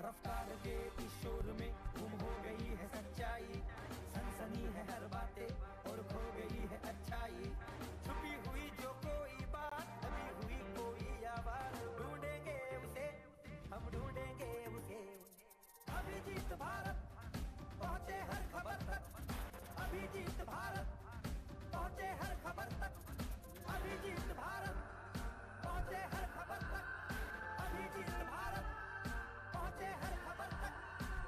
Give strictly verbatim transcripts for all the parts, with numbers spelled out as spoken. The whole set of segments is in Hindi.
रफ्तार के इस शोर में गुम हो गई है सच्चाई, सनसनी है हर बातें और खो गई है अच्छाई। छुपी हुई जो कोई बात, दबी हुई कोई आवाज, ढूंढेंगे उसे, हम ढूंढेंगे उसे। अभिजीत भारत पहुंचे हर खबर तक, अभिजीत भारत पहुंचे हर खबर तक, अभिजीत भारत पहुंचे हर खबर तक, अभिजीत भारत पहुंचे हर खबर तक।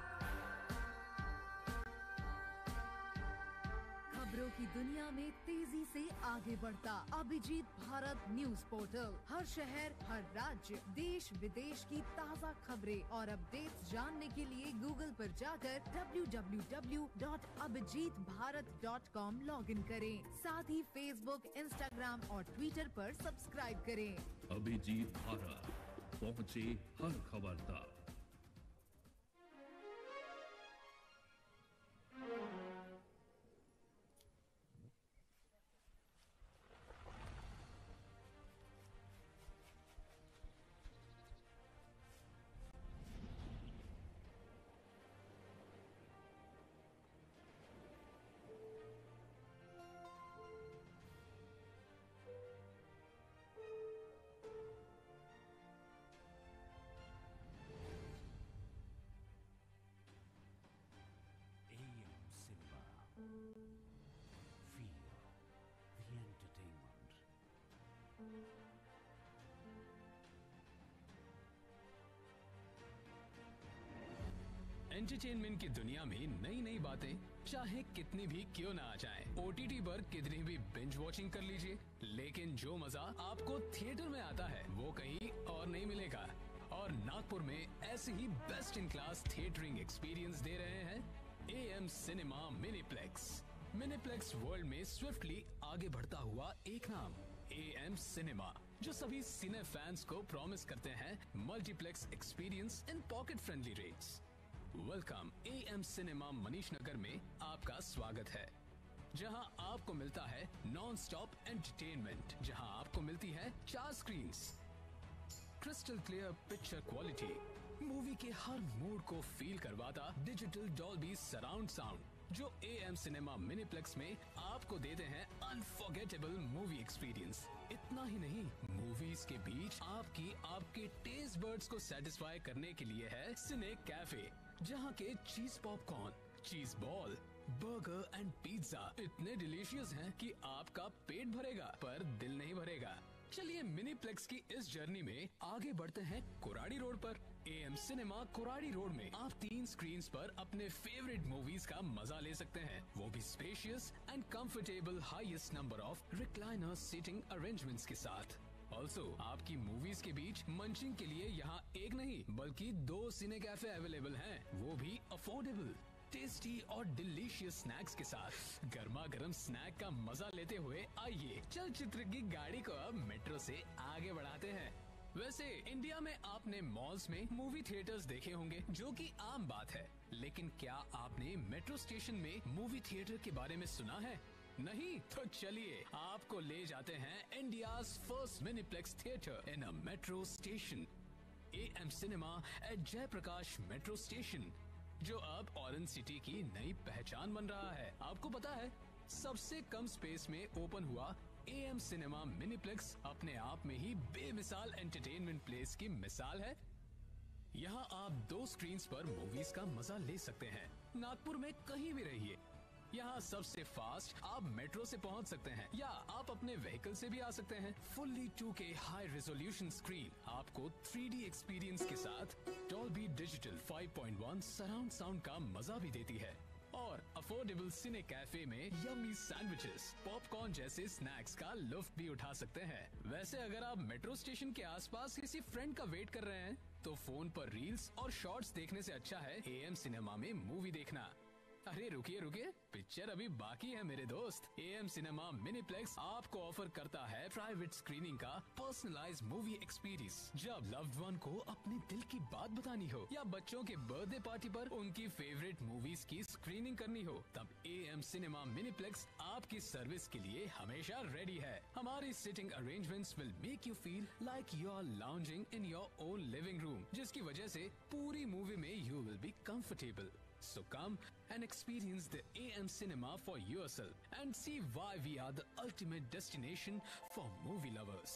खबरों की दुनिया में तेजी से आगे बढ़ता अभिजीत भारत न्यूज पोर्टल, हर शहर हर राज्य देश विदेश की ताज़ा खबरें और अपडेट्स जानने के लिए गूगल पर जाकर W W W dot Abhijeet Bharat dot com log in करें। साथ ही फेसबुक, इंस्टाग्राम और ट्विटर पर सब्सक्राइब करें। अभिजीत भारत पहुँचे हर खबर तक। A M Cinema. Feel the entertainment. Entertainment की दुनिया में नई नई बातें चाहे कितनी भी क्यों ना आ जाएं, ओटीटी पर कितनी भी बिंज वॉचिंग कर लीजिए, लेकिन जो मजा आपको थिएटर में आता है वो कहीं और नहीं मिलेगा। और नागपुर में ऐसे ही best in class theatring experience दे रहे हैं A M cinema miniplex. Miniplex world में स्विफ्टली आगे बढ़ता हुआ एक नाम, ए एम सिनेमा, जो सभी सिने फैंस को प्रॉमिस करते हैं multiplex experience in pocket friendly rates. Welcome, A M cinema Manish Nagar में आपका स्वागत है, जहां आपको मिलता है नॉन स्टॉप एंटरटेनमेंट, जहां आपको मिलती है चार screens, crystal clear picture quality, movie के हर मूड को फील करवाता डिजिटल डॉल्बी सराउंड साउंड, जो ए एम सिनेमा मिनीप्लेक्स में आपको देते हैं अनफॉरगेटेबल मूवी एक्सपीरियंस। इतना ही नहीं, मूवीज के बीच आपकी आपके टेस्ट बर्ड्स को सेटिस्फाई करने के लिए है सिने कैफे, जहां के cheese popcorn, cheese ball, burger and pizza इतने डिलीशियस हैं कि आपका पेट भरेगा पर दिल नहीं भरेगा। चलिए मिनीप्लेक्स की इस जर्नी में आगे बढ़ते हैं कोराड़ी रोड पर। A M cinema Koradi road में आप तीन स्क्रीन्स पर अपने फेवरेट मूवीज का मजा ले सकते हैं, वो भी spacious and comfortable highest number of recliner seating arrangements के साथ। ऑल्सो आपकी मूवीज के बीच मंचिंग के लिए यहाँ एक नहीं बल्कि दो सिने कैफे अवेलेबल हैं, वो भी अफोर्डेबल, टेस्टी और डिलीशियस स्नैक्स के साथ। गर्मा गर्म स्नैक का मजा लेते हुए आइए चलचित्र की गाड़ी को अब मेट्रो से आगे बढ़ाते हैं। वैसे इंडिया में आपने मॉल्स में मूवी थिएटर्स देखे होंगे, जो कि आम बात है, लेकिन क्या आपने मेट्रो स्टेशन में मूवी थिएटर के बारे में सुना है? नहीं? तो चलिए आपको ले जाते हैं India's first miniplex theatre in a metro station, A M cinema at Jaiprakash metro station, जो अब ऑरेंज सिटी की नई पहचान बन रहा है। आपको पता है, सबसे कम स्पेस में ओपन हुआ ए एम सिनेमा मिनीप्लेक्स अपने आप में ही बेमिसाल एंटरटेनमेंट प्लेस की मिसाल है। यहाँ आप दो स्क्रीन्स पर मूवीज का मजा ले सकते हैं। नागपुर में कहीं भी रहिए, यहाँ सबसे फास्ट आप मेट्रो से पहुँच सकते हैं या आप अपने व्हीकल से भी आ सकते हैं। Fully two K high resolution screen आपको थ्री डी एक्सपीरियंस के साथ Dolby digital five point one surround sound का मजा भी देती है। और अफोर्डेबल सिने कैफे में यम्मी सैंडविचेस, पॉपकॉर्न जैसे स्नैक्स का लुत्फ भी उठा सकते हैं। वैसे अगर आप मेट्रो स्टेशन के आसपास किसी फ्रेंड का वेट कर रहे हैं, तो फोन पर रील्स और शॉर्ट्स देखने से अच्छा है ए एम सिनेमा में मूवी देखना। अरे रुकिए रुकिए, पिक्चर अभी बाकी है मेरे दोस्त। एएम सिनेमा मिनीप्लेक्स आपको ऑफर करता है प्राइवेट स्क्रीनिंग का पर्सनलाइज्ड मूवी एक्सपीरियंस। जब लव्ड वन को अपने दिल की बात बतानी हो या बच्चों के बर्थडे पार्टी पर उनकी फेवरेट मूवीज की स्क्रीनिंग करनी हो, तब एएम सिनेमा मिनीप्लेक्स आपकी सर्विस के लिए हमेशा रेडी है। हमारी sitting arrangements will make you feel like you are lounging in your own living room, जिसकी वजह से पूरी मूवी में you will be comfortable. So come and experience the A M cinema for yourself and see why we are the ultimate destination for movie lovers.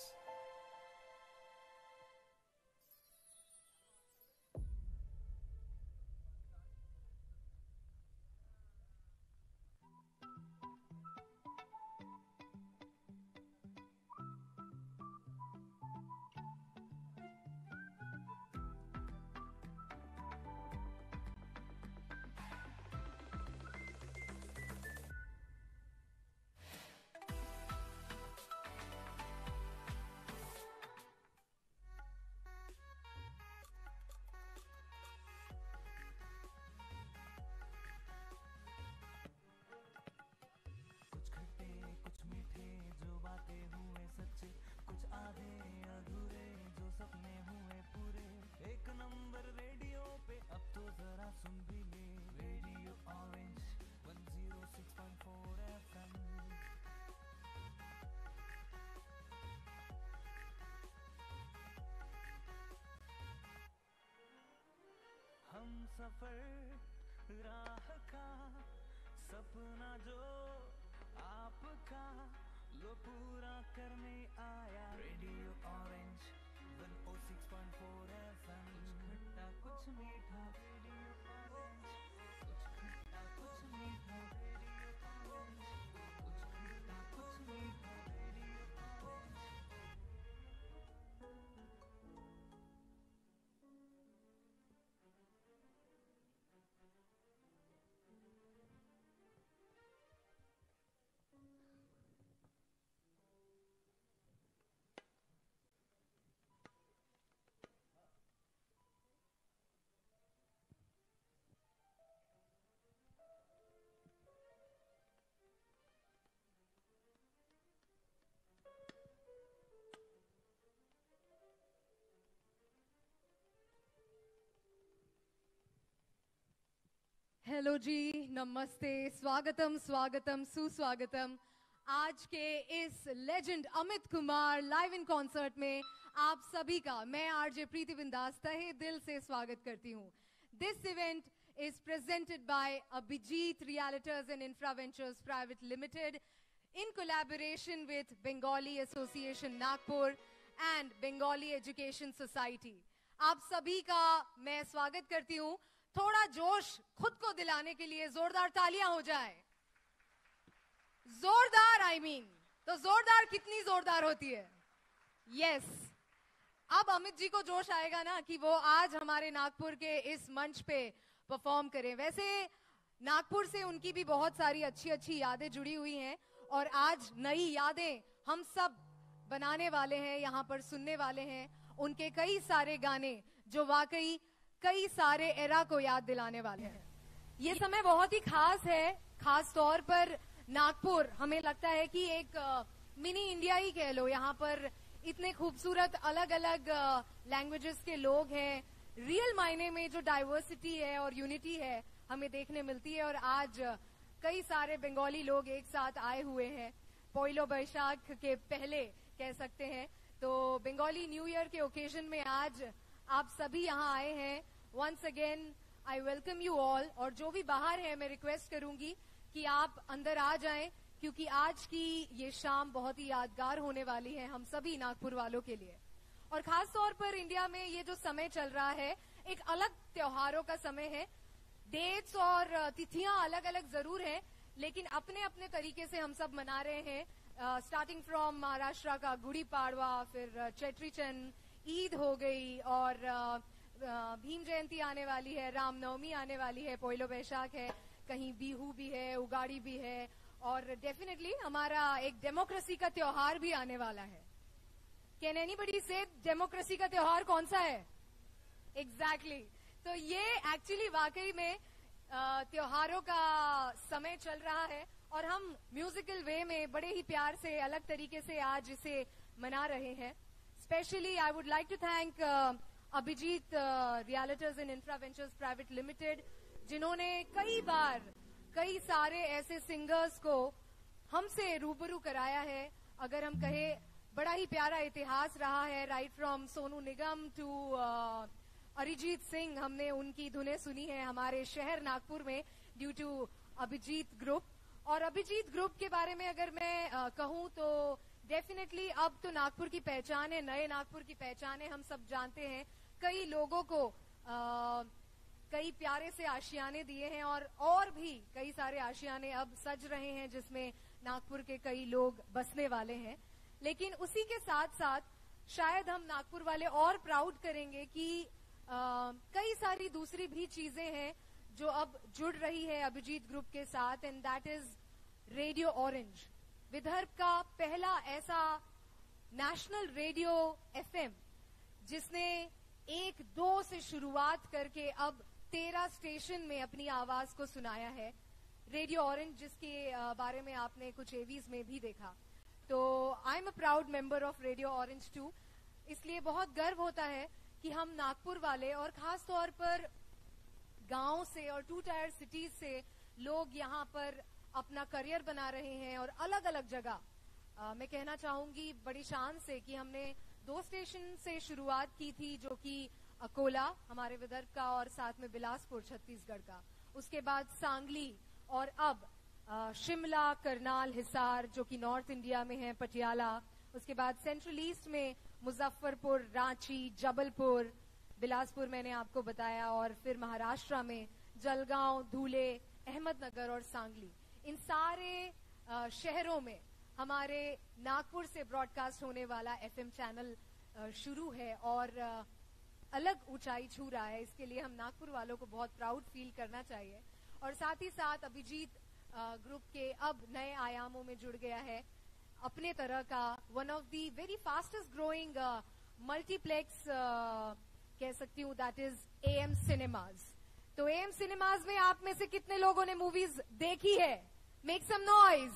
कुछ खट्टे कुछ मीठे जो बातें हुए सच्चे, कुछ आधे अधूरे जो सपने हुए पूरे। एक नंबर रेडियो पे अब तो जरा सुन भी ले, radio orange one zero six point four FM. हम सफर राह का सपना जो आपका लो पूरा करने आया, radio orange one O six point four FM. कुछ खट्टा कुछ मीठा रेडियो ऑरेंज, कुछ खट्टा कुछ मीठा रेडियो ऑरेंज, कुछ खट्टा कुछ मीठा रेडियो ऑरेंज। हेलो जी, नमस्ते, स्वागतम स्वागतम सुस्वागतम। आज के इस legend Amit Kumar live in concert में आप सभी का मैं आरजे प्रीति बिंदास तहे दिल से स्वागत करती हूँ। This event is presented by Abhijeet realtors and infra ventures private limited in collaboration with Bengali Association Nagpur and Bengali Education Society. आप सभी का मैं स्वागत करती हूँ। थोड़ा जोश खुद को दिलाने के लिए जोरदार तालियां हो जाए। जोरदार आई I मीन mean, तो जोरदार कितनी जोरदार होती है? Yes yes. अब अमित जी को जोश आएगा ना कि वो आज हमारे नागपुर के इस मंच पे परफॉर्म करें। वैसे नागपुर से उनकी भी बहुत सारी अच्छी अच्छी यादें जुड़ी हुई हैं और आज नई यादें हम सब बनाने वाले हैं, यहाँ पर सुनने वाले हैं। उनके कई सारे गाने जो वाकई कई सारे एरा को याद दिलाने वाले हैं। ये समय बहुत ही खास है, खास तौर पर नागपुर हमें लगता है कि एक मिनी इंडिया ही कह लो। यहाँ पर इतने खूबसूरत अलग अलग लैंग्वेजेस के लोग हैं। रियल मायने में जो डाइवर्सिटी है और यूनिटी है हमें देखने मिलती है। और आज कई सारे बंगाली लोग एक साथ आए हुए हैं, पोइलो बैशाख के पहले कह सकते हैं। तो बंगाली न्यू ईयर के ओकेजन में आज आप सभी यहाँ आए हैं। Once again I welcome you all. और जो भी बाहर है मैं रिक्वेस्ट करूंगी कि आप अंदर आ जाएं, क्योंकि आज की ये शाम बहुत ही यादगार होने वाली है हम सभी नागपुर वालों के लिए। और खास तौर पर इंडिया में ये जो समय चल रहा है एक अलग त्योहारों का समय है। डेट्स और तिथियां अलग अलग जरूर हैं, लेकिन अपने अपने तरीके से हम सब मना रहे हैं। स्टार्टिंग फ्रॉम महाराष्ट्र का गुड़ी पाड़वा, फिर चैत्री चंद, ईद हो गई और uh, भीम जयंती आने वाली है, रामनवमी आने वाली है, पोइलो बैशाख है, कहीं बिहू भी है, उगाड़ी भी है और डेफिनेटली हमारा एक डेमोक्रेसी का त्योहार भी आने वाला है। कैन एनीबडी से डेमोक्रेसी का त्योहार कौन सा है? Exactly exactly. तो ये एक्चुअली वाकई में अ, त्योहारों का समय चल रहा है और हम म्यूजिकल वे में बड़े ही प्यार से अलग तरीके से आज इसे मना रहे हैं. Specially I would like to thank Abhijeet realtors and infra ventures private limited, जिन्होंने कई बार कई सारे ऐसे सिंगर्स को हमसे रूबरू कराया है. अगर हम कहें, बड़ा ही प्यारा इतिहास रहा है, right from Sonu Nigam to Arijit Singh. हमने उनकी धुनें सुनी है हमारे शहर नागपुर में ड्यू टू अभिजीत ग्रुप. और अभिजीत ग्रुप के बारे में अगर मैं uh, कहूं तो डेफिनेटली अब तो नागपुर की पहचान है, नए नागपुर की पहचान है. हम सब जानते हैं कई लोगों को uh, कई प्यारे से आशियाने दिए हैं और और भी कई सारे आशियाने अब सज रहे हैं जिसमें नागपुर के कई लोग बसने वाले हैं. लेकिन उसी के साथ साथ शायद हम नागपुर वाले और प्राउड करेंगे कि आ, कई सारी दूसरी भी चीजें हैं जो अब जुड़ रही है अभिजीत ग्रुप के साथ, and that is radio orange, Vidarbha का पहला ऐसा नेशनल रेडियो एफएम जिसने एक दो से शुरुआत करके अब तेरह स्टेशन में अपनी आवाज को सुनाया है. रेडियो ऑरेंज, जिसके बारे में आपने कुछ एवीज में भी देखा. तो I am a proud member of radio orange too. इसलिए बहुत गर्व होता है कि हम नागपुर वाले और खास तौर पर गांव से और टू टायर सिटीज से लोग यहाँ पर अपना करियर बना रहे हैं और अलग अलग जगह. आ, मैं कहना चाहूंगी बड़ी शान से कि हमने दो स्टेशन से शुरुआत की थी, जो कि अकोला हमारे विदर्भ का और साथ में बिलासपुर छत्तीसगढ़ का, उसके बाद सांगली और अब आ, शिमला, करनाल, हिसार जो कि नॉर्थ इंडिया में है, पटियाला, उसके बाद सेंट्रल ईस्ट में मुजफ्फरपुर, रांची, जबलपुर, बिलासपुर मैंने आपको बताया, और फिर महाराष्ट्र में जलगांव, धुले, अहमदनगर और सांगली. इन सारे आ, शहरों में हमारे नागपुर से ब्रॉडकास्ट होने वाला एफएम चैनल आ, शुरू है और आ, अलग ऊंचाई छू रहा है. इसके लिए हम नागपुर वालों को बहुत प्राउड फील करना चाहिए. और साथ ही साथ अभिजीत ग्रुप के अब नए आयामों में जुड़ गया है अपने तरह का one of the very fastest growing multiplex कह सकती हूँ, दैट इज एएम सिनेमाज. तो एएम सिनेमाज में आप में से कितने लोगों ने मूवीज देखी है? Make some noise.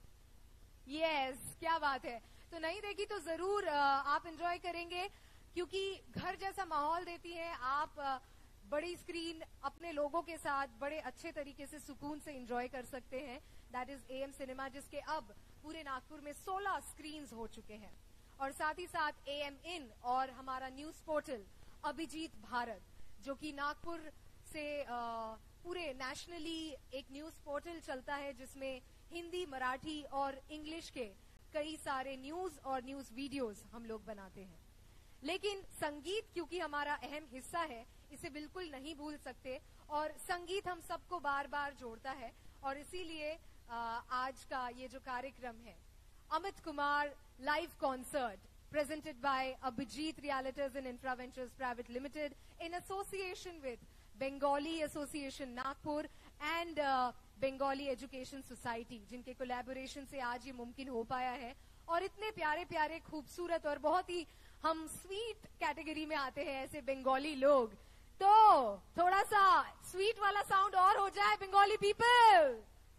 यस, क्या बात है. तो नहीं देखी तो जरूर uh, आप एंजॉय करेंगे, क्योंकि घर जैसा माहौल देती है. आप uh, बड़ी स्क्रीन अपने लोगों के साथ बड़े अच्छे तरीके से सुकून से एंजॉय कर सकते हैं. दैट इज एएम सिनेमा, जिसके अब पूरे नागपुर में सोलह स्क्रीन्स हो चुके हैं. और साथ ही साथ एएम इन और हमारा न्यूज पोर्टल अभिजीत भारत, जो कि नागपुर से आ, पूरे नेशनली एक न्यूज पोर्टल चलता है जिसमें हिंदी, मराठी और इंग्लिश के कई सारे न्यूज और न्यूज वीडियोस हम लोग बनाते हैं. लेकिन संगीत क्योंकि हमारा अहम हिस्सा है, इसे बिल्कुल नहीं भूल सकते. और संगीत हम सबको बार बार जोड़ता है, और इसीलिए आज का ये जो कार्यक्रम है, Amit Kumar live concert presented by Abhijeet realtors and infra ventures private limited in association with Bengali association Nagpur and Bengali education society, जिनके कोलैबोरेशन से आज ये मुमकिन हो पाया है. और इतने प्यारे प्यारे, खूबसूरत और बहुत ही हम स्वीट कैटेगरी में आते हैं ऐसे बंगाली लोग. तो थोड़ा सा स्वीट वाला साउंड और हो जाए बंगाली पीपल.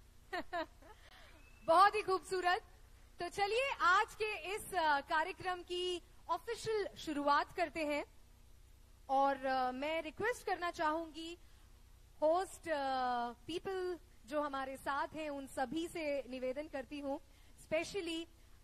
बहुत ही खूबसूरत. तो चलिए आज के इस कार्यक्रम की ऑफिशियल शुरुआत करते हैं. और uh, मैं रिक्वेस्ट करना चाहूंगी होस्ट पीपल जो हमारे साथ हैं, उन सभी से निवेदन करती हूं, specially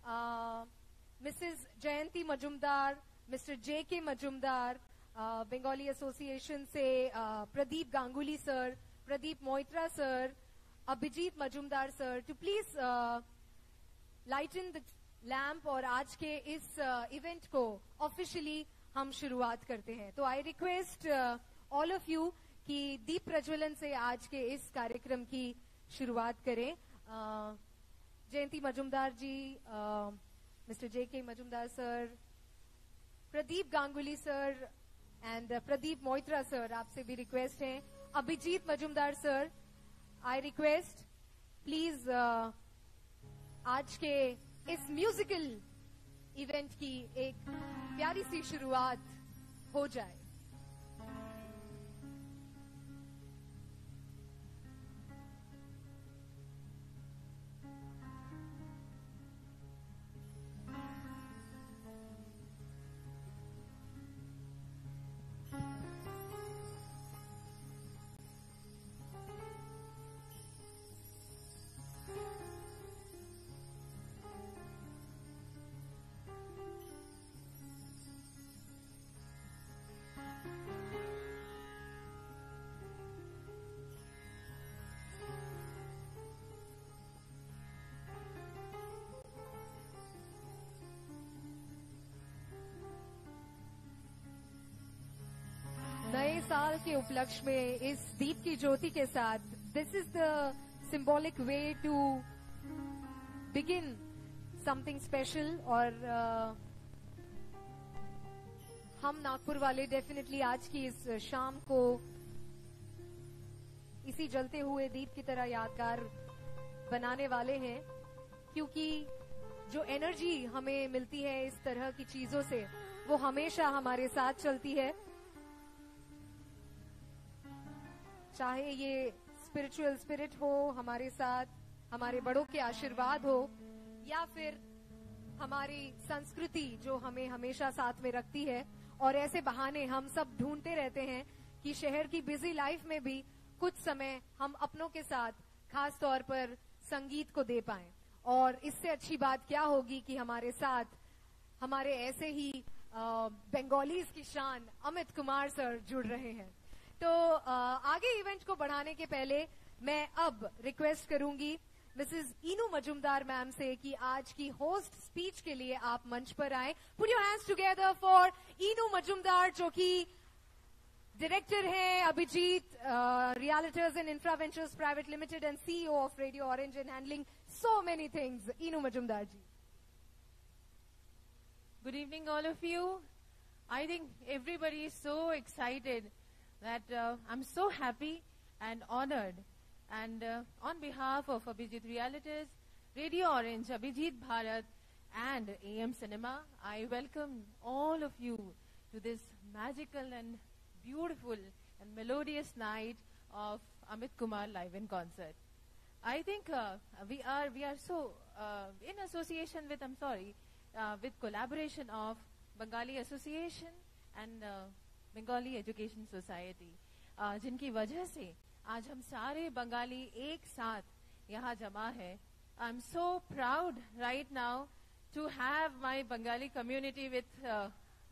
Mrs Jayanti Majumdar, mister J K Majumdar, Bengali association से uh, Pradeep Ganguly sir, Pradeep Moitra sir, Abhijeet Majumdar sir, to please lighten the lamp. और आज के इस इवेंट uh, को ऑफिशियली हम शुरुआत करते हैं. तो I request all of you कि दीप प्रज्वलन से आज के इस कार्यक्रम की शुरुआत करें. uh, Jayanti Majumdar ji, mister J K Majumdar sir, Pradeep Ganguly sir and Pradeep Moitra sir, आपसे भी रिक्वेस्ट है. Abhijeet Majumdar sir, I request please uh, आज के इस म्यूजिकल इवेंट की एक प्यारी सी शुरुआत हो जाए. साल के उपलक्ष्य में इस दीप की ज्योति के साथ this is the symbolic way to begin something special. और uh, हम नागपुर वाले डेफिनेटली आज की इस शाम को इसी जलते हुए दीप की तरह यादगार बनाने वाले हैं, क्योंकि जो एनर्जी हमें मिलती है इस तरह की चीजों से वो हमेशा हमारे साथ चलती है। चाहे ये स्पिरिचुअल स्पिरिट हो हमारे साथ, हमारे बड़ों के आशीर्वाद हो, या फिर हमारी संस्कृति जो हमें हमेशा साथ में रखती है। और ऐसे बहाने हम सब ढूंढते रहते हैं कि शहर की बिजी लाइफ में भी कुछ समय हम अपनों के साथ खास तौर पर संगीत को दे पाएं। और इससे अच्छी बात क्या होगी कि हमारे साथ हमारे ऐसे ही बंगालीज की शान अमित कुमार सर जुड़ रहे हैं। तो आ, आगे इवेंट को बढ़ाने के पहले मैं अब रिक्वेस्ट करूंगी मिसेस इनू मजुमदार मैम से कि आज की होस्ट स्पीच के लिए आप मंच पर आए। Put your hands together for Inu Majumdar, जो कि डायरेक्टर हैं Abhijeet realtors and infra ventures private limited and CEO of radio orange and handling so many things. Inu Majumdar ji. Good evening, all of you. I think everybody is so excited that uh, I'm so happy and honored. And uh, on behalf of Abhijit Realitors, Radio Orange, Abhijit Bharat, and A M Cinema, I welcome all of you to this magical and beautiful and melodious night of Amit Kumar live in concert. I think uh, we are we are so uh, in association with I'm sorry. Uh, with collaboration of Bengali Association and uh, Bengali Education Society, uh, जिनकी वजह से आज हम सारे बंगाली एक साथ यहाँ जमा है। I'm so proud right now to have my Bengali community with uh,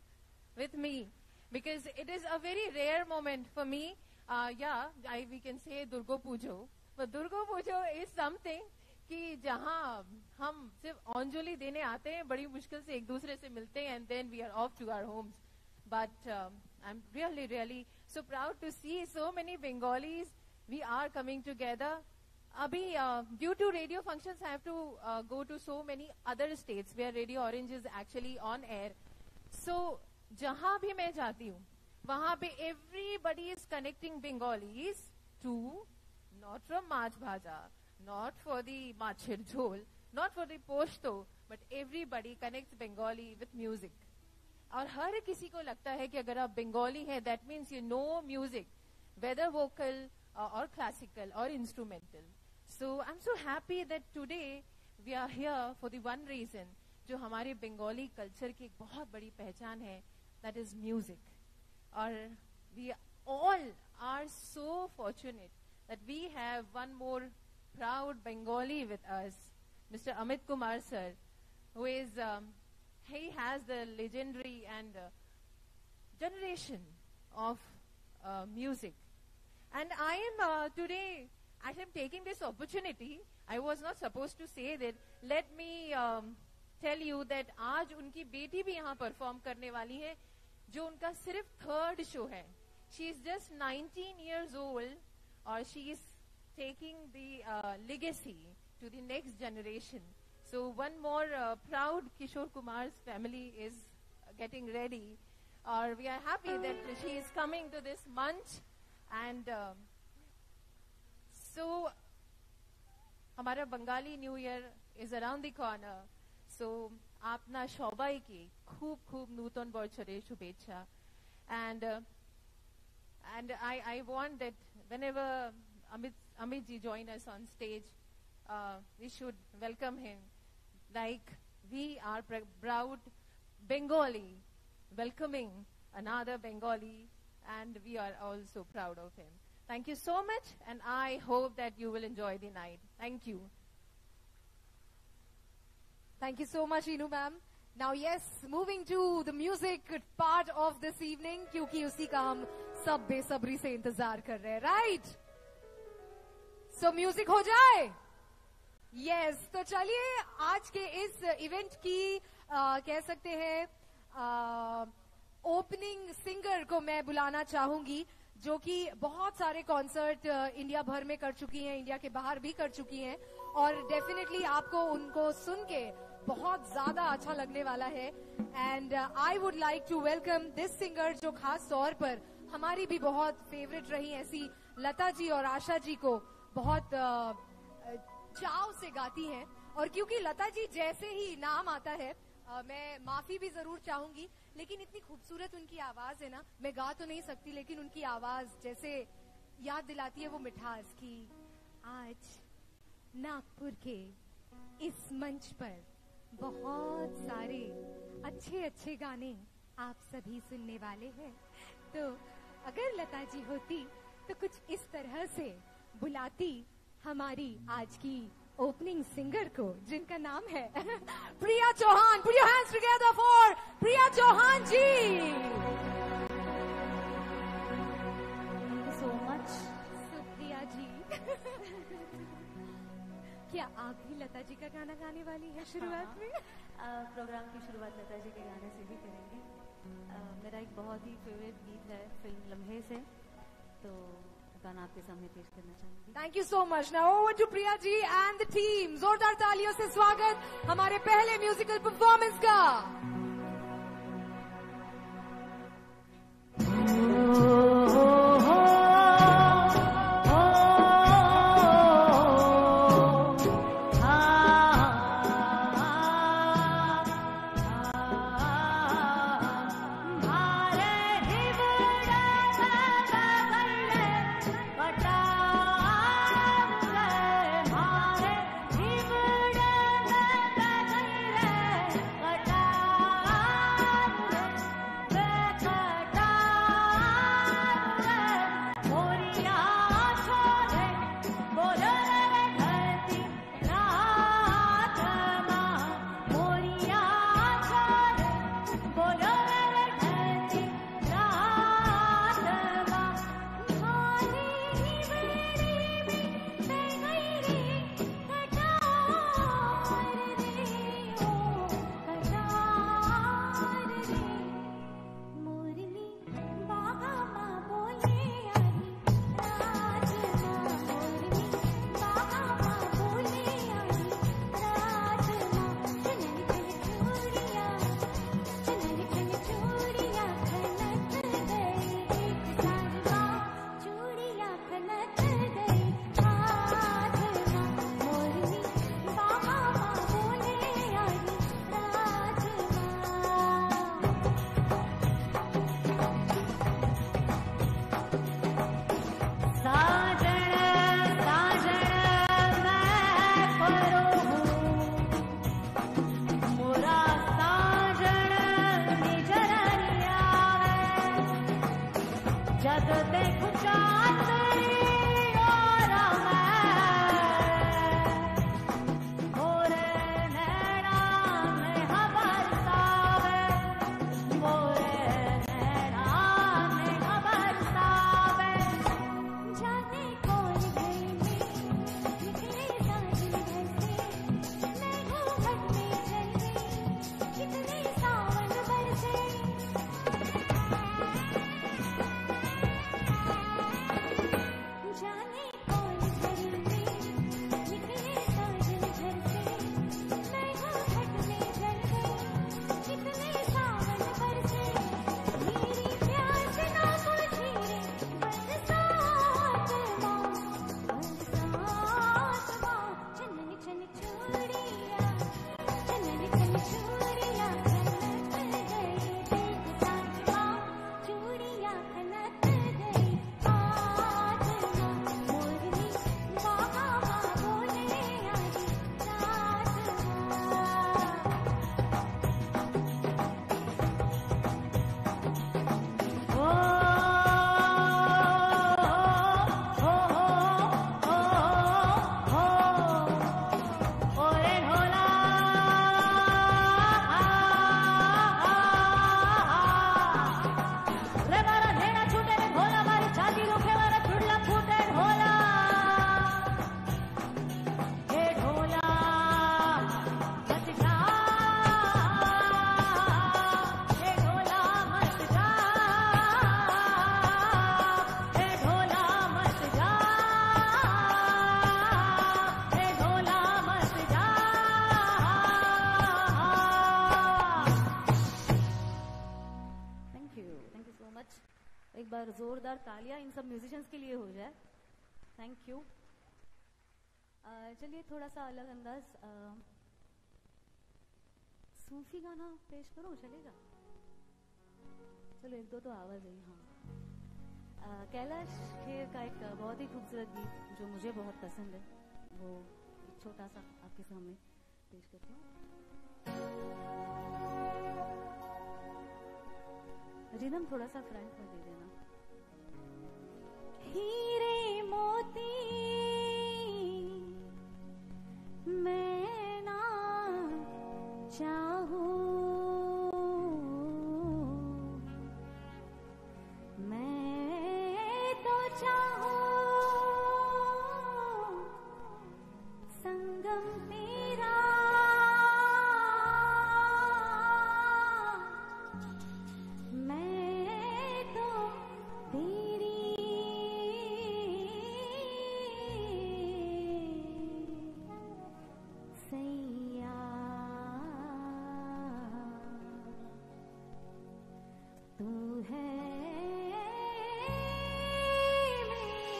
with me, because it is a very rare moment for me. Uh, yeah, I, we can say Durga Pujo, but Durga Pujo is something कि जहाँ हम सिर्फ अंजलि देने आते हैं, बड़ी मुश्किल से एक दूसरे से मिलते हैं, and then we are off to our homes. But I am really really so proud to see so many Bengalis we are coming together. अभी due to radio functions I have to go to so many other states where radio orange is actually on air. So जहां भी मैं जाती हूँ वहां पे everybody is connecting Bengalis to not from machh bhaja, not for the machir jhol, not for the poshto, but everybody connects Bengali with music. और हर किसी को लगता है कि अगर आप बंगाली हैं, that means you know music, whether vocal uh, or classical or instrumental. So I'm so happy that today we are here for the one reason, जो हमारे बंगाली कल्चर की एक बहुत बड़ी पहचान है, that is music. और we all are so fortunate that we have one more proud Bengali with us, Mister Amit Kumar sir, who is, um, he has the legendary and uh, generation of uh, music. And I am uh, today, I am taking this opportunity, I was not supposed to say that, let me um, tell you that आज उनकी बेटी भी यहाँ परफॉर्म करने वाली है, जो उनका सिर्फ थर्ड शो है। She is just nineteen years old, और she is taking the uh, legacy to the next generation. So one more uh, proud Kishore Kumar's family is uh, getting ready, or we are happy that she is coming to this month. And uh, so हमारा Bengali new year is around the corner. So आपना সবাই की खूब खूब नूतन বছরের শুভেচ্ছা। And uh, and I I want that whenever Amit Amit ji join us on stage, uh, we should welcome him like we are pr- proud Bengali welcoming another Bengali, and we are also proud of him. Thank you so much, and I hope that you will enjoy the night. Thank you. Thank you so much, Inu ma'am. Now yes, moving to the music part of this evening, क्योंकि उसी का हम सब बेसब्री से इंतजार कर रहे हैं, right? सो म्यूजिक हो जाए। यस yes, तो चलिए आज के इस इवेंट की आ, कह सकते हैं ओपनिंग सिंगर को मैं बुलाना चाहूंगी, जो कि बहुत सारे कॉन्सर्ट इंडिया भर में कर चुकी हैं, इंडिया के बाहर भी कर चुकी हैं, और डेफिनेटली आपको उनको सुन के बहुत ज्यादा अच्छा लगने वाला है. And I would like to welcome this singer जो खास तौर पर हमारी भी बहुत फेवरेट रही, ऐसी लता जी और आशा जी को बहुत चाव से गाती हैं. और क्योंकि लता जी जैसे ही नाम आता है, आ, मैं माफी भी जरूर चाहूंगी, लेकिन इतनी खूबसूरत उनकी आवाज है ना, मैं गा तो नहीं सकती, लेकिन उनकी आवाज जैसे याद दिलाती है वो मिठास की. आज नागपुर के इस मंच पर बहुत सारे अच्छे अच्छे गाने आप सभी सुनने वाले हैं, तो अगर लता जी होती तो कुछ इस तरह से बुलाती हमारी आज की ओपनिंग सिंगर को, जिनका नाम है प्रिया Chauhan. Put your hands together for Priya Chauhan ji. Thank you so much. Supriya जी. क्या आप भी लता जी का गाना गाने वाली है शुरुआत में? आ, प्रोग्राम की शुरुआत लता जी के गाने से भी करेंगे. आ, मेरा एक बहुत ही फेवरेट गीत है फिल्म लम्हे से, तो गाना आपके सामने पेश करना चाहूंगी. Thank you so much. Now over to Priya ji and the team. जोरदार तालियों से स्वागत हमारे पहले म्यूजिकल परफॉर्मेंस का. मच. एक बार जोरदार तालियां इन सब म्यूजिशियंस के लिए हो जाए. Thank you. चलिए थोड़ा सा अलग अंदाज, uh, सूफी गाना पेश करो, चलेगा? चलो एक दो तो आवाज है. हाँ, uh, कैलाश खेर का एक बहुत ही खूबसूरत गीत जो मुझे बहुत पसंद है, वो एक छोटा सा आपके सामने पेश करती हूँ. रिदम थोड़ा सा फ्रंट में दे देना. हीरे मोती मैं ना चाहूं, मैं तो चाहूं संगम तेरा, मैं तो तेरी सैया. तू है मेरा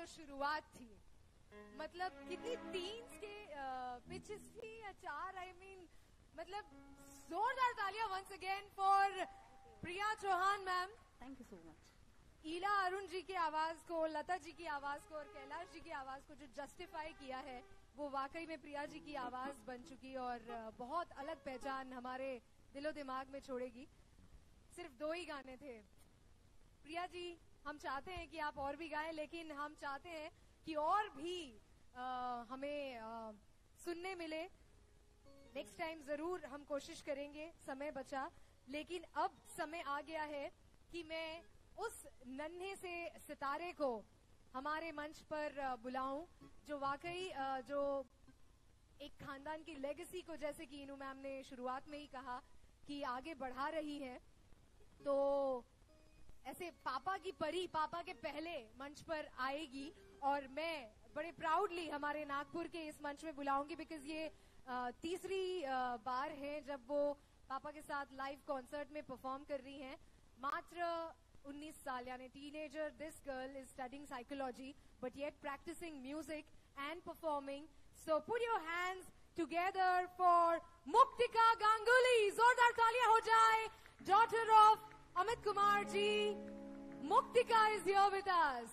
शुरुआत थी, मतलब कितनी तीन के पिचेस थी या चार, आई I मीन mean, मतलब जोरदार तालियां once again for Priya Chauhan ma'am. Thank you so much. Ila Arun ji की आवाज को, लता जी की आवाज को और कैलाश जी की आवाज को जो जस्टिफाई किया है वो वाकई में प्रिया जी की आवाज बन चुकी और बहुत अलग पहचान हमारे दिलो दिमाग में छोड़ेगी। सिर्फ दो ही गाने थे। प्रिया जी, हम चाहते हैं कि आप और भी गाएं, लेकिन हम चाहते हैं कि और भी आ, हमें आ, सुनने मिले। नेक्स्ट टाइम जरूर हम कोशिश करेंगे, समय बचा। लेकिन अब समय आ गया है कि मैं उस नन्हे से सितारे को हमारे मंच पर बुलाऊं जो वाकई जो एक खानदान की लेगेसी को, जैसे कि इनू मैम ने शुरुआत में ही कहा, कि आगे बढ़ा रही है। तो ऐसे पापा की परी पापा के पहले मंच पर आएगी और मैं बड़े प्राउडली हमारे नागपुर के इस मंच में बुलाऊंगी, बिकॉज ये आ, तीसरी आ, बार है जब वो पापा के साथ लाइव कॉन्सर्ट में परफॉर्म कर रही हैं। मात्र उन्नीस साल यानी teenager, this girl is studying psychology but yet practising music and performing. So put your hands together for Muktika Ganguly. जोरदार तालियां हो जाए। Daughter of Amit Kumar ji, Muktika is here with us.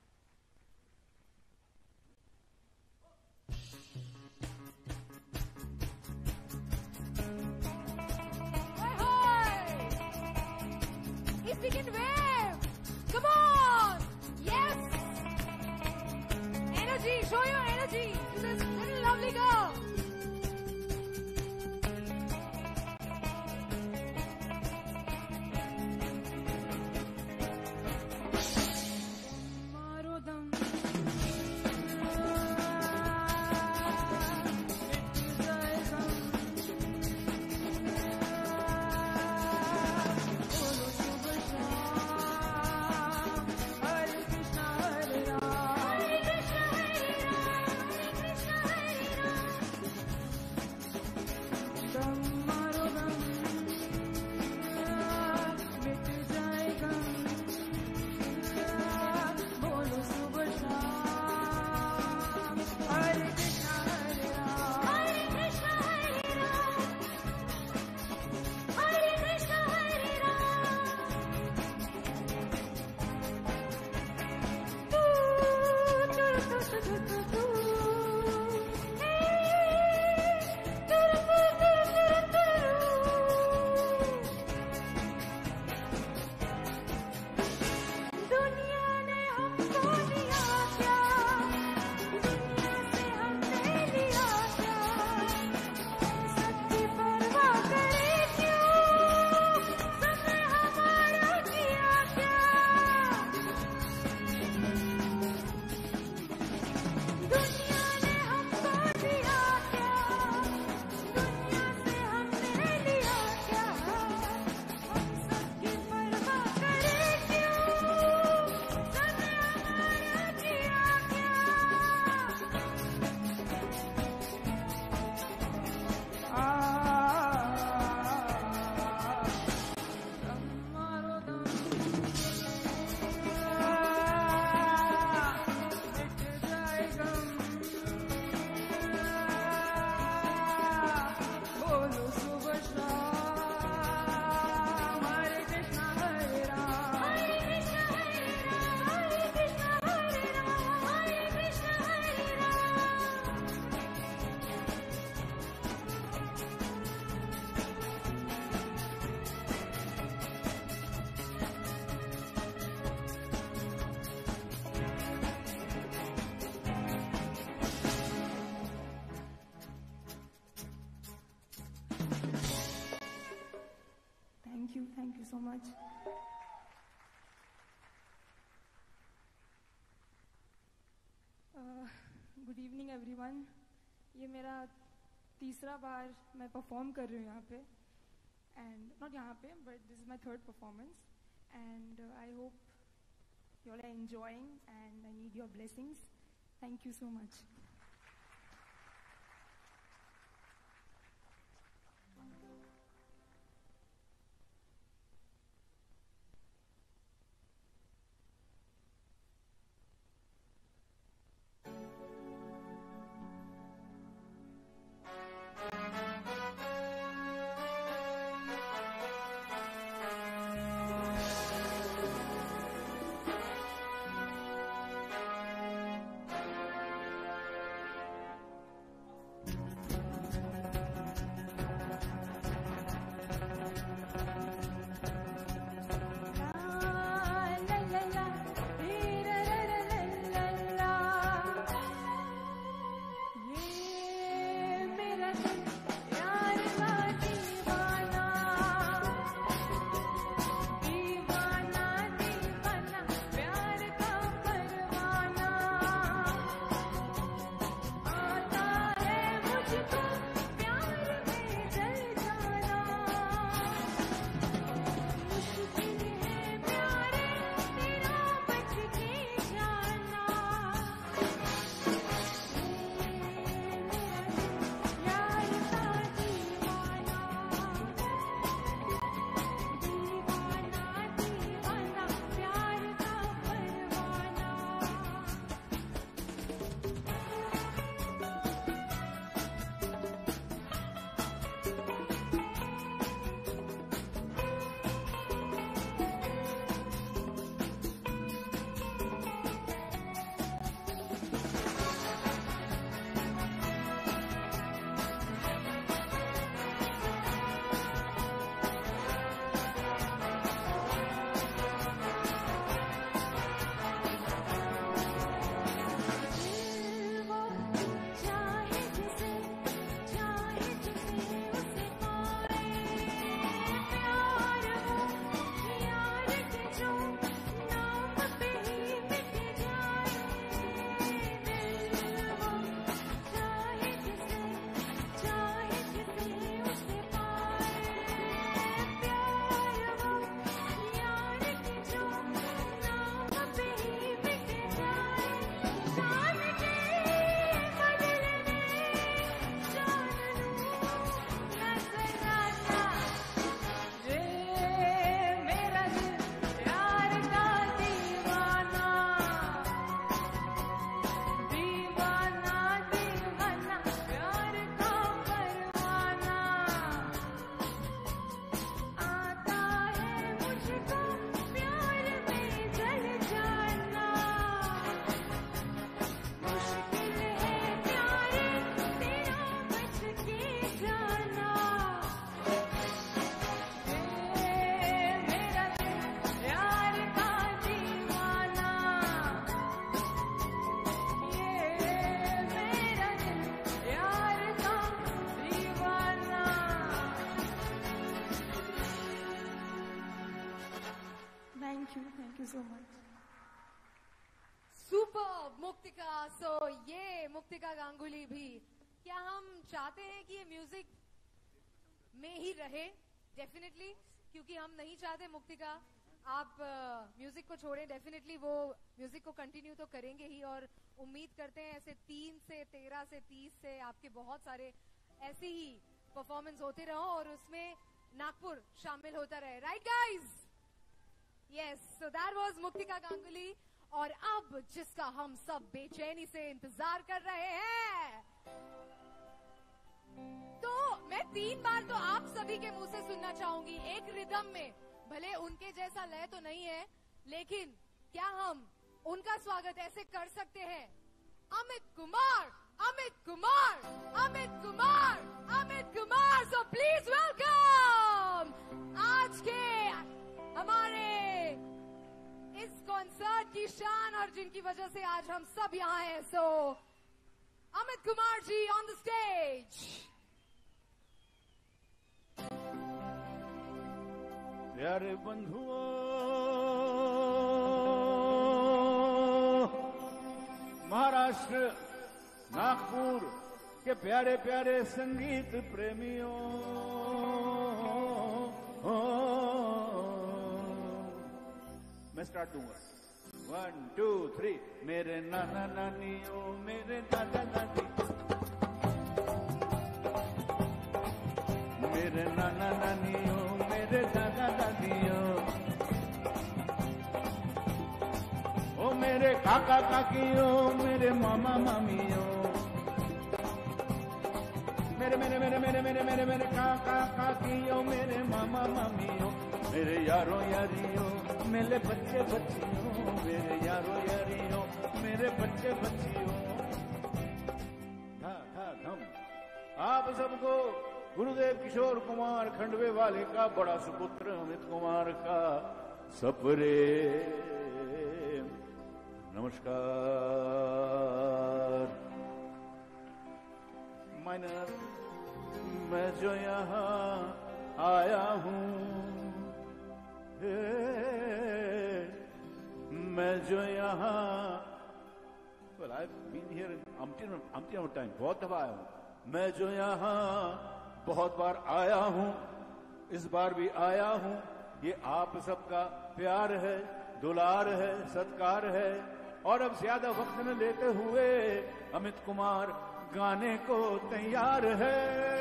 If we can wave, come on, yes, energy, show your energy to this little lovely girl. Thank you so much. Uh, good evening everyone. ये मेरा तीसरा बार मैं परफॉर्म कर रही हूँ यहाँ पे, and not यहाँ पे, but this is my third performance, and uh, I hope you all are enjoying, and I need your blessings. Thank you so much. so much. Super Muktika. So ये मुक्तिका गांगुली भी, क्या हम चाहते हैं कि ये म्यूजिक में ही रहे? डेफिनेटली, क्योंकि हम नहीं चाहते मुक्तिका आप म्यूजिक uh, को छोड़ें. डेफिनेटली वो म्यूजिक को कंटिन्यू तो करेंगे ही, और उम्मीद करते हैं ऐसे तीन से तेरह से तीस से आपके बहुत सारे ऐसे ही परफॉर्मेंस होते रहो और उसमें नागपुर शामिल होता रहे. Right guys? Yes. So that was Muktika Ganguly. और अब जिसका हम सब बेचैनी से इंतजार कर रहे हैं, तो मैं तीन बार तो आप सभी के मुंह से सुनना चाहूंगी एक रिदम में. भले उनके जैसा लय तो नहीं है, लेकिन क्या हम उनका स्वागत ऐसे कर सकते हैं? Amit Kumar, Amit Kumar, Amit Kumar, Amit Kumar. So please welcome आज के हमारे इस कॉन्सर्ट की शान, और जिनकी वजह से आज हम सब यहाँ हैं. So Amit Kumar ji on the stage. प्यारे बंधुओं, महाराष्ट्र नागपुर के प्यारे प्यारे संगीत प्रेमियों, मैं स्टार्ट दूंगा. One two three. मेरे नाना नानियों, मेरे दादा दादी, मेरे नाना नानियों, मेरे दादा दादियों, ओ मेरे काका काकियों, मेरे मामा मामियों, मेरे मेरे मेरे मेरे मेरे मेरे मेरे काका काकियों, मेरे मामा मामियों, मेरे यारों यारियों, मेरे बच्चे बच्चियों, मेरे यारों यारियों, मेरे बच्चे बच्चियों. था था धम. आप सबको गुरुदेव किशोर कुमार खंडवे वाले का बड़ा सुपुत्र अमित कुमार का सप्रे नमस्कार. माइनर, मैं जो यहाँ आया हूँ, मैं जो यहाँ, well, I've been here umpteen umpteen time, बहुत दफा आया हूँ. मैं जो यहाँ बहुत बार आया हूँ, इस बार भी आया हूँ. ये आप सबका प्यार है, दुलार है, सत्कार है. और अब ज्यादा वक्त न लेते हुए अमित कुमार गाने को तैयार है.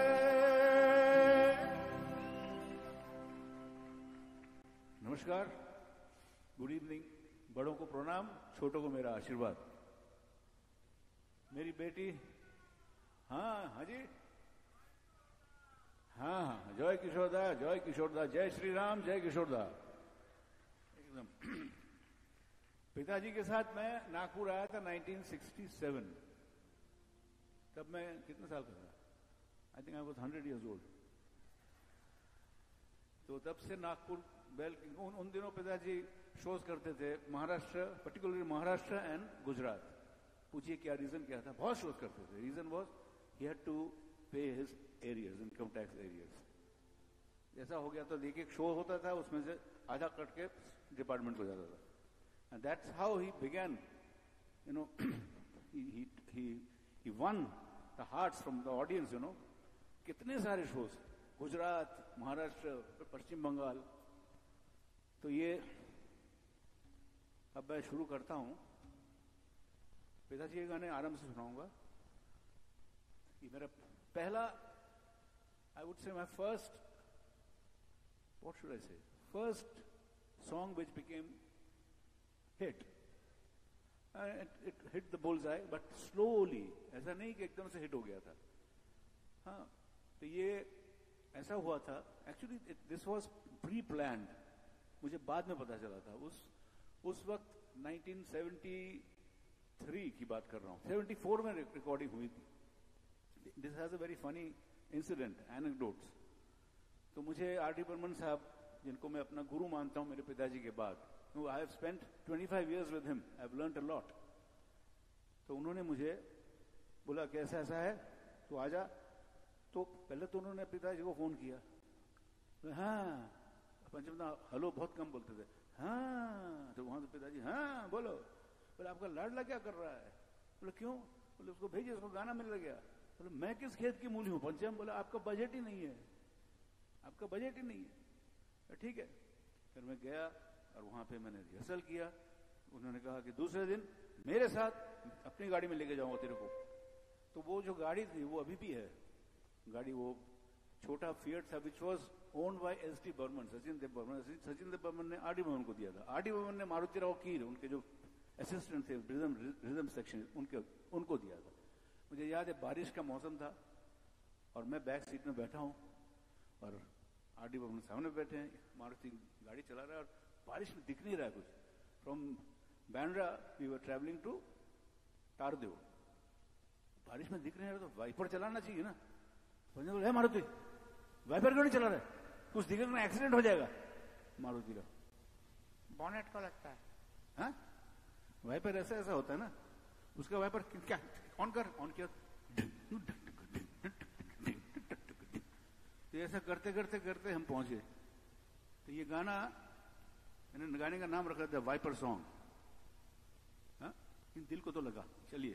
नमस्कार, गुड इवनिंग. बड़ों को प्रणाम, छोटों को मेरा आशीर्वाद. मेरी बेटी, हाँ हाँ जी, हाँ हाँ, जय किशोरदा, जय किशोरदा, जय श्री राम, जय किशोरदा. एकदम. पिताजी के साथ मैं नागपुर आया था नाइनटीन सिक्सटी सेवन. तब मैं कितने साल का था? I think I was hundred years old. तो तब से नागपुर बेल उन, उन दिनों पिताजी शोज करते थे महाराष्ट्र, पर्टिकुलरली महाराष्ट्र एंड गुजरात. पूछिए क्या रीजन क्या था? बहुत शोज करते थे. Reason was he had to pay his arrears, income tax arrears. ऐसा हो गया तो देखिए एक शो होता था, उसमें से आधा कट के डिपार्टमेंट को जाता था. And that's how he began, you know, he he he won the hearts from the audience. You know, कितने सारे शोज, गुजरात, महाराष्ट्र, पश्चिम बंगाल. तो ये अब मैं शुरू करता हूं. पिताजी के गाने आराम से सुनाऊंगा. ये मेरा पहला, I would say my first, what should I say, first song which became hit. Uh, it, it hit the bullseye, but slowly. ऐसा नहीं कि एकदम से hit हो गया था. हाँ, तो ये ऐसा हुआ था. Actually, it, this was pre-planned. मुझे बाद में पता चला था. उस उस वक्त नाइनटीन सेवेंटी थ्री की बात कर रहा हूँ. सेवेंटी फोर में रिकॉर्डिंग हुई थी. This has a very funny incident, anecdotes. तो मुझे आर डी बर्मन साहब, जिनको मैं अपना गुरु मानता हूँ मेरे पिताजी के बाद, I have spent twenty five years with him. I have learnt a lot. तो उन्होंने मुझे बोला कैसा ऐसा है तो आजा. तो पहले तो उन्होंने पिताजी को फोन किया. हाँ, पंचमदा हेलो बहुत कम बोलते थे. हाँ। तो वहां से पिताजी हाँ बोलो। बोले आपका लाडला क्या कर रहा है? बोले क्यों? बोले उसको भेजिए, उसको गाना मिल गया। बोले मैं किस खेत की मूली हूं पंचम? बोले आपका बजट ही नहीं है, आपका बजट ही नहीं है। ठीक है, फिर मैं गया और वहां पे मैंने रिहर्सल किया। उन्होंने कहा कि दूसरे दिन मेरे साथ अपनी गाड़ी में लेके जाऊंगा तेरे को। तो वो जो गाड़ी थी वो अभी भी है गाड़ी, वो छोटा फिएट था which was owned by S D Burman, Sachin Dev Burman. Sachin Dev Burman ने आर डी बर्मन को दिया था। आर डी बर्मन ने मारुति राव कीर, उनके जो असिस्टेंट थे रिदम रिदम सेक्शन, उनके उनको दिया था। मुझे याद है बारिश का मौसम था और मैं बैक सीट में बैठा हूं और आर डी बर्मन सामने बैठे हैं, मारुति गाड़ी चला रहा है और बारिश में दिख नहीं रहा है कुछ। From Bandra we were travelling to Tardeo, बारिश में दिख नहीं रहा तो वाइपर चलाना चाहिए ना। बोले मारुति वाइपर क्यों नहीं चला रहा है? कुछ दिखेगा ना, एक्सीडेंट हो जाएगा। मारुति का बॉनेट का लगता है, हाँ? वाइपर ऐसा ऐसा होता है ना, उसका वाइपर क्या ऑन कर, ऑन किया तो ऐसा करते करते करते हम पहुंचे। तो ये गाना, मैंने गाने का नाम रखा था वाइपर सॉन्ग। हाँ, दिल को तो लगा। चलिए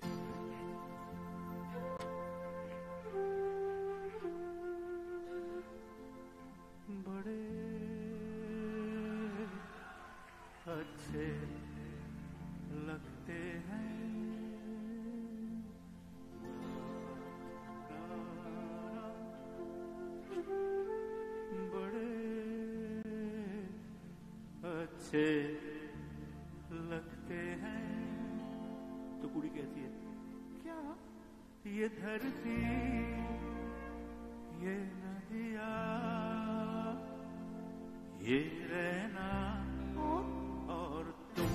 बड़े अच्छे लगते हैं बड़े अच्छे लगते हैं। तो कुड़ी कहती है क्या ये धरती, ये नदिया, ये रहना और तुम।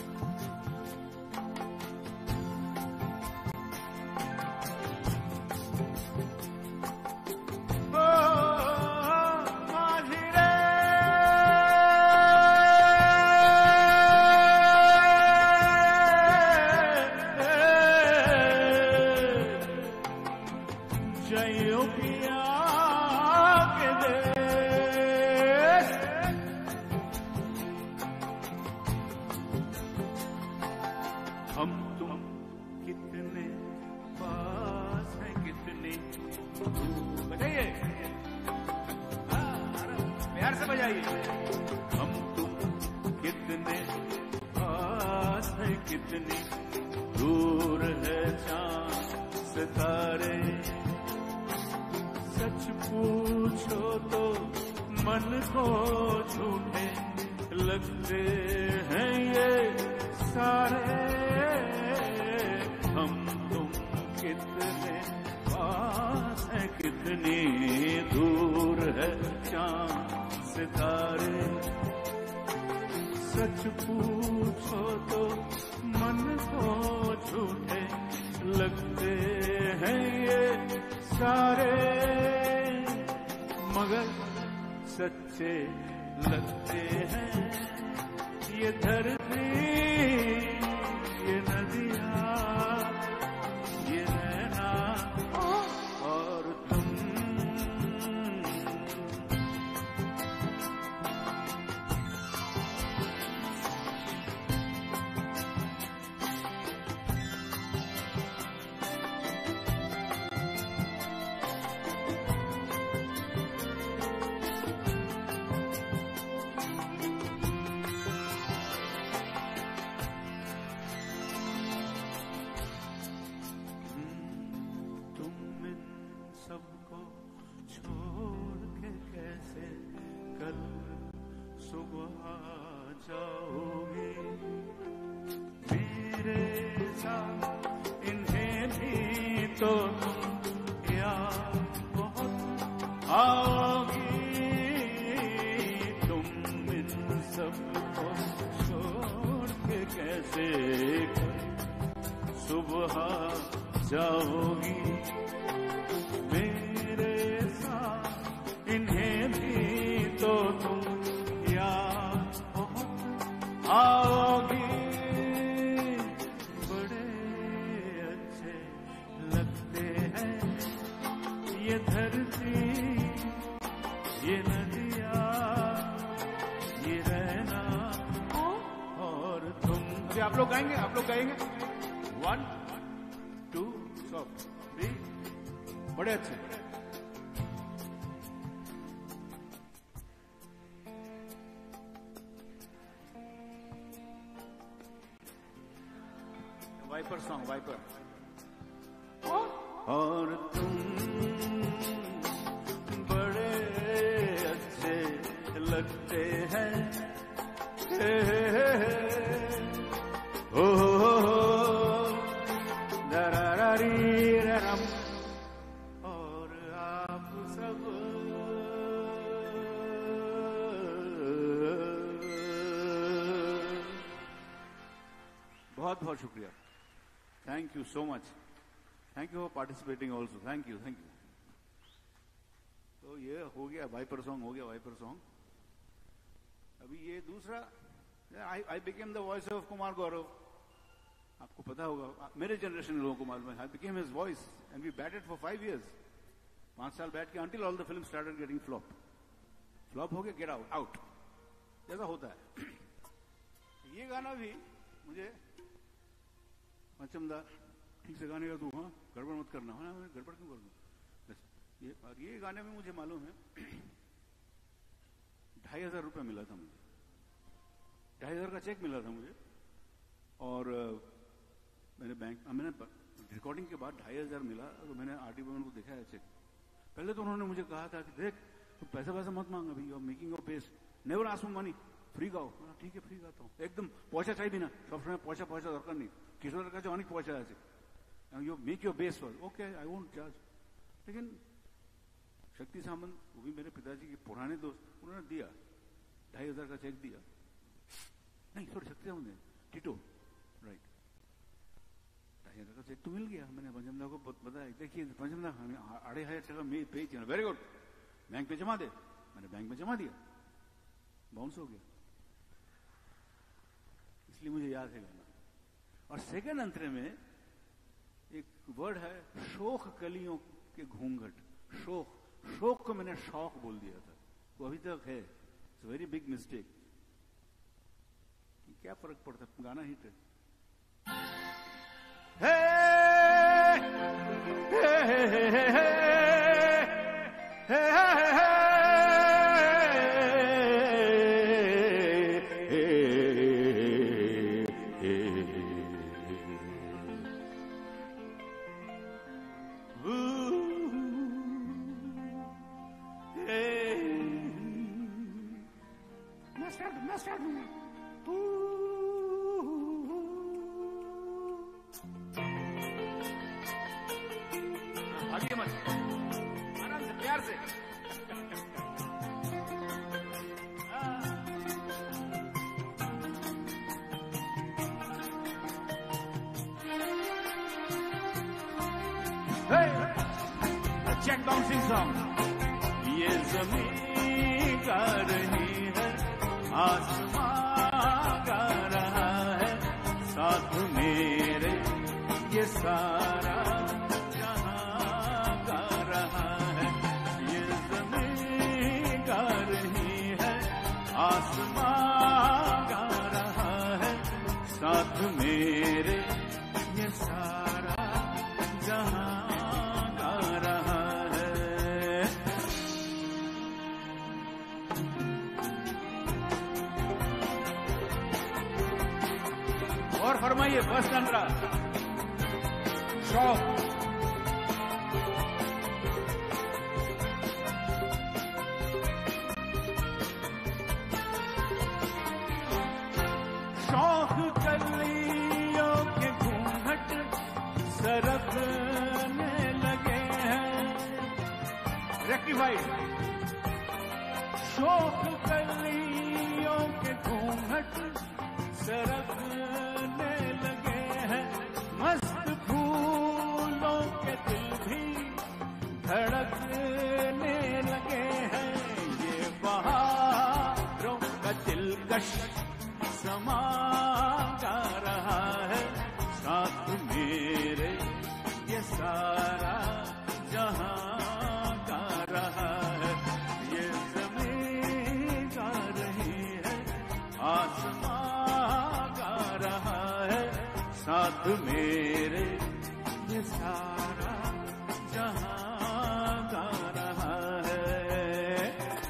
हम तुम कितने पास है, कितनी दूर है चांद सितारे। सच पूछो तो मन को झूठे लगते हैं ये सारे। हम तुम कितने पास है, कितनी दूर है चांद सितारे। सच पूछो तो मन को झूठे लगते हैं ये सारे, मगर सच्चे लगते हैं ये धरती, ये नदियाँ, ये रहना और तुम। सुबह जाओगी मेरे साथ, इन्हें भी तो तुम याद आओगी। बड़े अच्छे लगते हैं ये धरती, ये नदियाँ, ये रहना गाएंगे, आप लोग गाएंगे। वन टू सॉफ्ट थ्री, बड़े अच्छे। Wiper song, wiper. और तुम बड़े अच्छे लगते हैं, हे हे हे हो हो हो दरारी रम। और आप सब बहुत बहुत शुक्रिया। Thank you so much. Thank you for participating also. Thank you, thank you. तो ये हो गया वाइपर सॉन्ग, हो गया वाइपर सॉन्ग। अभी ये दूसरा, I I became the voice of Kumar Gaurav. आपको पता होगा, मेरे जनरेशन के लोगों को मालूम है, I became his voice and we batted for five years. पांच साल बैठ के until all the film started getting flop. Flop हो गया, गेट आउट आउट जैसा होता है। ये गाना भी मुझे पंचमदा ठीक से गाने का तू, हाँ गड़बड़ मत करना, हाँ गड़बड़ क्यों कर दूं। ये और ये गाने में मुझे मालूम है ढाई हजार रुपये मिला था मुझे, ढाई हजार का चेक मिला था मुझे। और मैंने बैंक, मैंने रिकॉर्डिंग के बाद ढाई हजार मिला तो मैंने आरटी भवन को दिखाया चेक। पहले तो उन्होंने मुझे कहा था कि देख तो पैसा पैसा मत मांग, अभी you are making your base, never ask for money, free गाओ। ठीक है फ्री गाता हूँ, एकदम পয়সা চাইবি না, সবসময় পয়সা পয়সা দরকার নেই, কিশোরের কাছে অনেক পয়সা আছে, you make your base for okay I won't charge. लेकिन शक्ति सामंत, वो भी मेरे पिताजी के पुराने दोस्त, उन्होंने दिया ढाई हजार का चेक दिया। नहीं सॉरी शक्ति सामंत ने, टिटो, राइट, ढाई हजार का चेक तो मिल गया। मैंने पंचमदा को बताया, देखिए पंचमदा अढ़ाई हजार टका में पे किया, वेरी गुड, बैंक पे जमा दे। मैंने बैंक में जमा दिया, बाउंस हो गया, इसलिए मुझे याद है गाना। और सेकंड अंतरे में एक वर्ड है शोक कलियों के घूंघट। शोक, शोक को मैंने शौक बोल दिया था, वो अभी तक है। It's very big mistake. क्या फर्क पड़ता है, गाना हिट है। हे, हे, हे, हे, हे, हे, हे, हे, हे, आगे मत, आराम से, प्यार से। Cheque bouncing song. ये जमीन का रही है, आसमां गा रहा है, साथ मेरे ये सारा जहां गा रहा है। ये जमीन गा रही है, आसमां गा रहा है, साथ मेरे ये सारा जहां गा रहा है। और फरमाइए फर्स्ट अंतरा, शौक। शौक कलियों के घूंघट सरकने लगे हैं। रेक्टिफाइड। शौक कलियों के घूंघट सरकने लगे हैं, मस्त फूलों के दिल भी धड़कने लगे हैं। ये बहारों का दिलकश समा गा रहा है, साथ मेरे ये सारा जहां गा रहा है। ये जमीन गा रही है, आसमां गा रहा है, मेरे ये सारा जहां गा रहा है।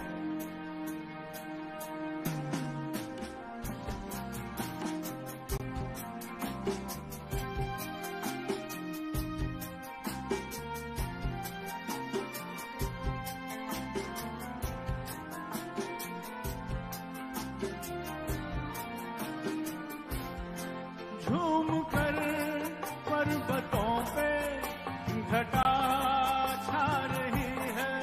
झूम कर पर्वतों पे घटा छा रही है,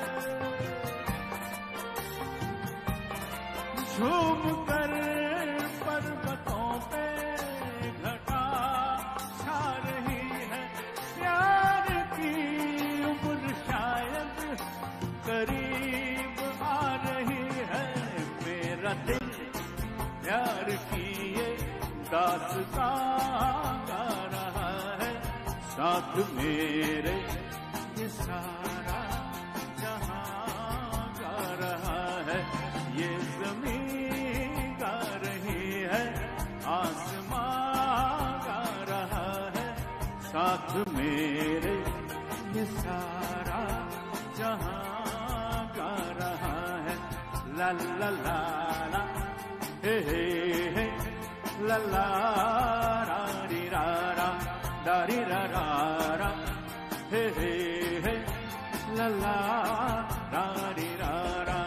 झूम कर पर्वतों पे घटा छा रही है। प्यार की उम्र शायद करीब आ रही है। मेरा दिल प्यार की ये दास्तां गा रहा है, साथ मेरे ये सारा जहां गा रहा है। ये ज़मीन गा रही है, आसमां गा रहा है, साथ मेरे ये सारा जहां गा रहा है। ला ला ला ला हे हे हे ला ला रा री रा रा दा री रा रा रा हे हे हे ला ला रा री रा रा।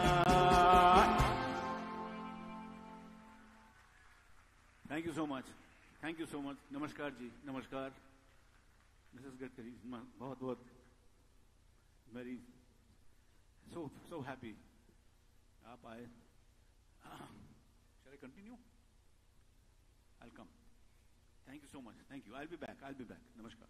Thank you so much, thank you so much. नमस्कार जी, नमस्कार मिसेस गडकरी, बहुत बहुत वेरी सो सो हैप्पी आप आए। Shall I continue? I'll come. Thank you so much. Thank you. I'll be back. I'll be back. Namaskar.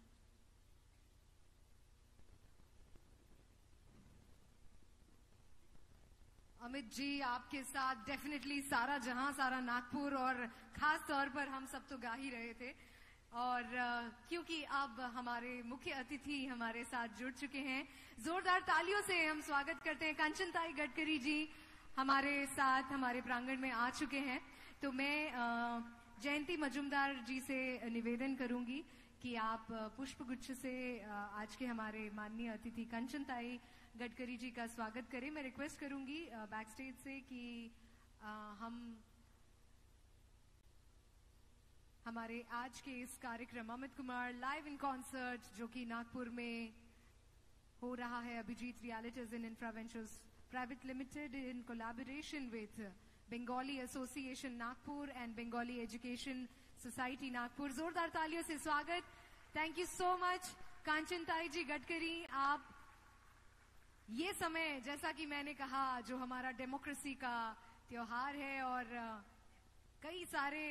Amit ji, आपके साथ डेफिनेटली सारा जहां, सारा नागपुर और खास तौर पर हम सब तो गा ही रहे थे। और uh, क्योंकि अब हमारे मुख्य अतिथि हमारे साथ जुड़ चुके हैं, जोरदार तालियों से हम स्वागत करते हैं। कांचनताई गडकरी जी हमारे साथ हमारे प्रांगण में आ चुके हैं। तो मैं uh, जयंती मजुमदार जी से निवेदन करूंगी कि आप पुष्पगुच्छ से आज के हमारे माननीय अतिथि कांचनताई गडकरी जी का स्वागत करें। मैं रिक्वेस्ट करूंगी बैक स्टेज से कि हम हमारे आज के इस कार्यक्रम Amit Kumar live in concert जो कि नागपुर में हो रहा है, Abhijeet realities in infra ventures private limited in collaboration with Bengali Association Nagpur and Bengali Education Society Nagpur। जोरदार तालियों से स्वागत। Thank you so much Kanchantai ji Gadkari. आप ये समय, जैसा कि मैंने कहा, जो हमारा डेमोक्रेसी का त्योहार है और कई सारे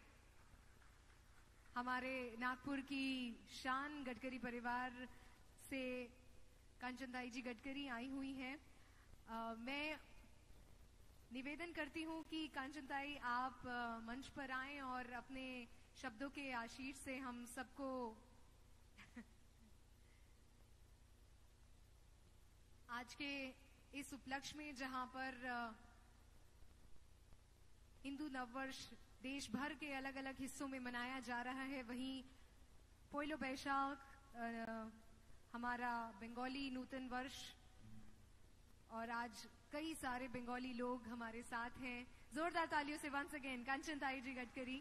हमारे नागपुर की शान गडकरी परिवार से कांचनताई जी गडकरी आई हुई हैं। मैं निवेदन करती हूं कि कांचनताई आप मंच पर आएं और अपने शब्दों के आशीष से हम सबको आज के इस उपलक्ष्य में, जहां पर हिंदू नववर्ष देश भर के अलग अलग हिस्सों में मनाया जा रहा है, वहीं पोइलो बैशाख हमारा बंगाली नूतन वर्ष, और आज कई सारे बंगाली लोग हमारे साथ हैं। जोरदार तालियों से वंस अगेन कांचनताई जी गडकरी।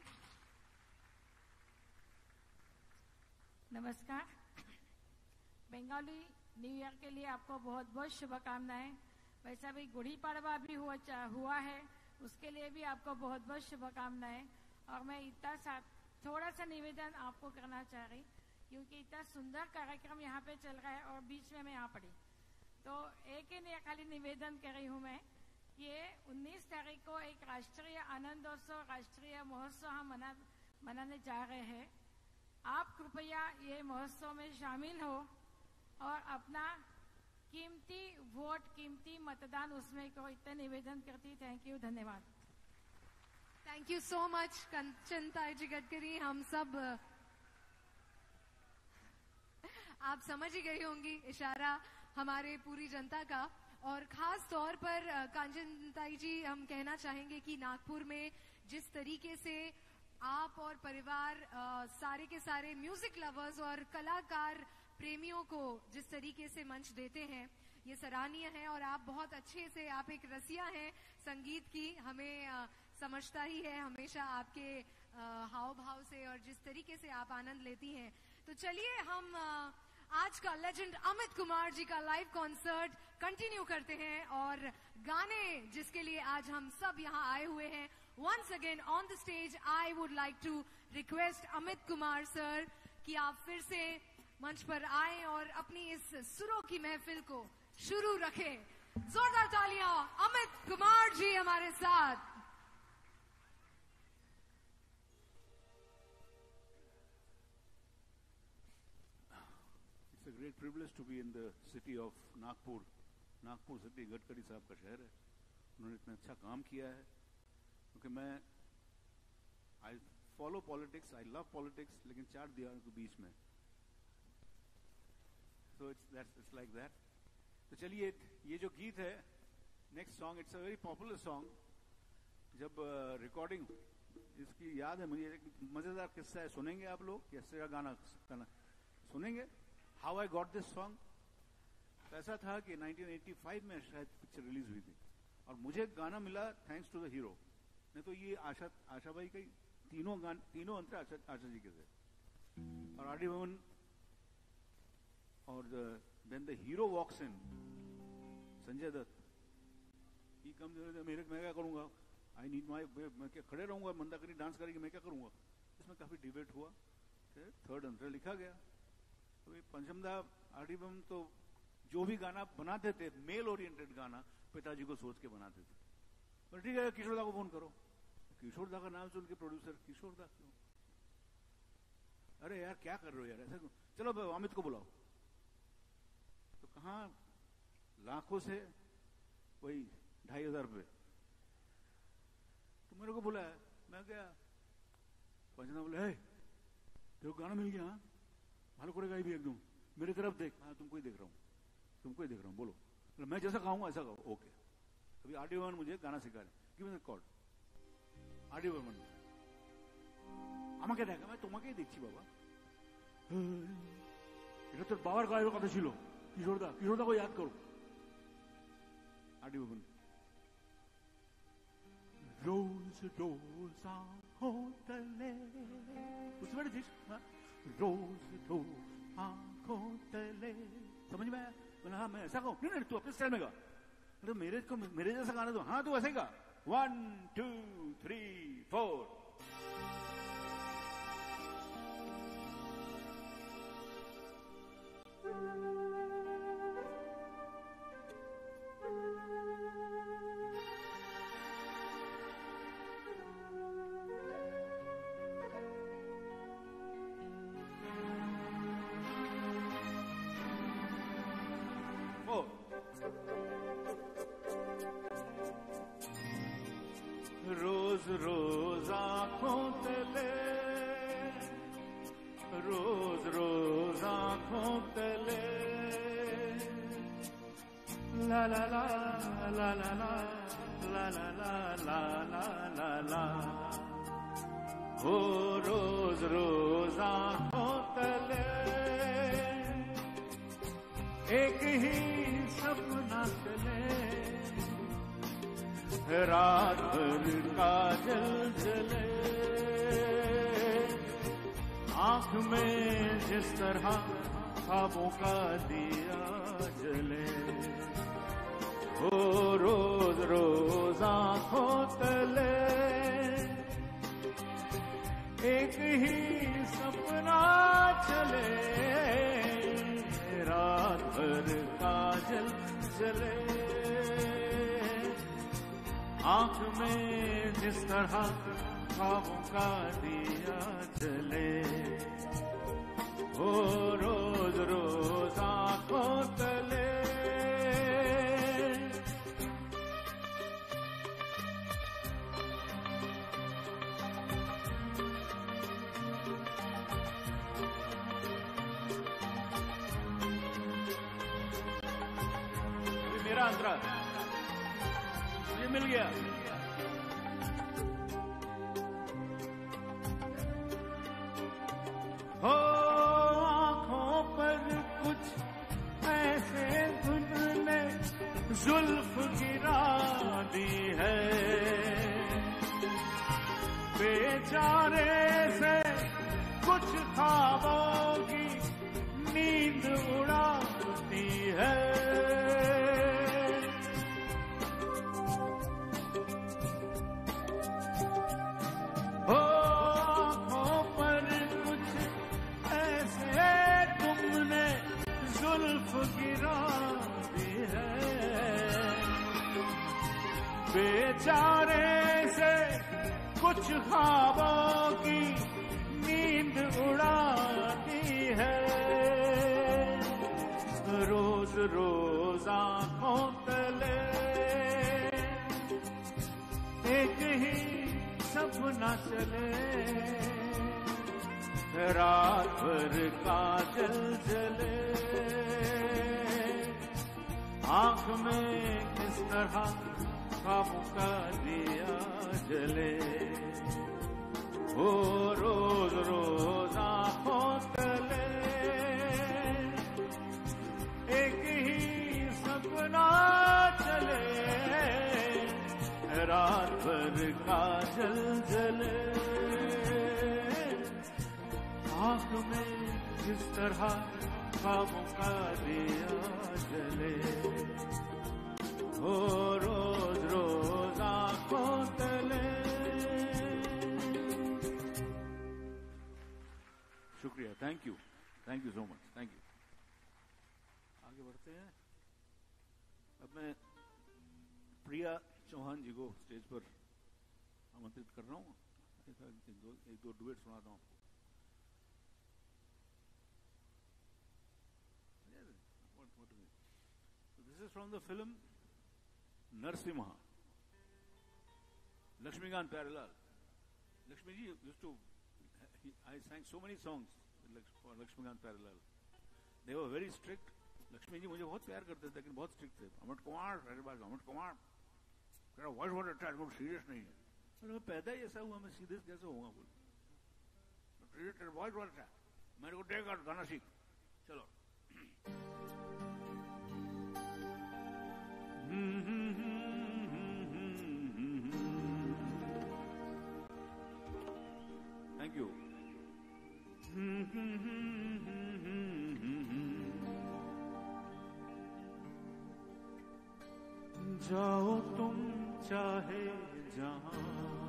नमस्कार। बंगाली न्यू ईयर के लिए आपको बहुत बहुत शुभकामनाएं। वैसा भी गुड़ी पड़वा भी हुआ हुआ है, उसके लिए भी आपको बहुत बहुत शुभकामनाएं। और मैं इतना सा थोड़ा सा निवेदन आपको करना चाह रही, क्योंकि इतना सुंदर कार्यक्रम यहाँ पे चल रहा है और बीच में मैं यहाँ पड़ी, तो एक ही खाली निवेदन कर रही हूँ मैं कि उन्नीस तारीख को एक राष्ट्रीय आनंदोत्सव, राष्ट्रीय महोत्सव हम मना मनाने जा रहे हैं। आप कृपया ये महोत्सव में शामिल हो और अपना कीमती वोट, कीमती मतदान उसमें को इतना निवेदन करती। थैंक यू, धन्यवाद। Thank you so much Kanchantai ji Gadkari. हम सब आप समझ ही गई होंगी इशारा हमारे पूरी जनता का। और खास तौर पर कांचनताई जी, हम कहना चाहेंगे कि नागपुर में जिस तरीके से आप और परिवार आ, सारे के सारे म्यूजिक लवर्स और कलाकार प्रेमियों को जिस तरीके से मंच देते हैं ये सराहनीय है। और आप बहुत अच्छे से, आप एक रसिया हैं संगीत की, हमें आ, समझता ही है हमेशा आपके हाव भाव से और जिस तरीके से आप आनंद लेती हैं। तो चलिए हम आ, आज का लेजेंड अमित कुमार जी का लाइव कॉन्सर्ट कंटिन्यू करते हैं और गाने जिसके लिए आज हम सब यहाँ आए हुए हैं। Once again on the stage I would like to request Amit Kumar sir कि आप फिर से मंच पर आए और अपनी इस सुरों की महफिल को शुरू रखें। जोरदार तालियां अमित कुमार जी हमारे साथ। It's a great privilege to be in the city of Nagpur. Nagpur city Gadkari साहब का शहर है, उन्होंने इतना अच्छा काम किया है। क्योंकि मैं I follow politics, I love politics, लेकिन चार दीवारों के बीच में, so it's that's it's like that. तो चलिए ये जो गीत है next song, it's a very popular song. जब रिकॉर्डिंग uh, इसकी याद है मुझे, एक मजेदार किस्सा है, सुनेंगे आप लोग? या गाना गाना सुनेंगे? How I got this song. ऐसा था कि नाइनटीन एटी फाइव में शायद पिक्चर रिलीज हुई थी और मुझे गाना मिला थैंक्स टू द हीरो। नहीं तो ये आशा आशा भाई का तीनों गान तीनों अंतर आशा, आशा जी के थे और आर डी बर्मन। और then the hero walks in, Sanjay Dutt, he come मेरे मैं क्या करूंगा, आई नीड माई, मैं क्या खड़े रहूंगा, मंदाकिनी डांस करेगी, मैं क्या करूंगा। इसमें काफी डिबेट हुआ, थर्ड अंतर लिखा गया। तो पंचमदा आर डी बर्मन तो जो भी गाना बनाते थे, मेल ओरिएंटेड गाना पिताजी को सोच के बनाते थे। पर ठीक है, किशोर दा को फोन करो। किशोर दा का नाम सुन के प्रोड्यूसर किशोर दा क्यों? अरे यार क्या कर रहे हो यार, ऐसा क्यों? चलो अमित को बुलाओ। तो कहाँ लाखों से वही ढाई हजार रुपये तो मेरे को बुलाया। मैं क्या पंचना बोले, है तेरे को गाना मिल गया? हाँ मालूम पड़ेगा भी एकदम, मेरी तरफ देख। हाँ तुमको ही देख रहा हूँ, तुमको ही देख रहा हूँ, बोलो। तो मैं जैसा कहूंगा ऐसा कहो। ओके, अभी आर डी बर्मन मुझे गाना सिखा रहे, give me the chord. R D Burman আমাকে দেখা, मैं তোমাকেই দেখছি বাবা। এটা তোর বাবার গায়ের কথা ছিল, কিশোরদা, কিশোরদাকে याद करो। आर डी बर्मन, रोज रोज आंखों तले, उसमें जिस रोज रोज आंखों तले, समझ में आया? बोला हाँ मैं ऐसा कहूँ। नहीं नहीं तू अपने स्टाइल में गा। तो मेरे को मेरे जैसा गाना दो। हाँ तू ऐसे गा, वन टू थ्री फोर। रोज रोज आंखों तले, रोज रोज आंखों तले, ला ला ला ला ला ला ला ला ला ला ला ला, हो रोज रोज आंखों तले एक ही सपना चले, रात भर काजल जले, आंख में जिस तरह ख्वाबों का दिया जले, हो रोज रोज आंखों तले एक ही सपना चले, रात भर काजल जले, आंख में जिस तरह ख्वाबों का दिया जले, वो रोज रोज आंखों तले। मेरा अंतरा मुझे मिल गया। जुल्फ गिरा दी है, बेचारे से कुछ ख्वाबों की नींद उड़ाती है। हो आँखों पर कुछ ऐसे तुमने जुल्फ गिरा दी है, बेचारे से कुछ ख्वाबों की नींद उड़ाती है। रोज रोज आँखों तले एक ही सपना चले, रात भर काजल जले, आँख में किस तरह ख्वाबों का दिया जले। हो रोज रोज आँखों तले एक ही सपना चले, रात भर काजल जले, आँख में किस तरह ख्वाबों का दिया जले। हो रोज रोज आँखों तले। शुक्रिया, thank you, thank you so much, thank you. आगे बढ़ते हैं। अब मैं प्रिया चौहान जी को स्टेज पर आमंत्रित कर रहा हूँ। एक दो एक दो डुएट सुनाता हूँ आपको। This is from the film Narsimha. Lakshmikant Pyarelal. Lakshmi ji used to, he, I sang so many songs for Lakshmikant Pyarelal. They were very strict. Lakshmi ji मुझे बहुत प्यार करते थे लेकिन बहुत स्ट्रिक्ट थे। अमट कुमार, मेरे पास अमट कुमार, मेरा वॉइस बहुत अच्छा है, सीरियस नहीं है। मैं पैदा ही ऐसा हुआ, मैं सीरियस कैसे होऊंगा? बोल तेरा वॉइस बहुत अच्छा है, मेरे को देख और गाना सीख। चलो थैंक यू। जाओ तुम चाहे जहां,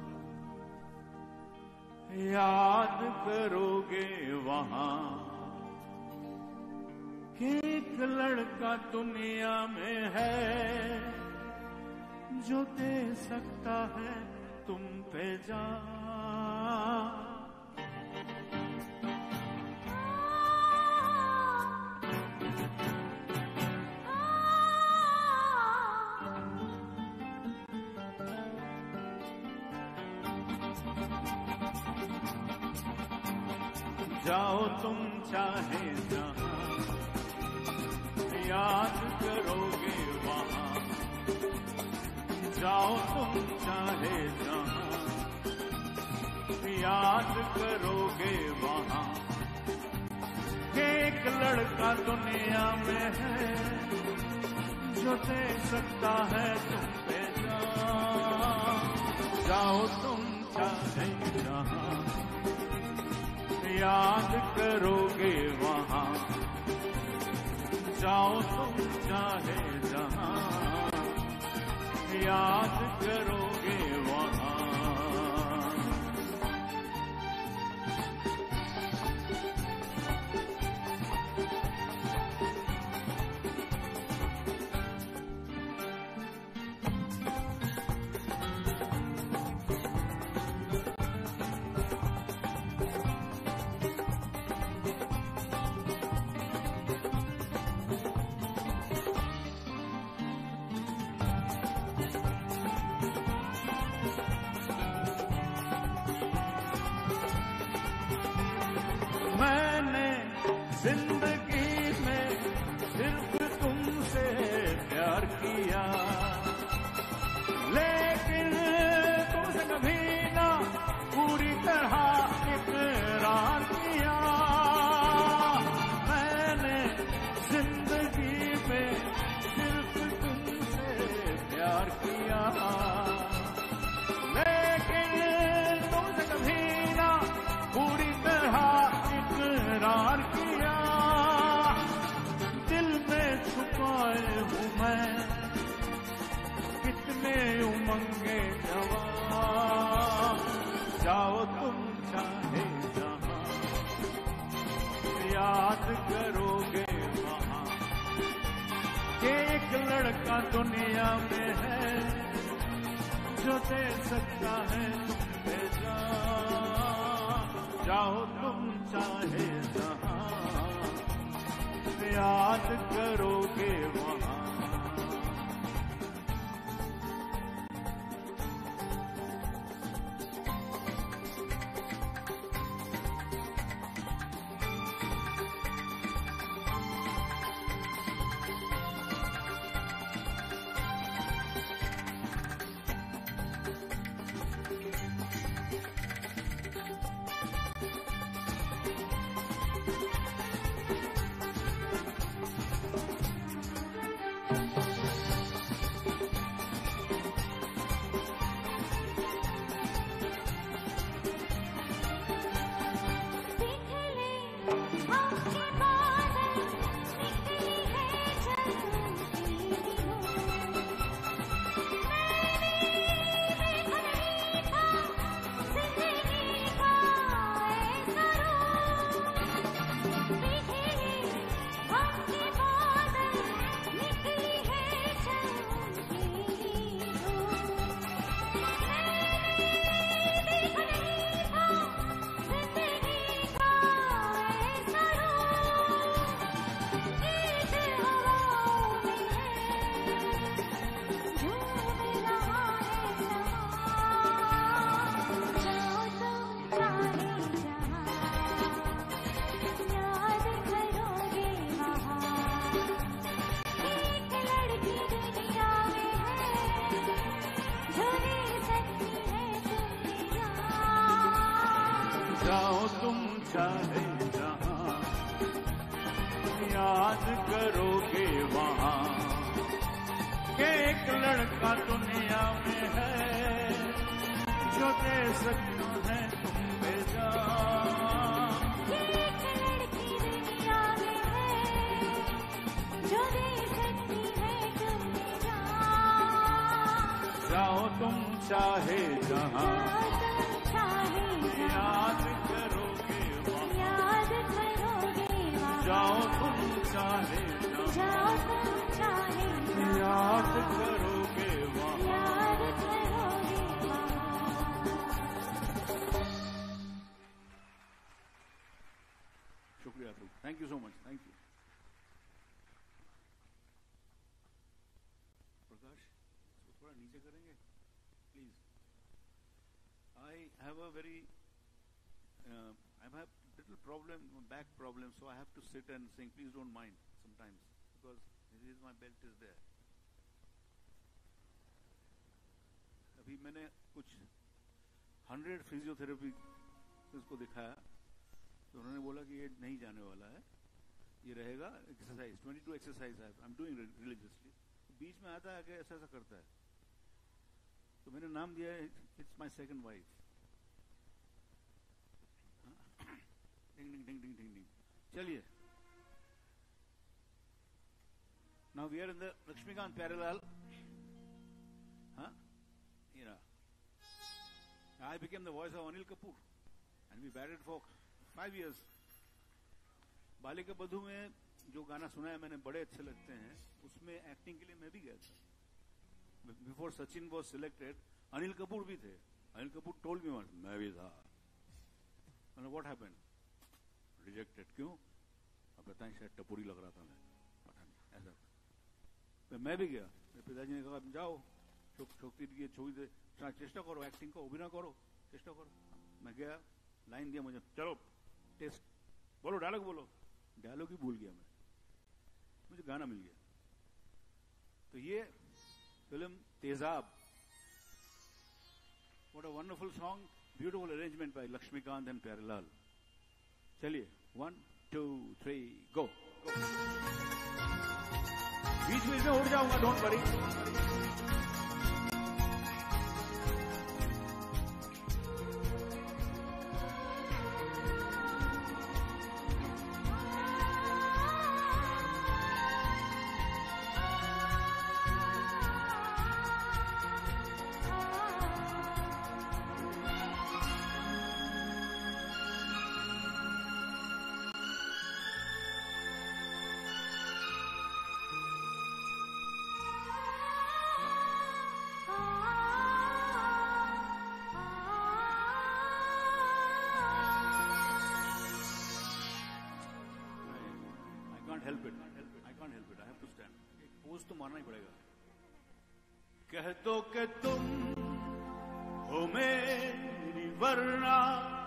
याद करोगे वहां, एक लड़का दुनिया में है जो दे सकता है तुम पे जान। जाओ तुम चाहे जहां, याद करोगे वहां, जाओ तुम चाहे जहां, याद करोगे वहां, एक लड़का दुनिया में है जो दे सकता है तुम पे जान। जाओ तुम चाहे जहां, याद करोगे वहां, जाओ तुम चाहे जहां, याद करोगे वहां। मैंने जिंदगी में सिर्फ तुमसे प्यार किया, लेकिन तुमसे कभी ना पूरी तरह इकरार किया। मैंने जिंदगी में सिर्फ तुमसे याद करोगे वहाँ कि एक लड़का दुनिया में है जो दे सकता है तुम पे जान। जाओ तुम चाहे जहाँ याद करोगे वहाँ। जाओ तुम चाहे जहाँ याद करोगे वहाँ कि एक लड़का दुनिया में है जो दे सकता है तुम पे जान। जाओ तुम चाहे जहाँ याद करोगे वहाँ। जाओ तुम चाहे जहाँ याद करोगे वहाँ। शुक्रिया, thank you so much, thank you. Prakash, इसको थोड़ा नीचे करेंगे please. I have a very uh, I have little problem, back problem, so I have to sit and sing. Please don't mind sometimes because this is my belt is there. अभी मैंने कुछ हंड्रेड फिजियोथेरेपी को दिखाया तो उन्होंने बोला कि ये नहीं जाने वाला है, ये रहेगा exercise. Twenty two exercise I am doing religiously. बीच में आता है कि ऐसा ऐसा करता है तो मैंने नाम दिया it's my second wife. Ding ding ding ding ding ding. चलिए, now we are in the Lakshmikant Pyarelal. हाँ, you know, I became the voice of Anil Kapoor and we batted for five years. बालिका बधू में जो गाना सुना है मैंने बड़े अच्छे लगते हैं, उसमें एक्टिंग के लिए मैं भी गया था। Before Sachin was selected Anil Kapoor भी थे। Anil Kapoor told me once, मैं भी था। मैंने व्हाट हैपेंड, रिजेक्टेड। क्यों? अब बताएं, शायद टपोरी लग रहा था मैं, पता नहीं ऐसा। तो मैं भी गया, मेरे पिताजी ने कहा जाओ छोकती दिए छोड़ दे, चेष्टा करो एक्टिंग को, अभिनय करो, चेष्टा करो। मैं गया, लाइन दिया मुझे, चलो टेस्ट बोलो, डायलॉग बोलो। डायलॉग ही भूल गया मैं, मुझे गाना मिल गया। तो ये फिल्म तेजाब, what a wonderful song, beautiful arrangement bye Laxmikant and Pyarelal. चलिए, वन टू थ्री गो। बीच बीच में उड़ जाऊंगा, don't worry. Can't help it, I can't help it, I have to stand. Pose तो मारना ही पड़ेगा. कह दो कि तुम हो मेरी वरना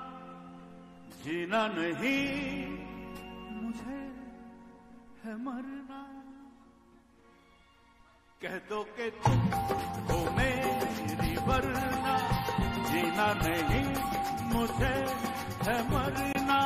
जीना नहीं मुझे है मरना. कह दो कि तुम हो मेरी वरना जीना नहीं मुझे है मरना.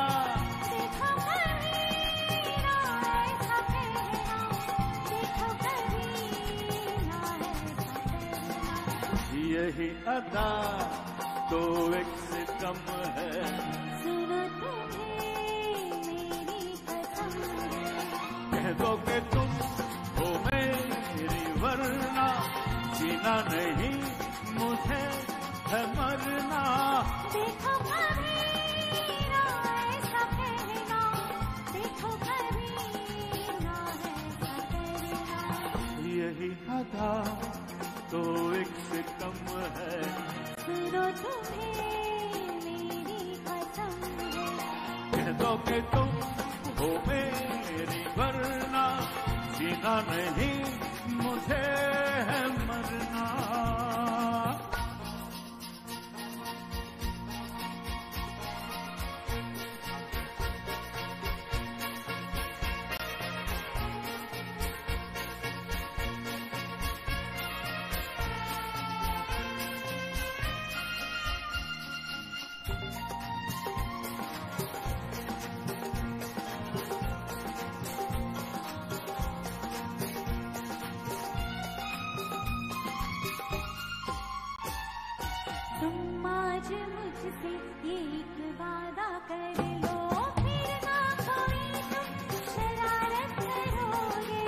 यही अदा तो एक सितम है. सुनो तुम्हें मेरी कसम है. कह दो कि तुम हो मेरी वरना जीना नहीं मुझे है मरना. देखो कभी ना ऐसा कहना, देखो कभी ना ऐसा कहना. यही अदा तो एक सितम है. सुनो तुम्हें मेरी कसम है. कह दो कि तुम हो मेरी वरना जीना नहीं मुझे है मरना. तुम आज मुझसे ये एक वादा कर लो, फिर ना कोई तुम शरारत करोगे.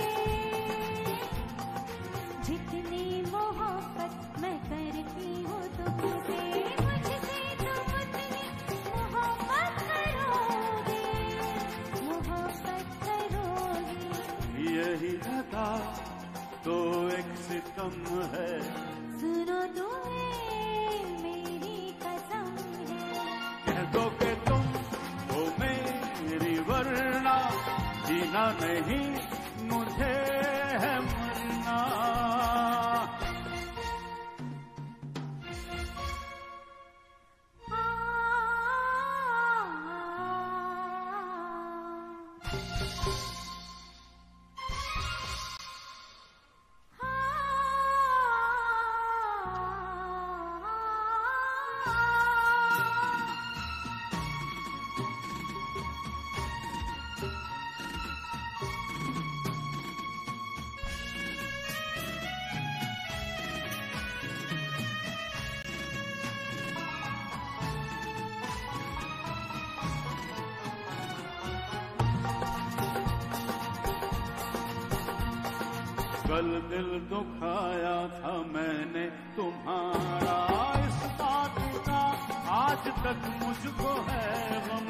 जितनी मोहब्बत मैं करती हूँ तुमसे, मुझसे तुम उतनी मोहब्बत करोगे, मोहब्बत करोगे. यही अदा तो एक सितम है. सुनो तुम्हें मेरी कसम है. कह दो कि तुम हो मेरी वरना जीना नहीं मुझे है मरना. कल दिल दुखाया था मैंने तुम्हारा, इस बात का आज तक मुझको है गम.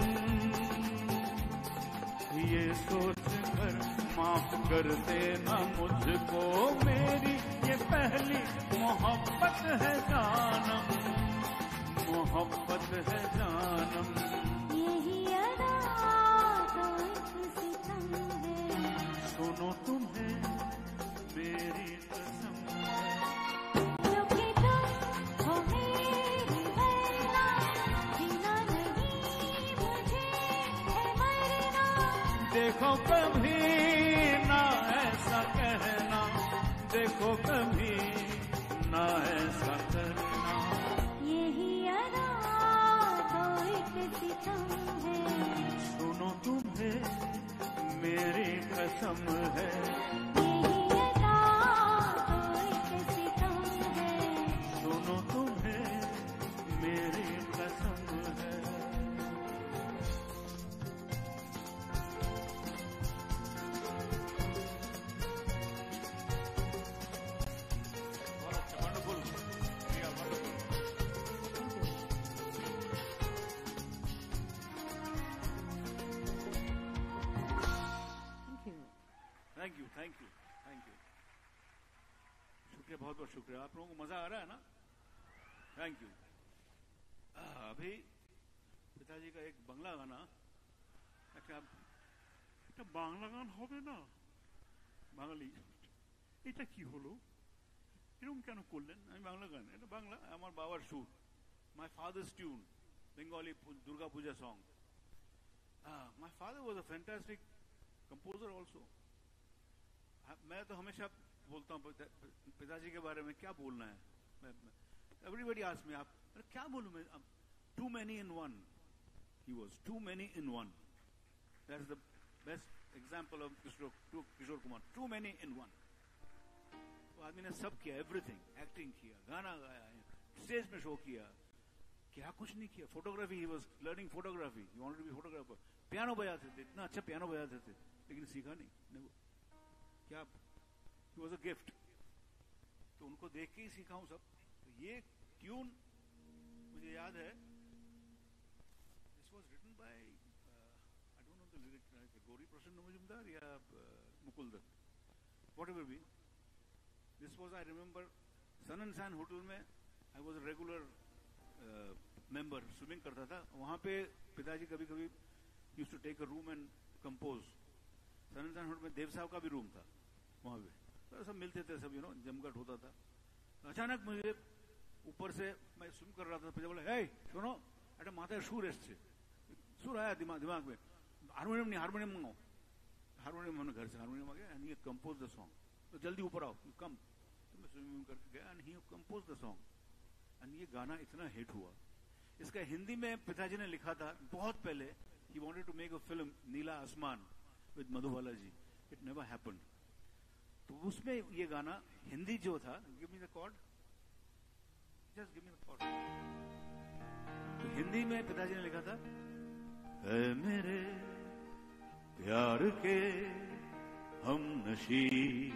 ये सोच कर माफ कर देना मुझको, मेरी ये पहली मोहब्बत है जानम, मोहब्बत है जानम. यही अदा तो एक सितम है. सुनो तुम्हें मेरी कसम है. क्योंकि तुम हो मेरी वरना जीना नहीं मुझे है मरना. देखो कभी ना ऐसा कहना, देखो कभी ना ऐसा करना. यही अदा तो एक सितम है. सुनो तुम्हें मेरी कसम है. यही अदा तो एक सितम है. सुनो तुम्हें मेरी कसम है. बहुत अच्छा, wonderful. Thank you thank you thank you. शुक्रिया, बहुत बहुत शुक्रिया. आप लोगों को मजा आ रहा है ना? Thank you. अभी पिताजी का एक बंगला गाना, अच्छा এটা বাংলা গান হবে না? বাঙালি এটা কি হলো, এরকম কেন করলেন? আমি বাংলা গান, এটা বাংলা, আমার বাবার সুর, my father's tune, Bengali Durga Puja song. My father was a fantastic composer also. मैं तो हमेशा बोलता हूँ पिताजी के बारे में, क्या बोलना है, एवरीबडी आस्क्स मी, आप क्या बोलूं मैं, too many in one, he was too many in one, that is the best example of Kishore Kishore Kumar, too many in one. वो आदमी ने सब किया, एवरीथिंग, एक्टिंग किया, गाना गाया, स्टेज में शो किया, क्या कुछ नहीं किया। Photography, he was learning photography, he wanted to be photographer. Piano बजाते थे, इतना अच्छा पियानो बजाते थे, लेकिन सीखा नहीं, नहीं क्या, ही वॉज अ गिफ्ट। तो उनको देख के ही सीखा हूं सब। तो ये ट्यून मुझे याद है, this was written by, I don't know the lyric, Gauri Prasanna Majumdar या Mukul Dutt, whatever be. This was, I remember, sun and sand hotel में I was a regular member, swimming करता था वहां पे। पिताजी कभी कभी used to take a room and compose. Sun and sand hotel में देव साहब का भी रूम था वहां पे, तो सब मिलते थे, सब यू नो जमघट होता था। तो अचानक मुझे ऊपर से, मैं स्विम कर रहा था, पिता बोला, हे सुनो, अरे माता सुर एसছে, सुर आया दिमाग दिमाग में, हारमोनियम नहीं, हारमोनियम मंगाओ। हारमोनियम हमने घर से हारमोनियम आ गया, and he compose the song, तो जल्दी ऊपर आओ, यू कम। तो मैं स्विमिंग करके गया and he compose the song, and ये गाना इतना हिट हुआ। इसका हिंदी में पिताजी ने लिखा था बहुत पहले, he wanted to make a film नीला आसमान with Madhubala ji, it never happened। तो उसमें ये गाना हिंदी जो था, give me the chord, just give me the chord। तो हिंदी में पिताजी ने लिखा था, ऐ मेरे प्यार के हम नशी,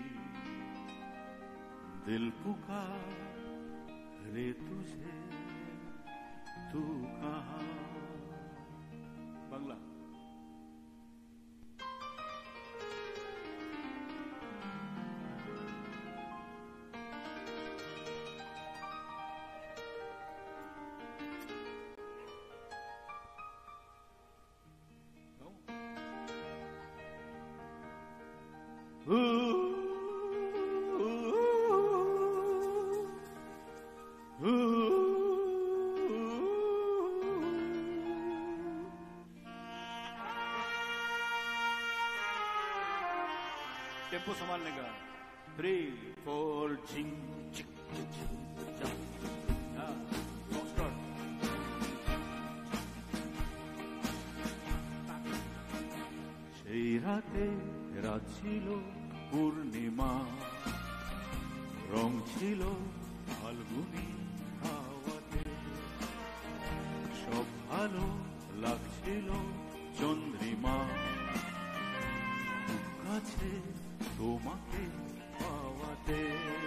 दिल पुकारे तुझे, तू कहाँ। बांग्ला। टेम्पो संभालने का, थ्री फोर झिंग चिक चिक हाँ फॉक्सट्रॉट। সেই রাতে রাত ছিল পূর্ণিমা, রং ছিল ফাল্গুনি হাওয়াতে, সব ভালো লাগছিল চন্দ্রিমা, কাছে তোমাকে পাওয়াতে।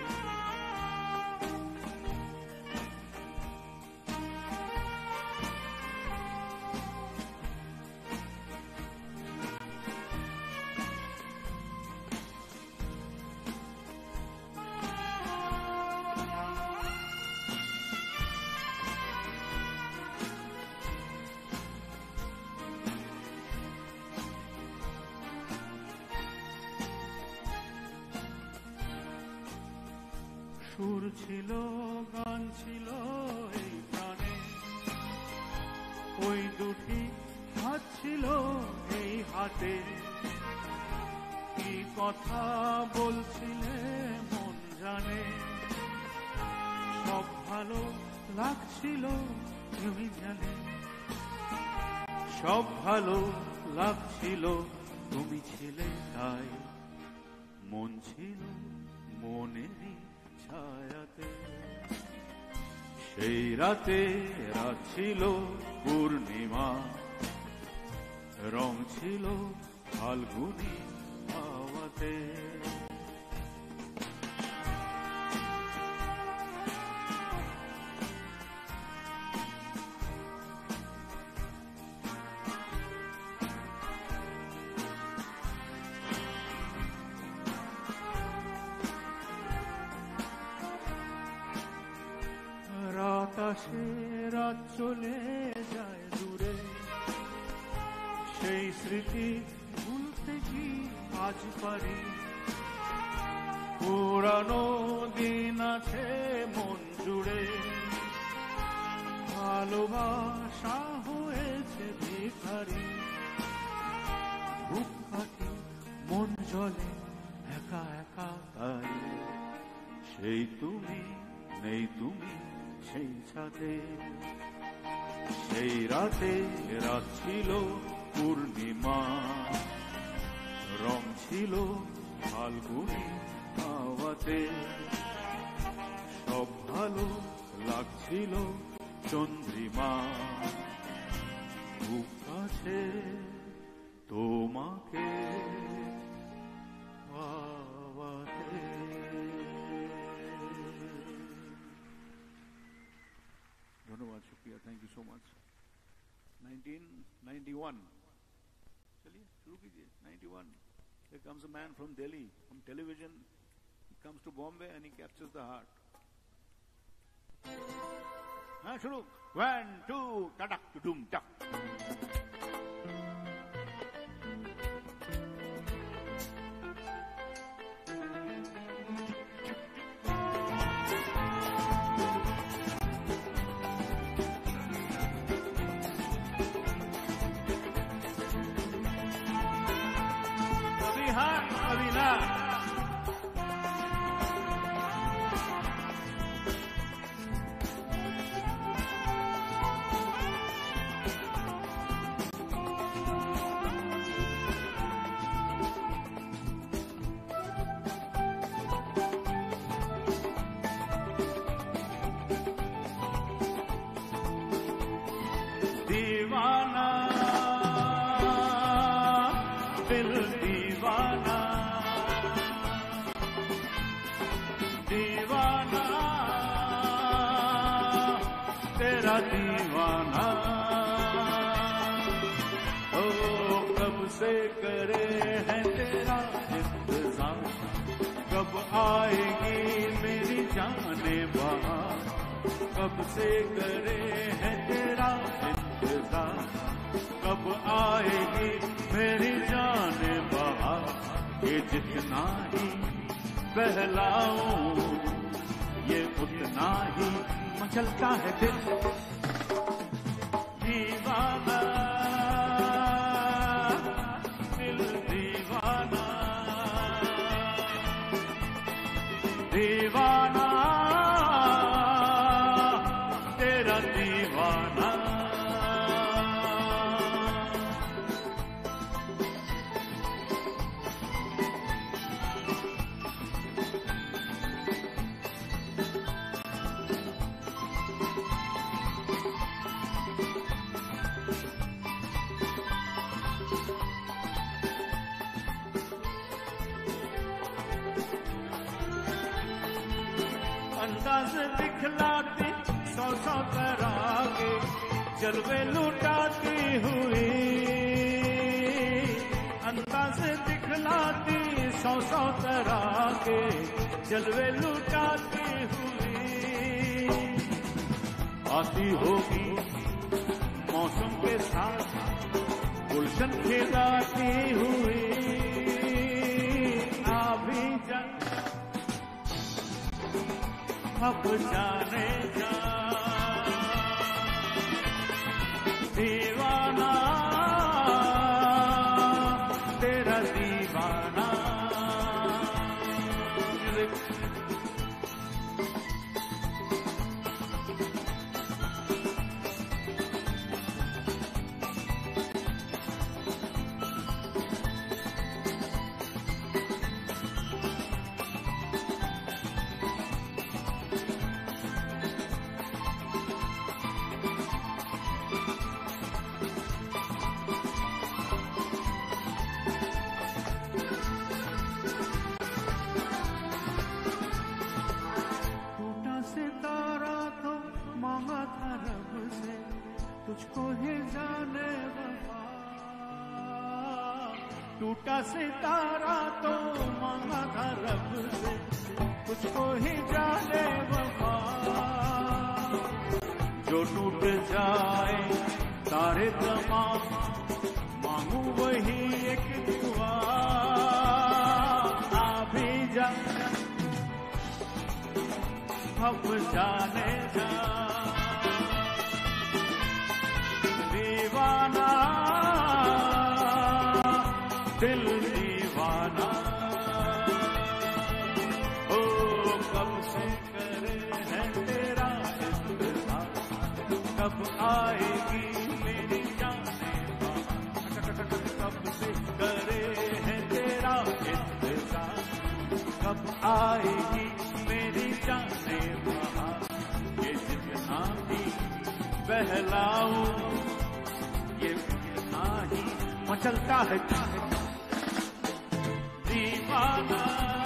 সুর ছিল, গান ছিল এই প্রাণে, ওই দুটি হাত ছিল এই হাতে, কি কথা বলছিলে মন জানে, সব ভালো লাগছিল তুমি জানে, সব ভালো লাগছিল তুমি ছিলে তাই, মন ছিল মনেরই ছায়াতে। সেই রাতে রাত ছিল পূর্ণিমা, রং ছিল ফাল্গুনি হাওয়াতে। আকাশে রাত চলে যায় দূরে, সেই স্মৃতি ভুলতে আজ পারি পুরানো দিন আছে মন জুড়ে ভালোবাসা হয়েছে ভিখারি বুক ফাটে মন জলে একা একা তাই সেই তুমি নেই তুমি সেই ছাদে সেই রাতে রাত ছিল পূর্ণিমা রং ছিল ফাল্গুনি হাওয়াতে সব ভালো লাগছিল চন্দ্রিমা বুক কাছে তোমাকে পাওয়াতে। धन्यवाद शुक्रिया thank you so much. Nineteen ninety one चलिए शुरू कीजिए। Ninety one Here comes a man from Delhi from television. He comes to Bombay and he captures the heart. हाँ शुरू वन टू टडक टुडुम टक। दीवाना दिल दीवाना दीवाना तेरा दीवाना ओ कब से करे है तेरा इंतजार कब आएगी मेरी जाने बाहर कब से करे है तेरा कब आएगी मेरी जाने बाहर ये जितना ही बहलाऊं ये उतना ही मचलता है दिल दीवाना दिल दीवाना दीवाना तेरा दीवाना अंदाज दिखलाती सौ सौ तरह के जलवे लुटाती हुई अंदाज दिखलाती सौ सौ तरह के जलवे लुटाती हुई आती होगी मौसम के साथ गुलशन खिलाती हुई आ भी जा अब जाने जा दीवाना तेरा दीवाना तुझको ही जाने वफा टूटा सितारा तो मांगा था रब से तुझको ही जाने वफा जो टूट जाए तारे तमाम मांगू वही एक दुआ अब जाने जा दीवाना दिल दीवाना ओ कब से करे है तेरा इंतजार कब आएगी मेरी जाने कब से करे है तेरा इंतजार कब आएगी मेरी जाने ये जितना ही बहलाऊं ये जितना ही मचलता है दीवाना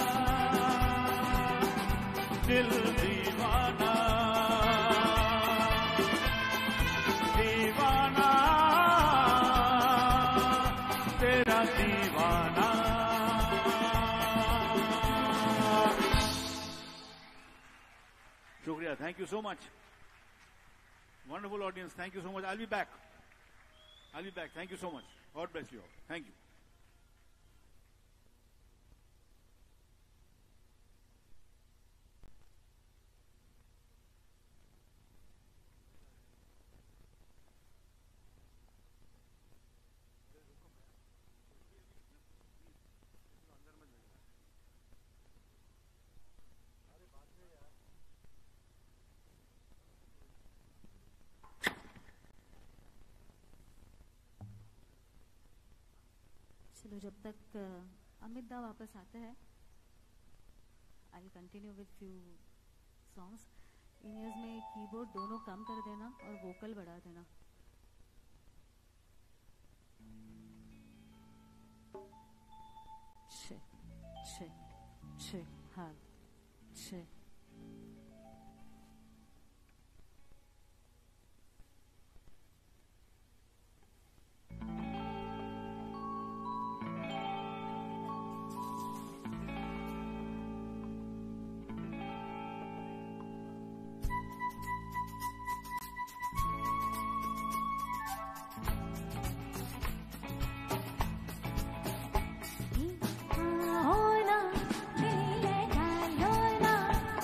दिल दीवाना दीवाना तेरा दीवाना शुक्रिया thank you so much wonderful audience thank you so much I'll be back I'll be back thank you so much God bless you all thank you चलो जब तक अमित दा वापस आते हैं I will continue with few songs in years में कीबोर्ड दोनों कम कर देना और वोकल बढ़ा देना छे छे छे हाल छे होना दिल लगा लो ना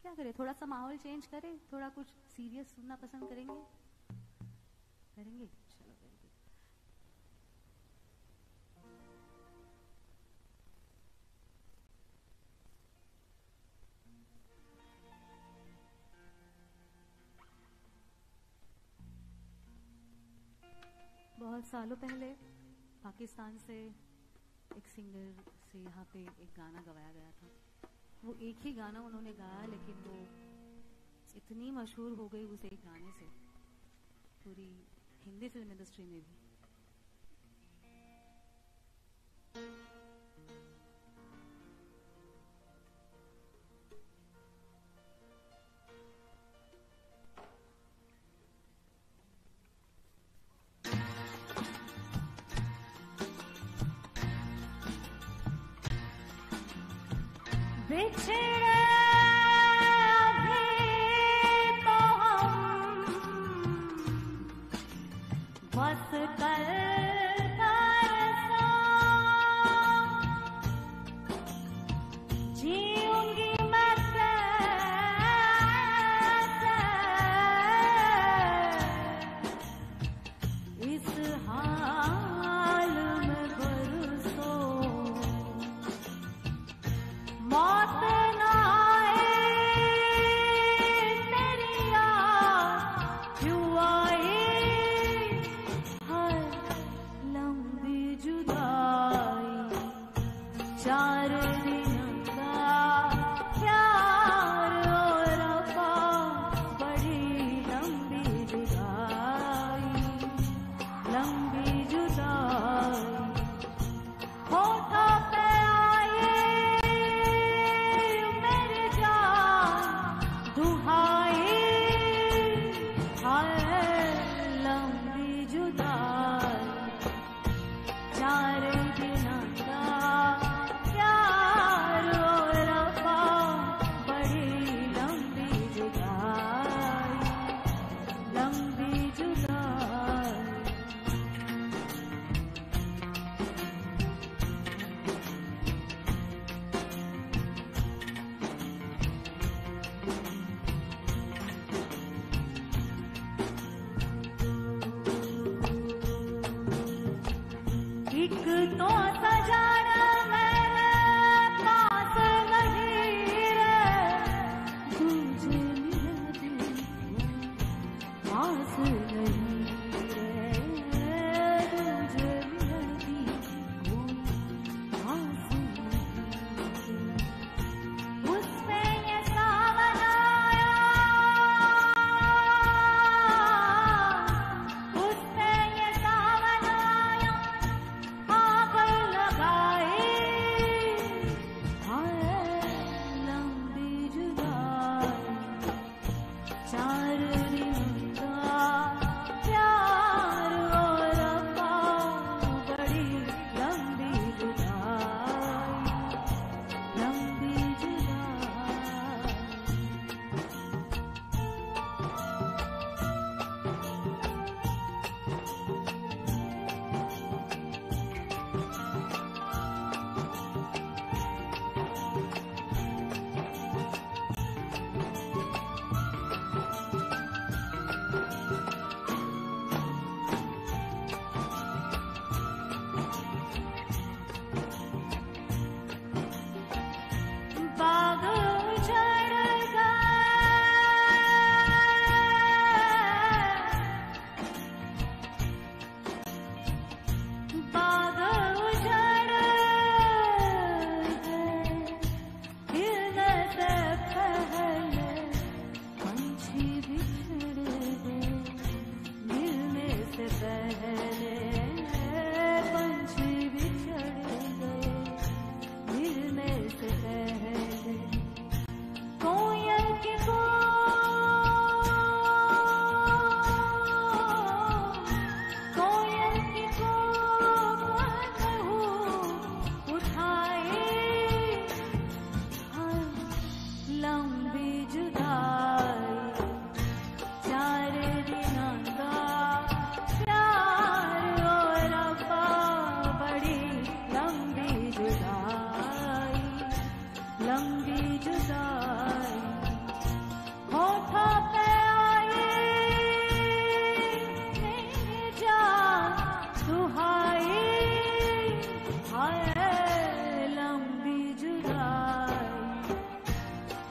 क्या करें, थोड़ा सा माहौल चेंज करें, थोड़ा कुछ सीरियस सुनना पसंद करेंगे करेंगे चलो वेरी गुड। बहुत सालों पहले पाकिस्तान से एक सिंगर से यहाँ पे एक गाना गवाया गया था। वो एक ही गाना उन्होंने गाया, लेकिन वो इतनी मशहूर हो गई उस एक गाने से पूरी हिंदी फिल्म इंडस्ट्री में भी। बिछड़े अभी तो हम बस कल परसों जीऊंगी मैं कैसे इस हाल में बरसों मौत ना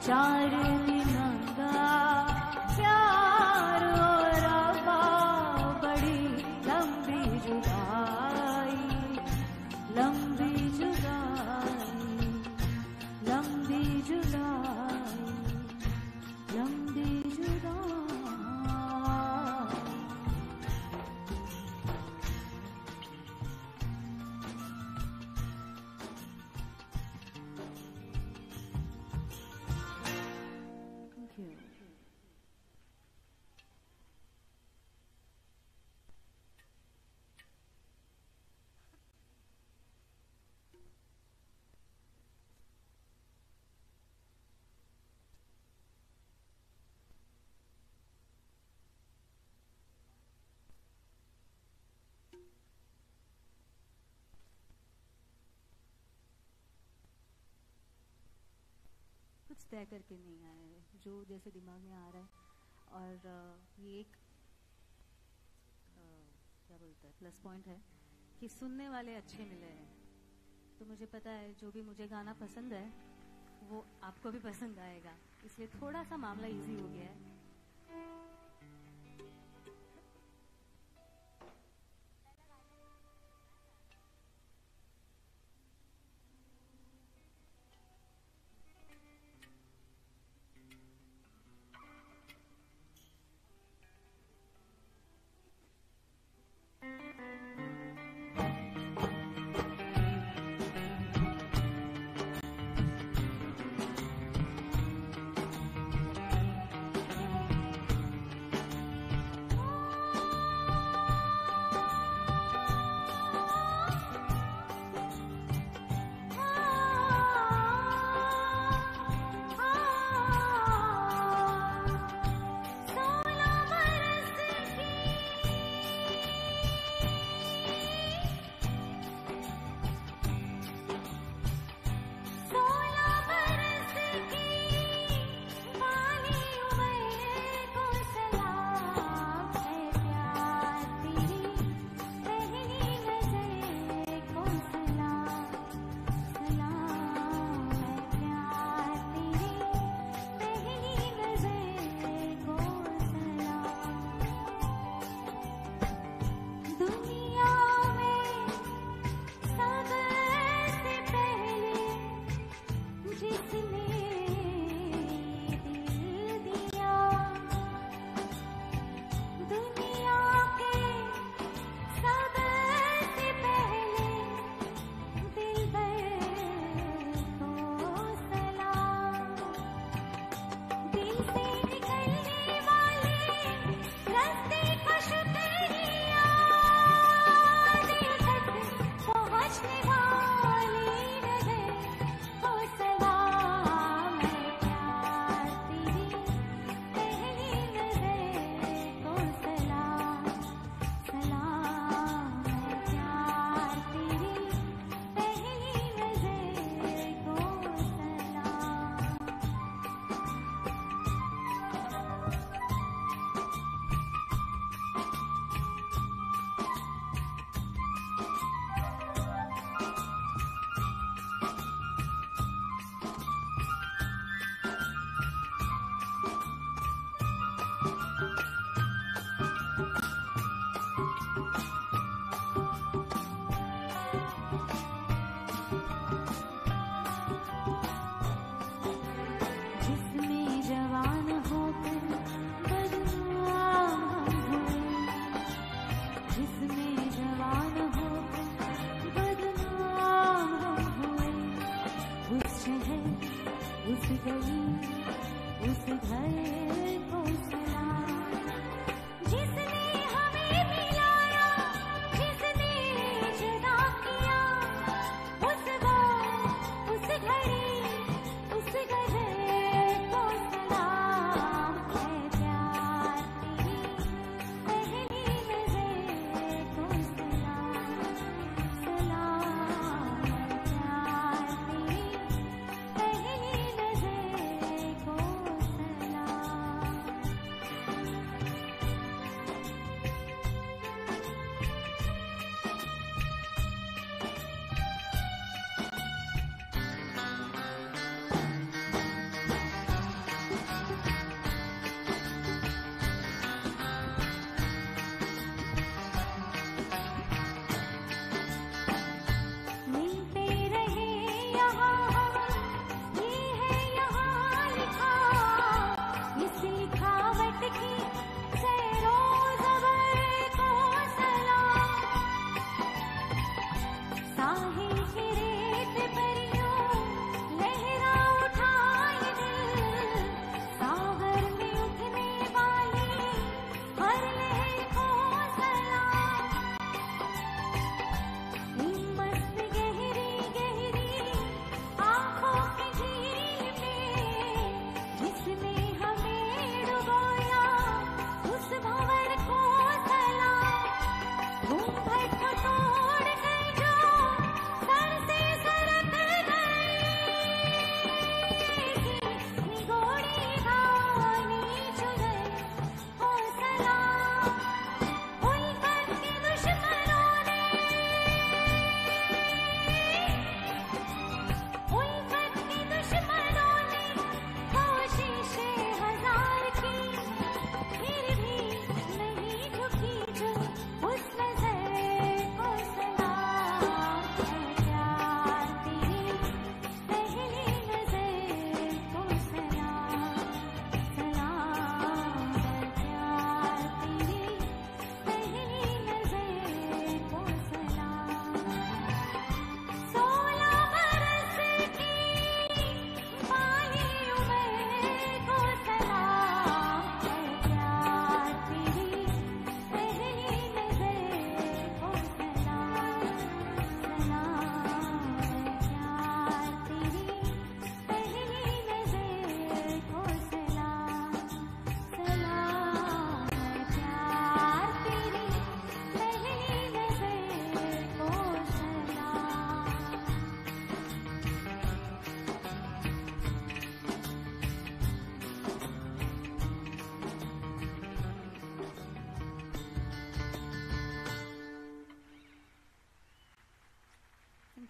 चार दिनों का प्यार और वफा, बड़ी लंबी जुदाई, लंबी जुदाई, लंबी जुदाई, लंबी जुदाई। Thank you. कुछ तय करके नहीं आए हैं, जो जैसे दिमाग में आ रहा है। और अ, ये एक अ, क्या बोलते हैं प्लस पॉइंट है कि सुनने वाले अच्छे मिले हैं। तो मुझे पता है जो भी मुझे गाना पसंद है वो आपको भी पसंद आएगा, इसलिए थोड़ा सा मामला इजी हो गया है।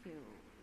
you.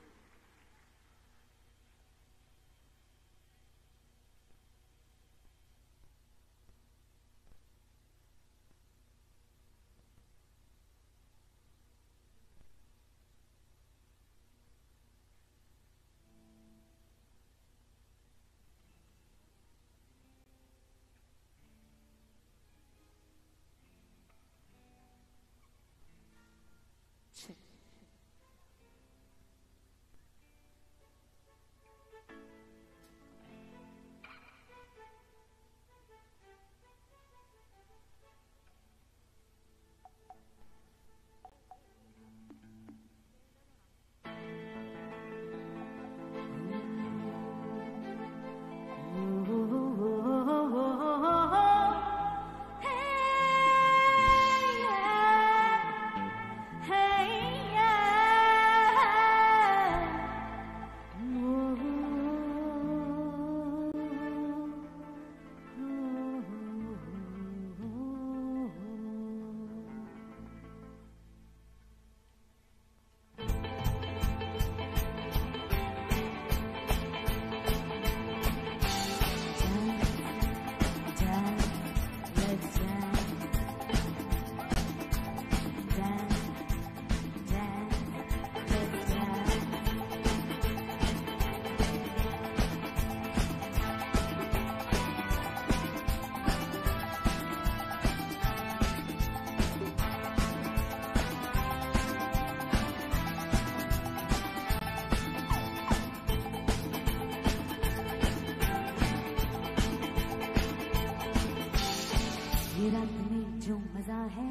ये रात में जो मजा है,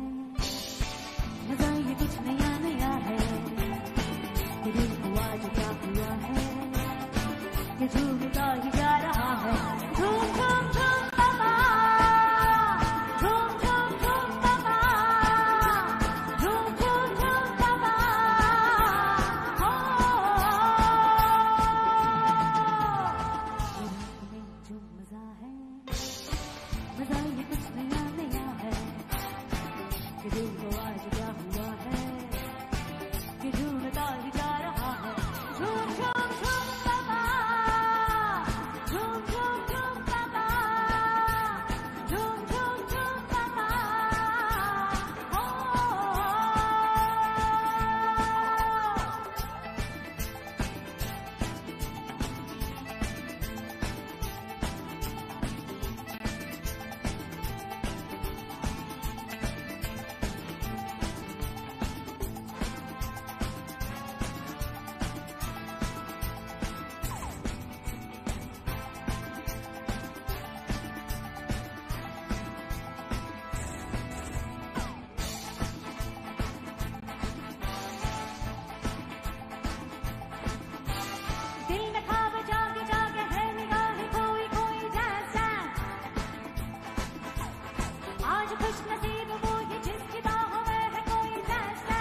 मजा ये कुछ नया नया है। कि दिल को आज क्या हुआ है, कि झूमता ही जा रहा है। झूम झूम झूम बाबा, झूम झूम झूम बाबा, झूम झूम झूम बाबा। हो ये रात में जो मजा है, मजा ये कुछ नया नया है। कि दिल को आज क्या हुआ है, कि झूमता ही जा रहा है। झूम झूम झूम बाबा, झूम झूम झूम बाबा, झूम झूम झूम बाबा। हो दिल में खाब जागे जागे है निगाहें कोई कोई जैसा। आज खुश नसीब वो ही जिसकी बाहों में है कोई जैसा।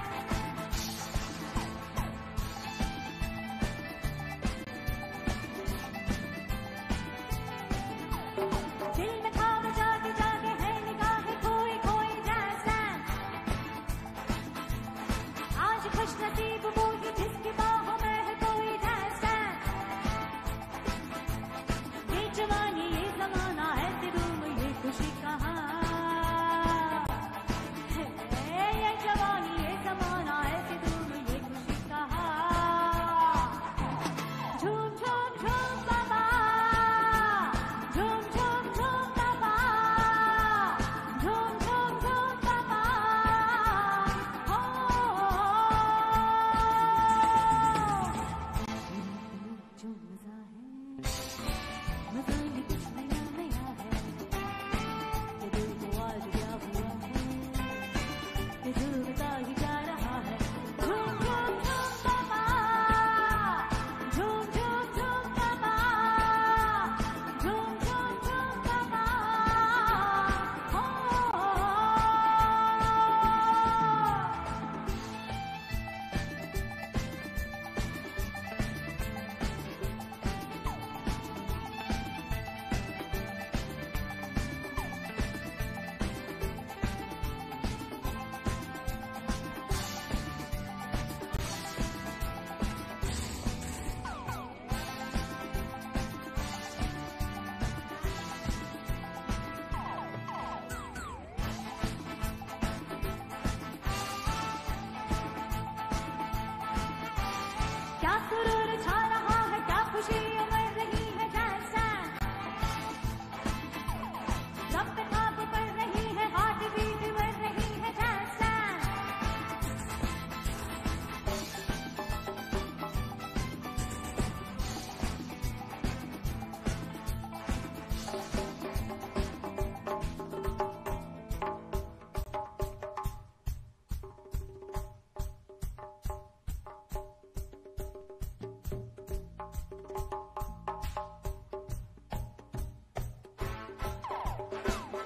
दिल में खाब जागे जागे है निगाहें कोई कोई जैसा। आज खुश नसीब वो ही जिसकी बाहों में है कोई जैसा। ये जवानी ये जमाना ऐसे रूम ये खुशी कहाँ है। ये जवानी ये जमाना ऐसे रूम ये खुशी कहाँ। झूम झूम झूम बाबा, झूम झूम झूम बाबा, झूम झूम झूम बाबा। हो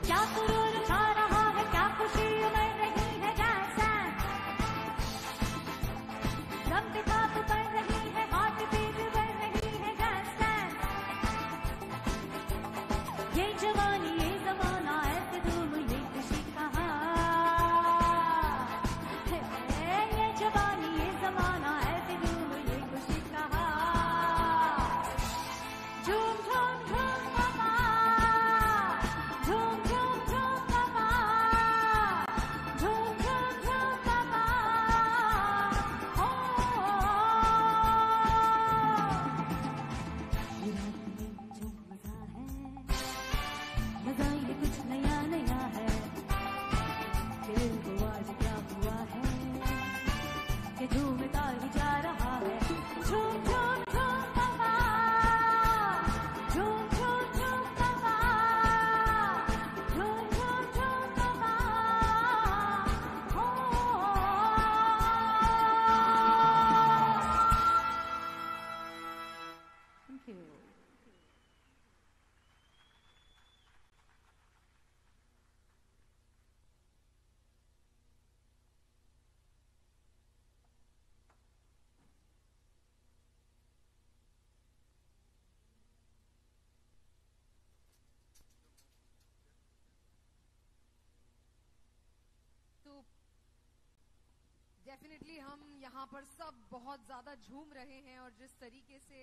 क्या सुरूर छा रहा है, क्या खुशी उमड़ रही है जैसा रंग ताप बढ़ रही है, हाथ बीट बढ़ रही है जैसा ये जवानी ये जमाना ऐसे धूम ये खुशी कहाँ है, ये जवानी ये जमाना ऐसे धूम ये खुशी कहाँ झूम झूम झूम बाबा झूम झूम झूम बाबा झूम झूम झूम बाबा ओ ये रात में जो मजा है, मजा ये कुछ नया नया है, दिल को आज क्या हुआ है कि झूमता ही जा रहा है, झूम झूम झूम बाबा झूम झूम झूम बाबा झूम झूम झूम बाबा ओ थैंक यू। तो डेफिनेटली हम यहाँ पर सब बहुत ज्यादा झूम रहे हैं और जिस तरीके से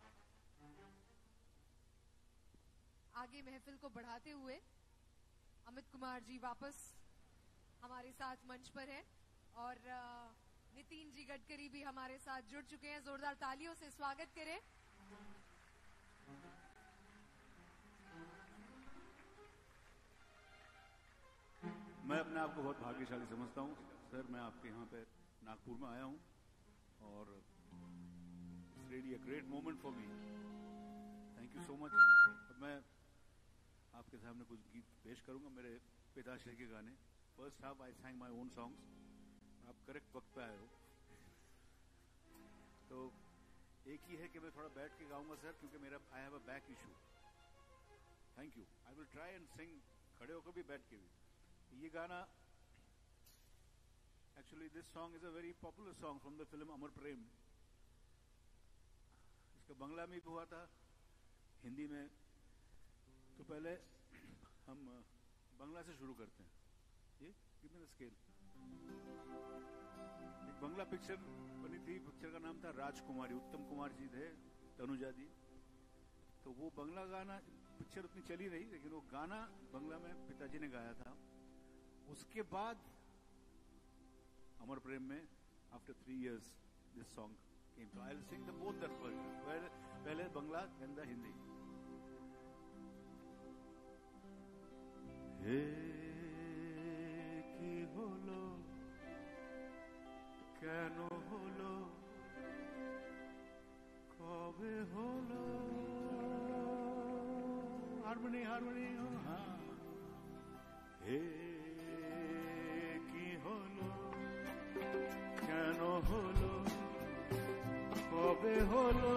आगे महफिल को बढ़ाते हुए अमित कुमार जी वापस हमारे साथ मंच पर हैं और अ, नितिन जी गडकरी भी हमारे साथ जुड़ चुके हैं। जोरदार तालियों से स्वागत करें। मैं अपने आप को बहुत भाग्यशाली समझता हूँ सर। मैं आपके यहाँ पे नागपुर में आया हूँ और it's really a great moment for me. Thank you so much. अब मैं आपके सामने कुछ गीत पेश करूंगा मेरे पिताश्री के गाने। First half I sang my own songs. आप करेक्ट वक्त पे आए हो। तो एक ही है कि मैं थोड़ा बैठ के गाऊंगा सर, क्योंकि मेरा I have a back issue. Thank you. I will try and sing खड़े होकर भी बैठ के भी। ये गाना actually this song is a very popular song from the film Amar Prem. इसका बंगला में भी हुआ था, हिंदी में। तो पहले हम बंगला से शुरू करते हैं। ये गिव मी द स्केल। एक बंगला पिक्चर बनी थी, पिक्चर का नाम था राजकुमारी। उत्तम कुमार जी थे, तनुजा जी। तो वो बंगला गाना, पिक्चर उतनी चली नहीं, लेकिन वो गाना बंगला में पिताजी ने गाया था। उसके बाद अमर प्रेम में after three years this song came. So I will sing the both that version, पहले बंगला एंड द हिंदी। हे की होलो কেন হলো কবে হলো হারমোনি হারমোনি হ্যাঁ হে কি হলো কেন হলো কবে হলো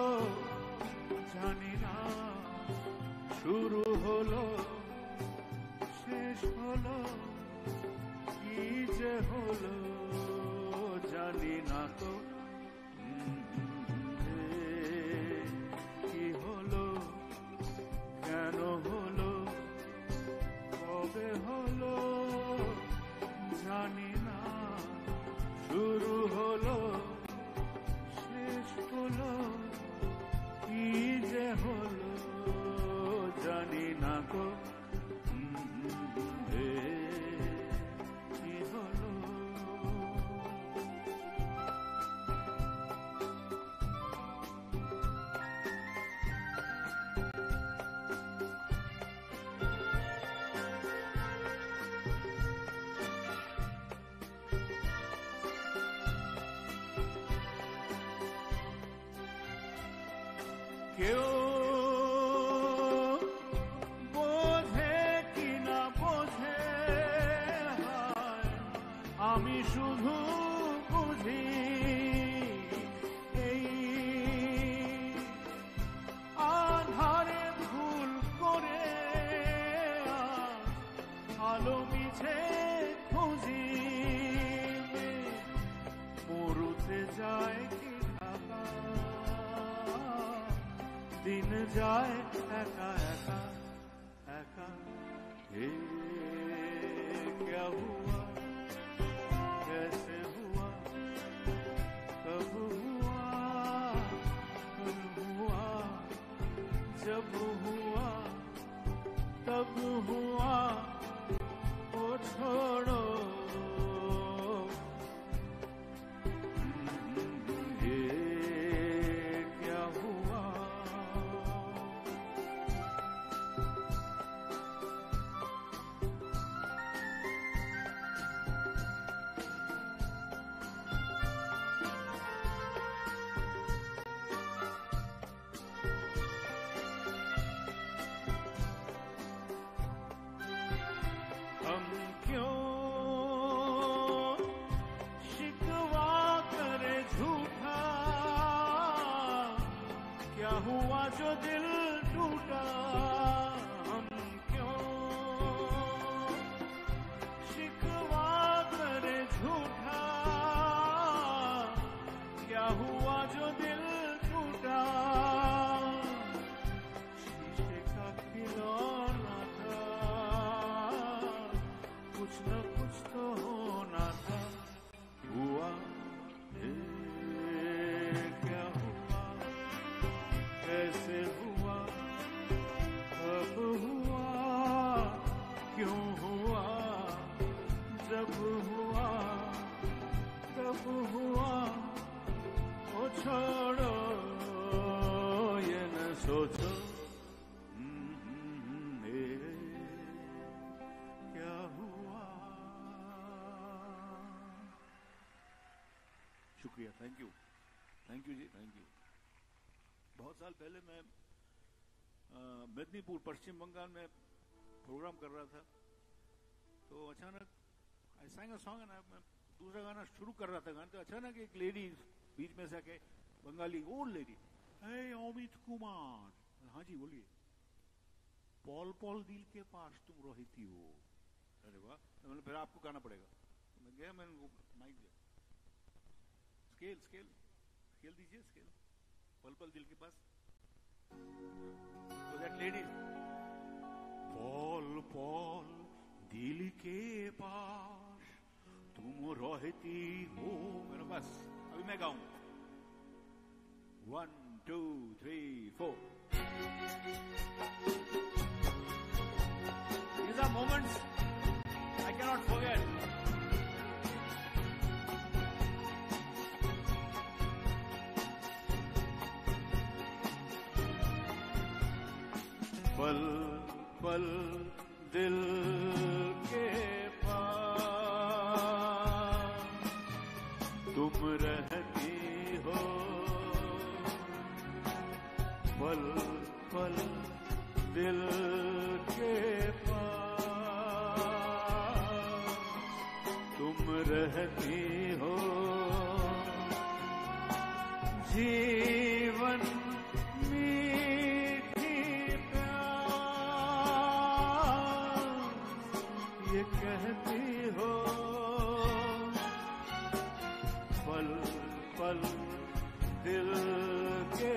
জানি না শুরু হলো শেষ হলো কি যে হলো জানি না তো কি হলো কেন হলো কবে হলো জানি না শুরু হলো শেষ হলো কি যে হলো জানি না তো কি হলো কেউ বোঝে কি না বোঝে হায় আমি শুধু বুঝি এই আধারে ভুল করে আজ जाएगी ढाका, दिन जाए ऐका ऐका ऐका। ये क्या हुआ, कैसे हुआ, कब हुआ, कब हुआ, जब हुआ तब हुआ, ओ छोड़ो ये क्या हुआ। हम क्यों शिकवा करे झूठा, क्या हुआ जो दिल टूटा। हम क्यों शिकवा करे झूठा, क्या हुआ जो दिल टूटा। शीशे का खिलौना था, कुछ न कुछ तो होना था। हुआ ये क्या हुआ, कैसे हुआ, कब हुआ, क्यों हुआ, जब हुआ तब हुआ, ओ छोड़ो ये न सोचो क्या हुआ। शुक्रिया, थैंक यू, थैंक यू जी, थैंक यू। बहुत साल पहले मैं अ, मेदिनीपुर पश्चिम बंगाल में प्रोग्राम कर रहा था, तो अचानक आई sang a song, मैं दूसरा गाना शुरू कर रहा था गाना, तो अचानक एक लेडी बीच में से आके, Bengali old lady, hey Amit Kumar, हाँ जी बोलिए, पॉल पॉल दिल के पास तुम रहती हो। अरे वाह, तो मैंने फिर आपको गाना पड़ेगा। तो मैं गया, मैंने वो माइक दिया, स्केल स्केल स्केल दीजिए, स्केल, पल पल दिल के पास। तो दैट लेडी, पॉल पॉल दिल के पास तुम रहती हो। मेरे पास अभी मैं गाऊं, one two three four. These are moments I cannot forget. पल पल दिल के पास तुम रहती हो। पल पल दिल के पास तुम रहती हो। जीवन मीठी प्यास ये कहती हो। पल पल दिल के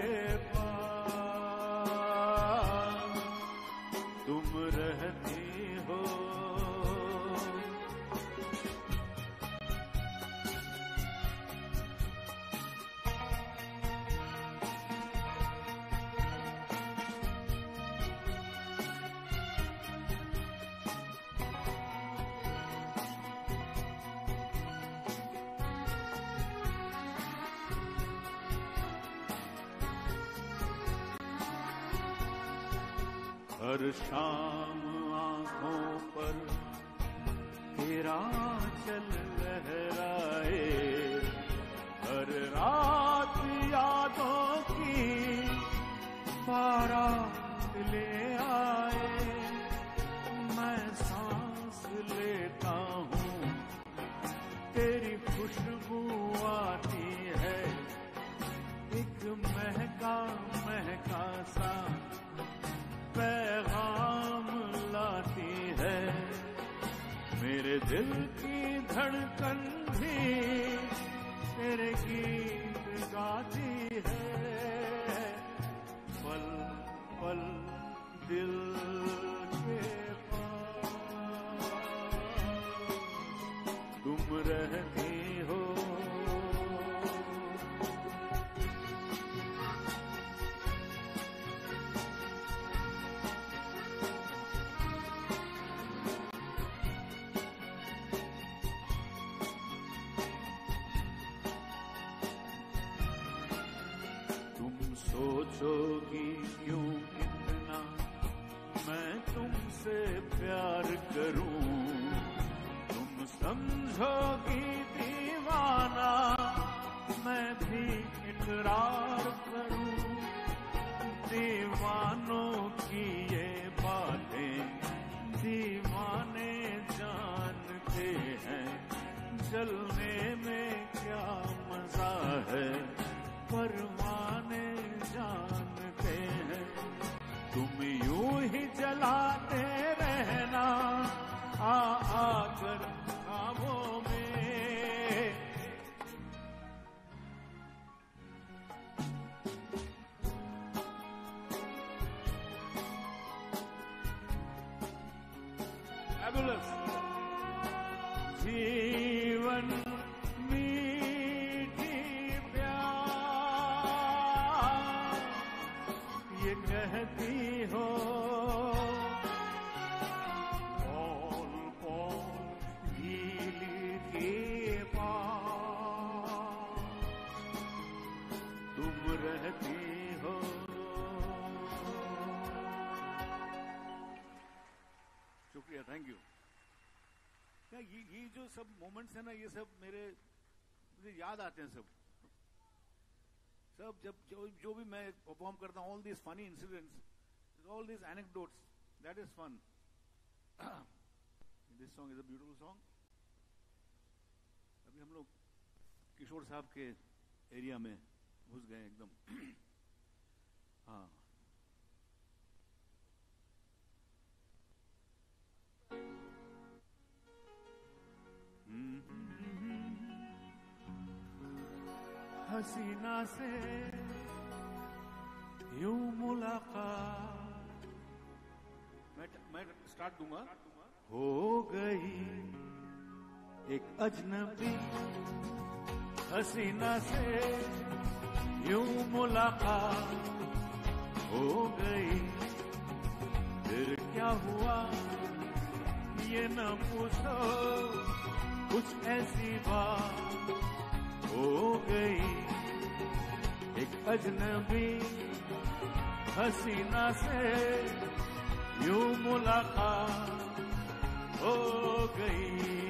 पास तुम रहती हो। हर शाम आंखों पर तेरा चल लहराए। हर रात यादों की बारात ले आए। मैं सांस लेता हूँ तेरी खुशबू आती है। एक महका महका सा पैगाम लाती है। मेरे दिल की धड़कन भी तेरे गीत सोचोगी क्यों कितना मैं तुमसे प्यार करूं, तुम समझोगी दीवाना मैं भी इकरार करूं। दीवानों की ये बातें दीवाने जानते हैं, जलने में क्या मजा है परवाने जानते हैं। तुम यूं ही जलाते रहना आ आकर ख्वाबों में। Fabulous. जीवन मीठी प्यार ये कहती हो, पौल पौल गीली के पार तुम रहती हो। शुक्रिया, थैंक यू। क्या ये ये जो सब मोमेंट्स है ना, ये सब मेरे मुझे याद आते हैं सब सब जब जो, जो भी मैं परफॉर्म करता हूँ, all this funny incidents, all this anecdotes, that is fun. This song is a beautiful song. अभी हम लोग किशोर साहब के एरिया में घुस गए एकदम। हाँ, हसीना से यूं मुलाकात मैं मैं स्टार्ट दूंगा। हो गई एक अजनबी हसीना से यूं मुलाकात हो गई। फिर क्या हुआ ये न पूछो, कुछ ऐसी बात हो गई। एक अजनबी हसीना से यूं मुलाकात हो गई।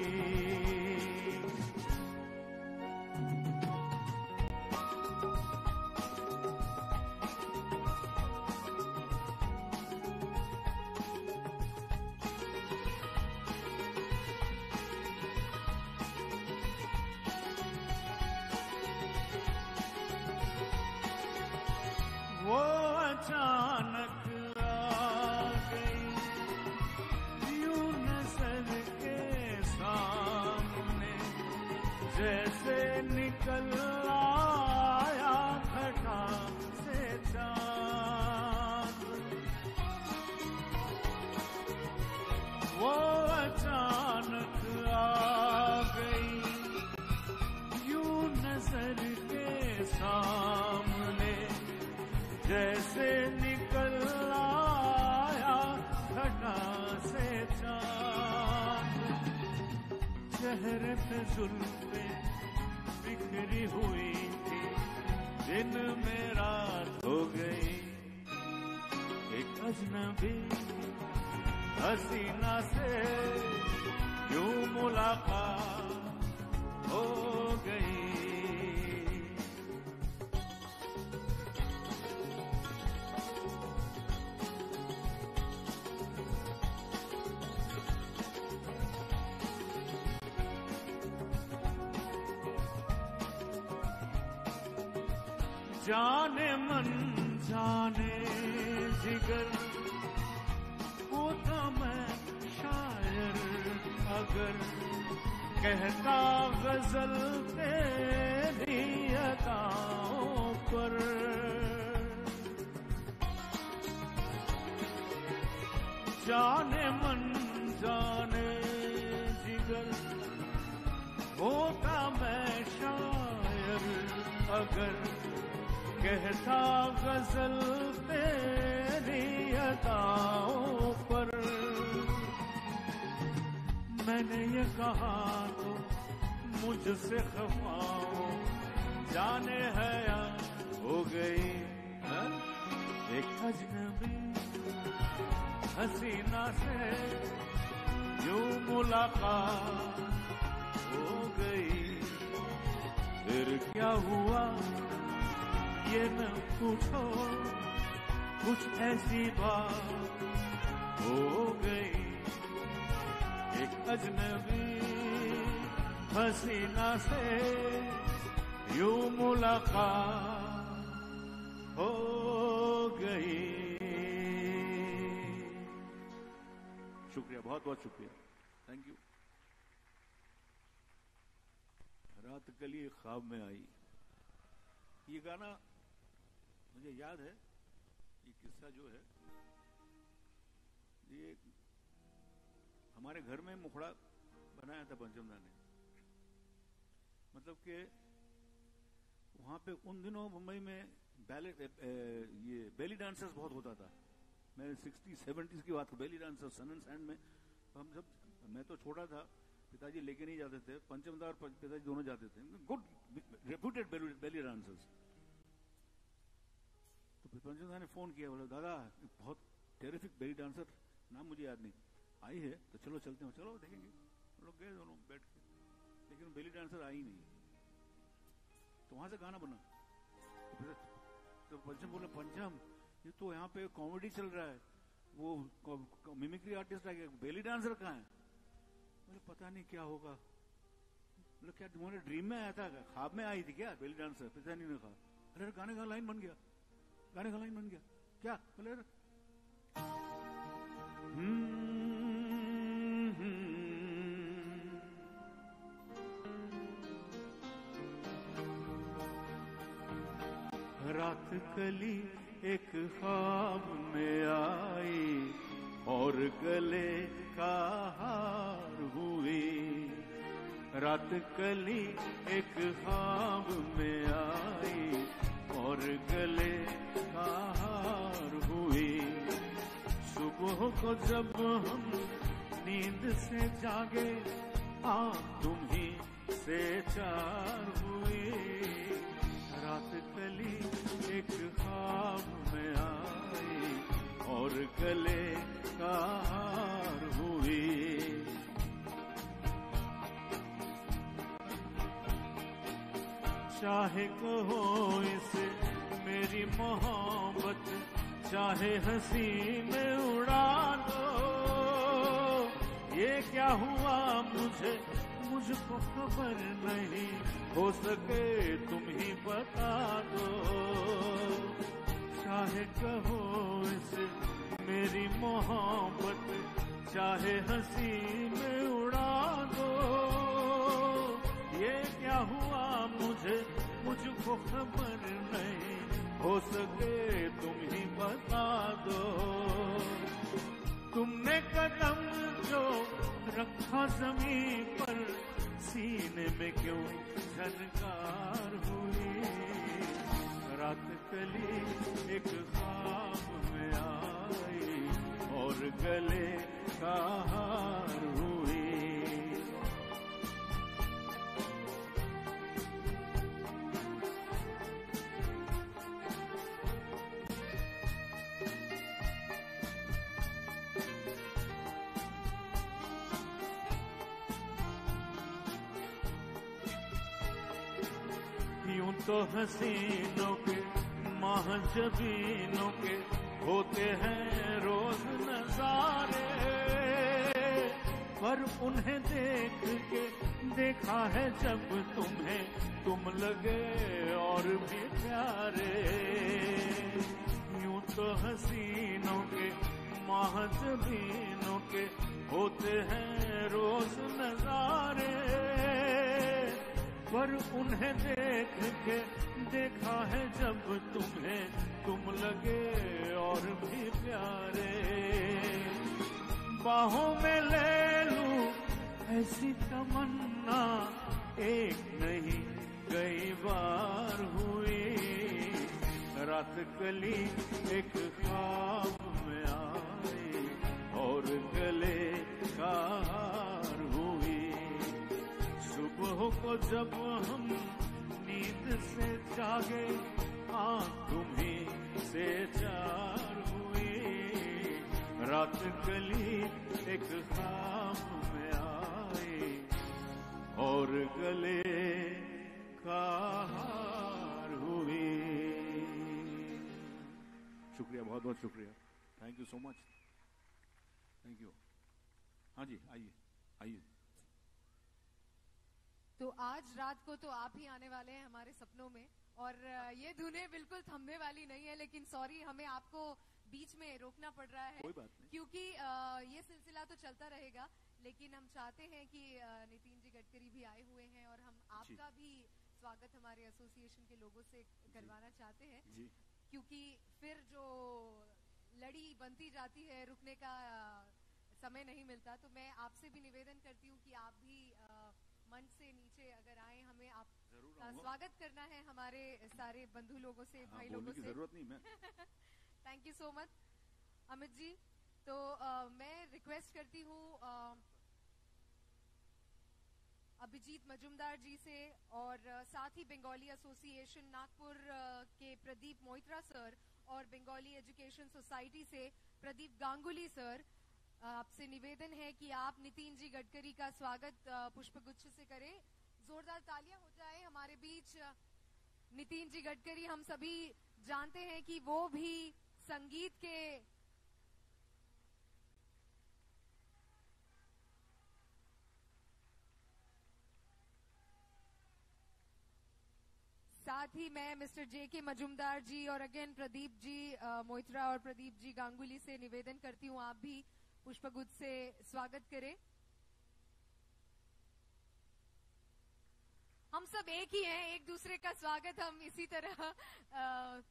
वो अचानक आ गई यूं नजर के सामने, जैसे निकल आया घटा से चांद। वो अचानक आ गई यूं नजर के सामने, जैसे निकल आया घटा से चांद। चेहरे पे जुल्फे बिखरी हुई थी, दिन में रात हो गई। एक अजनबी हसीना से यूं मुलाकात हो गई। जाने मन जाने जिगर होता मैं शायर अगर, कहता गजल तेरी अदाओं पर। जाने मन जाने जिगर होता मैं शायर अगर, कहता गजल तेरी अदाओं पर। मैंने ये कहा तो मुझसे खफा हो, जाने हया हो गई। हाँ? एक अजनबी हसीना से यूं मुलाकात हो गई, फिर क्या हुआ ये न पूछो, कुछ ऐसी बात हो गई। एक अजनबी हसीना से यूं मुलाकात हो गई। शुक्रिया, बहुत बहुत शुक्रिया, थैंक यू। रात कली ख्वाब में आई, ये गाना मुझे याद है। ये किस्सा जो है, ये हमारे घर में मुखड़ा बनाया था पंचमदा ने। मतलब कि वहां पे उन दिनों मुंबई में बैले ये बेली डांसर्स बहुत होता था। मैं सिक्सटी सेवेंटीज की बात, belly dancers sun and sand में हम सब, मैं तो छोटा था, पिताजी लेके नहीं जाते थे, पंचमदा और पिताजी दोनों जाते थे, गुड रेप्यूटेड बेली डांसर्स। तो फिर पंचमदा ने फोन किया, बोला दादा बहुत टेरिफिक बेली डांसर, नाम मुझे याद नहीं, आई है तो चलो चलते हैं। चलो देखेंगे। हम लोग गए दोनों बैठ के, लेकिन बेली डांसर आई नहीं। तो वहां से गाना बना। तो फिर तो पंचम बोले, पंचम ये तो यहाँ पे कॉमेडी चल रहा है, वो मिमिक्री आर्टिस्ट आ गया, बेली डांसर कहाँ है? बोले पता नहीं क्या होगा। बोले क्या तुम्हारे ड्रीम में आया था, ख्वाब में आई थी क्या बेली डांसर? पिताजी ने कहा, अरे गाने का लाइन बन गया, गाने का लाइन बन गया क्या? बोले रात कली एक ख्वाब में आई और गले का हार हुई। रात कली एक ख्वाब में आई और गले का हार हुई। सुबह को जब हम नींद से जागे, आँख तुम्ही से चार हुई। रात कली एक ख्वाब में आई और गले का हार हुई। चाहे कहो इसे मेरी मोहब्बत, चाहे हंसी में उड़ा दो, ये क्या हुआ मुझे मुझको खबर नहीं, हो सके तुम ही बता दो। चाहे कहो इसे मेरी मोहब्बत, चाहे हंसी में उड़ा दो, ये क्या हुआ मुझे मुझको खबर नहीं, हो सके तुम ही बता दो। तुमने कदम जो रखा जमीन पर, सीने में क्यों झनकार हुई। रात कली एक ख्वाब में आई और गले का हार हुई। यूं तो हसीनों के महजबीनों के होते हैं रोज नजारे, पर उन्हें देख के देखा है जब तुम्हें तुम लगे और भी प्यारे। यूं तो हसीनों के महजबीनों के होते हैं रोज नजारे, पर उन्हें देख के देखा है जब तुम्हें तुम लगे और भी प्यारे। बाहों में ले लूं ऐसी तमन्ना एक नहीं कई बार हुई। रात कली एक ख्वाब में आई और गले का हार हुई। सुबह को जब हम नींद से जागे, आँख तुम्हीं से चार हुई, रात गली एक खाम में आई और गले का हार हुई। शुक्रिया, बहुत बहुत शुक्रिया, thank you so much, thank you. हाँ जी, आइए आइए। तो आज रात को तो आप ही आने वाले हैं हमारे सपनों में, और ये धुनें बिल्कुल थमने वाली नहीं है, लेकिन सॉरी हमें आपको बीच में रोकना पड़ रहा है, कोई बात नहीं। क्योंकि ये सिलसिला तो चलता रहेगा, लेकिन हम चाहते हैं कि नितिन जी गडकरी भी आए हुए हैं और हम आपका भी स्वागत हमारे एसोसिएशन के लोगों से करवाना चाहते हैं जी। क्योंकि फिर जो लड़ी बनती जाती है, रुकने का समय नहीं मिलता। तो मैं आपसे भी निवेदन करती हूँ कि आप भी मंच से नीचे अगर आए, हमें आपका स्वागत करना है हमारे सारे बंधु लोगों से, भाई लोगों से। जरूरत नहीं मैं thank you so much Amit ji. तो आ, मैं रिक्वेस्ट करती हूँ अभिजीत मजुमदार जी से, और आ, साथ ही बंगाली एसोसिएशन नागपुर आ, के प्रदीप मोइत्रा सर और बंगाली एजुकेशन सोसाइटी से प्रदीप गांगुली सर, आपसे निवेदन है कि आप नितिन जी गडकरी का स्वागत पुष्पगुच्छ से करें। जोरदार तालियां हो जाए हमारे बीच। नितिन जी गडकरी, हम सभी जानते हैं कि वो भी संगीत के साथ ही मैं मिस्टर जे के मजुमदार जी और अगेन प्रदीप जी मोइत्रा और प्रदीप जी गांगुली से निवेदन करती हूँ आप भी पुष्पगुच्छ से स्वागत करें। हम सब एक ही हैं, एक दूसरे का स्वागत हम इसी तरह आ,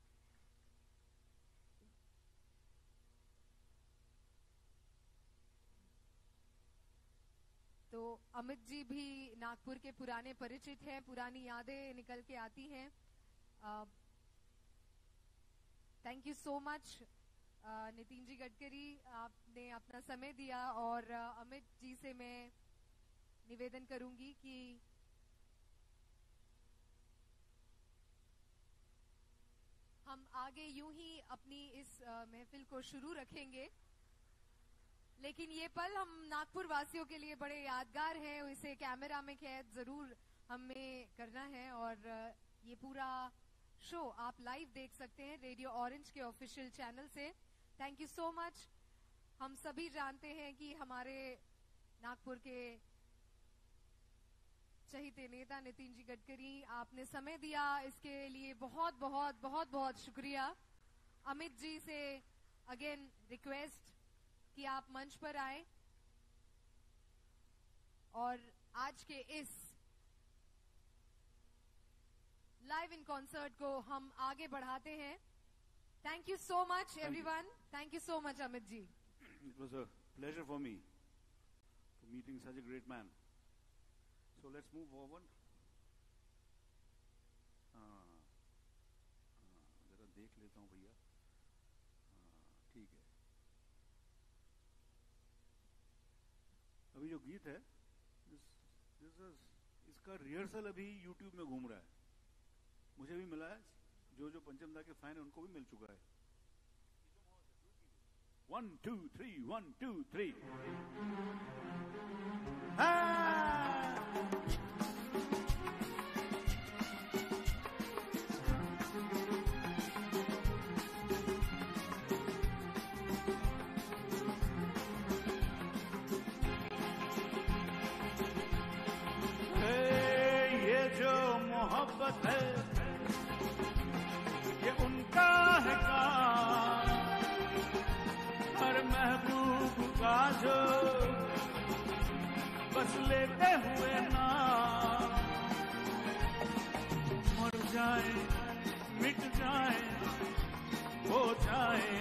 तो अमित जी भी नागपुर के पुराने परिचित हैं, पुरानी यादें निकल के आती हैं। Thank you so much Nitin ji Gadkari, आपने अपना समय दिया, और uh, अमित जी से मैं निवेदन करूंगी कि हम आगे यूं ही अपनी इस uh, महफिल को शुरू रखेंगे, लेकिन ये पल हम नागपुर वासियों के लिए बड़े यादगार हैं, इसे कैमरा में कैद जरूर हमें करना है। और ये पूरा शो आप लाइव देख सकते हैं रेडियो ऑरेंज के ऑफिशियल चैनल से। Thank you so much. हम सभी जानते हैं कि हमारे नागपुर के चहीते नेता नितिन जी गडकरी, आपने समय दिया, इसके लिए बहुत बहुत बहुत बहुत शुक्रिया। अमित जी से अगेन रिक्वेस्ट कि आप मंच पर आए और आज के इस लाइव इन कॉन्सर्ट को हम आगे बढ़ाते हैं। Thank you so much everyone, thank you so much Amit ji. It was a pleasure for me for meeting such a great man. So let's move forward. हाँ, जरा देख लेता हूँ भैया, ठीक है। अभी जो गीत है, this, this is, इसका रिहर्सल अभी यूट्यूब में घूम रहा है, मुझे भी मिला है, जो जो पंचम दा के फैन है उनको भी मिल चुका है। One two three, one two three. ये जो मोहब्बत है ये उनका है काम, हर महबूब का जो बस लेते हुए नाम, मर जाए मिट जाए हो जाए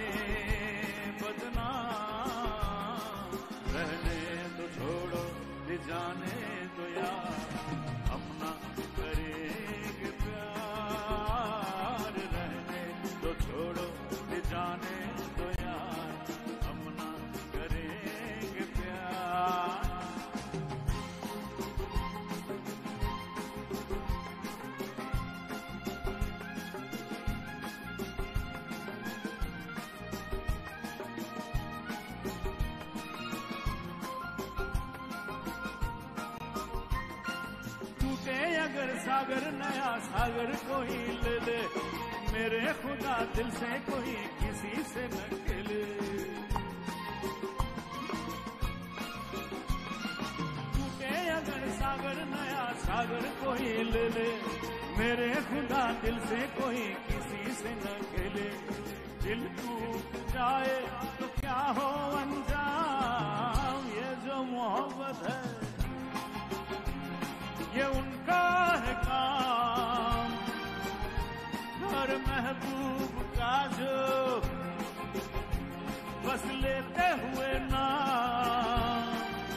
बदनाम, रहने तो छोड़ो ले जाने तो यार, अपना करेंगे प्यार, रहने तो छोड़ो ले जाने तो यार, अपना करेंगे प्यार। सागर नया सागर कोई ले ले, मेरे खुदा दिल से कोई किसी से न खेले। टूटे अगर सागर नया सागर कोई ले ले, मेरे खुदा दिल से कोई किसी से न खेले। दिल टूट जाए तो क्या हो अंजाम, ये जो मोहब्बत है ये उनका है काम। हर महबूब का जो बस लेते हुए नाम,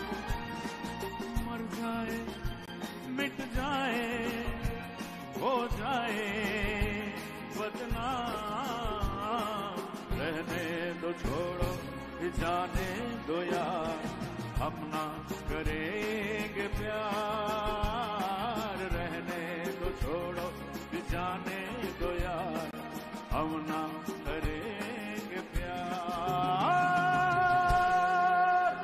मर जाए मिट जाए हो जाए बदनाम, रहने दो छोड़ो जाने दो यार, हम ना करेंगे प्यार। रहने दो छोड़ो जाने दो यार, हम ना करेंगे प्यार।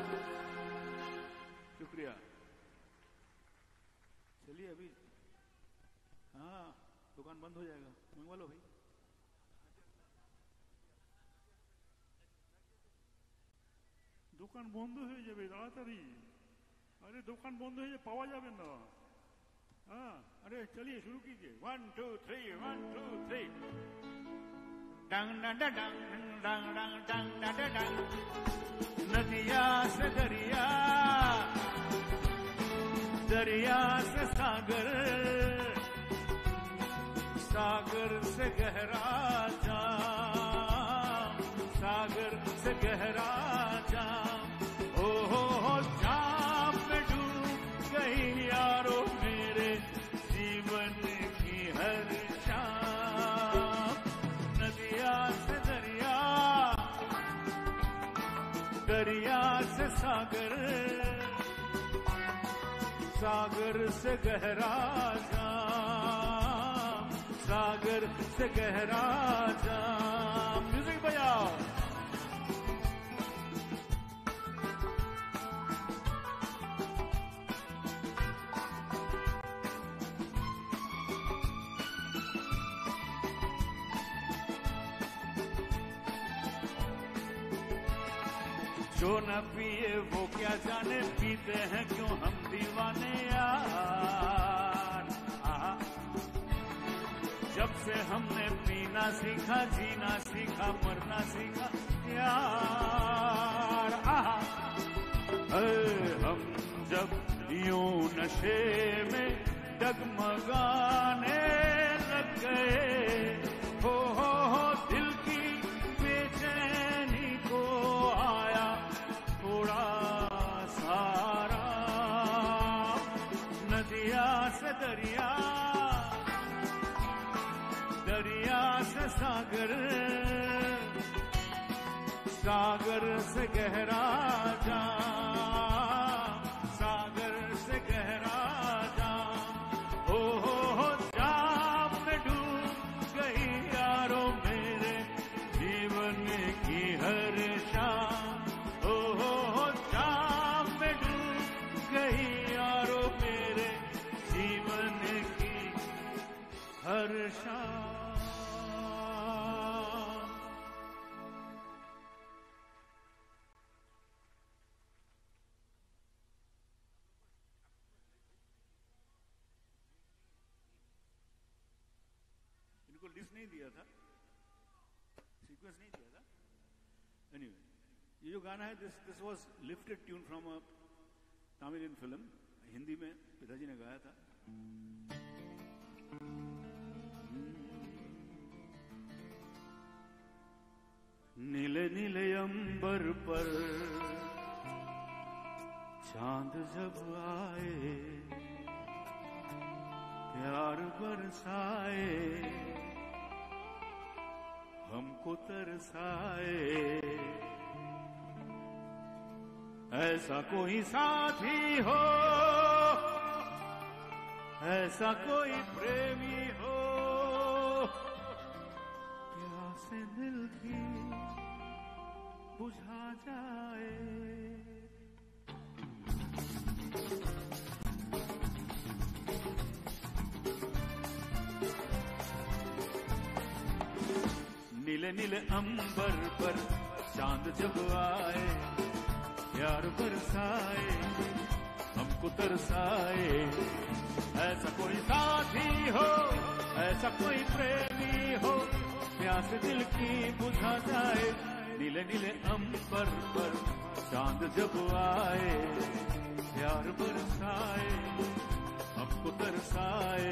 शुक्रिया। चलिए अभी हाँ दुकान बंद हो जाएगा, मंगवा लो भाई। দোকান বন্ধ হয়ে যাবে তাড়াতাড়ি, আরে দোকান বন্ধ হয়ে যাবে, পাওয়া যাবে না। हाँ अरे चलिए शुरू कीजिए, one two three one two three. Dung dung dung dung dung dung dung dung. नदिया से दरिया, दरिया से सागर, सागर से गहरा जाम, सागर से गहरा जाम। ओ हो हो जाम में डूब गई यारो मेरे जीवन की हर शाम। नदिया से दरिया, दरिया से सागर, सागर से गहरा जाम, सागर से गहरा जाम। म्यूजिक बजाओ। जो न पिए वो क्या जाने, पीते हैं क्यों हम दीवाने यार। आहा, जब से हमने पीना सीखा, जीना सीखा, मरना सीखा यार। आहा, हम जब यूं नशे में डगमगाने लग गए, हो हो हो दिल की बेचैनी को आया थोड़ा सारा। नदिया से दरिया, दरिया से सागर, सागर से गहरा जाम, सागर से गहरा जाम। ओ हो हो जाम में डूब गई यारो मेरे जीवन की हर शाम। ओ हो हो जाम में डूब गई यारो मेरे जीवन की हर शाम। इनको लिस्ट नहीं दिया था, सीक्वेंस नहीं दिया था। एनीवे, ये जो गाना है, this this was lifted tune from a Tamilian film, Hindi में पिताजी ने गाया था। नीले नीले अंबर पर चांद जब आए, प्यार बरसाए, हमको तरसाए। ऐसा कोई साथी हो, ऐसा कोई प्रेमी हो, प्यासे दिल की बुझा जाए। नीले नीले अंबर पर चांद जब आए, प्यार बरसाए, हमको तरसाए। ऐसा कोई साथी हो, ऐसा कोई प्रेमी हो, प्यास दिल की बुझा जाए। नीले नीले अंबर पर चांद जब आए, प्यार बरसाए, हमको तरसाए।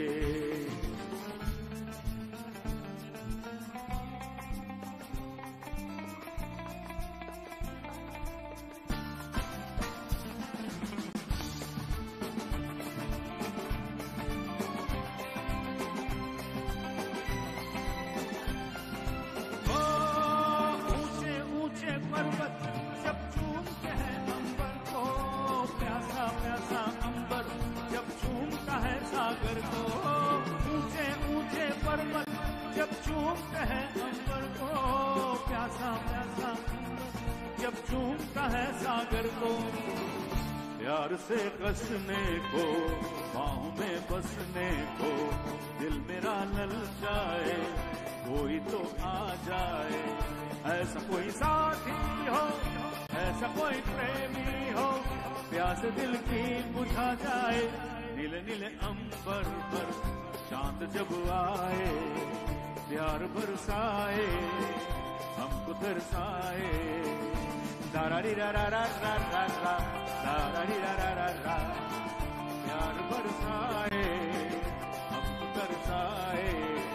प्यार से कसने को, बाहों में बसने को, दिल मेरा ललचाए, कोई तो आ जाए। ऐसा कोई साथी हो, ऐसा कोई प्रेमी हो, प्यास दिल की बुझा जाए। नीले नीले अंबर पर चांद जब आए, प्यार बरसाए, हमको तरसाए। दारारी रा रा रा रा रा रा, दारारी रा रा रा रा, प्यार बरसाए, हमको तरसाए।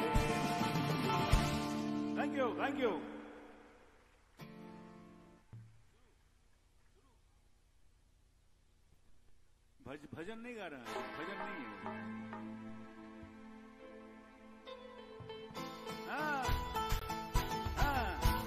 Thank you, thank you. भज, भजन नहीं गा रहा है, भजन नहीं है। हाँ हाँ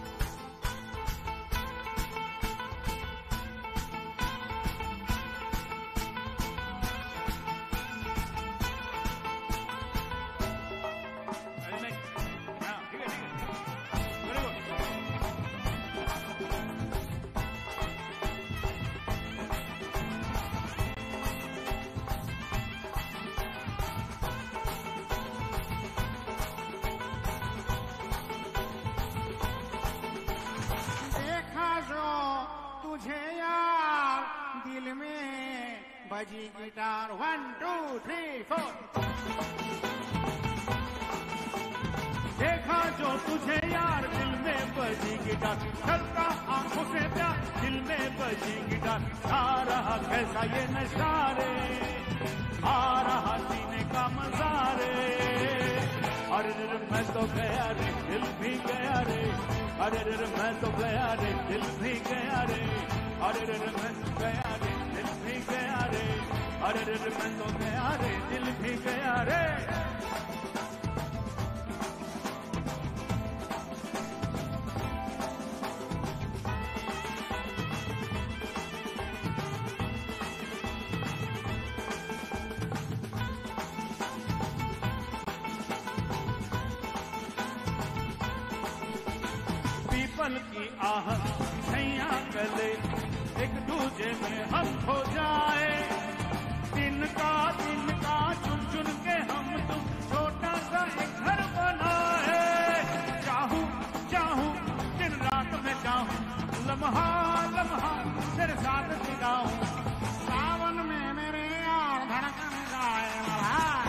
बजी guitar one two three four. देखा जो तुझे यार दिल में बजी गिटार, चलता आंखों से प्यार दिल में बजी गिटार। आ रहा कैसा ये नशा रे, आ रहा जीने का मजा रे। अरे रे मैं तो गया रे, दिल भी गया रे। अरे रे मैं तो गया रे, दिल भी गया रे। अरे रे मैं तो गया रे, दिल भी गया रे। अरे रे मैं तो गया रे, दिल भी गया रे। पीपल की आहट छैया गले, एक दूजे में हम खो जाए। दिन का दिन का चुन चुन के हम तुम छोटा सा एक घर बनाए। चाहूं चाहूं दिन रात में चाहूं, लम्हा लम्हा तेरे साथ बिताऊं। सावन में मेरे यार धड़कन गाए मल्हार,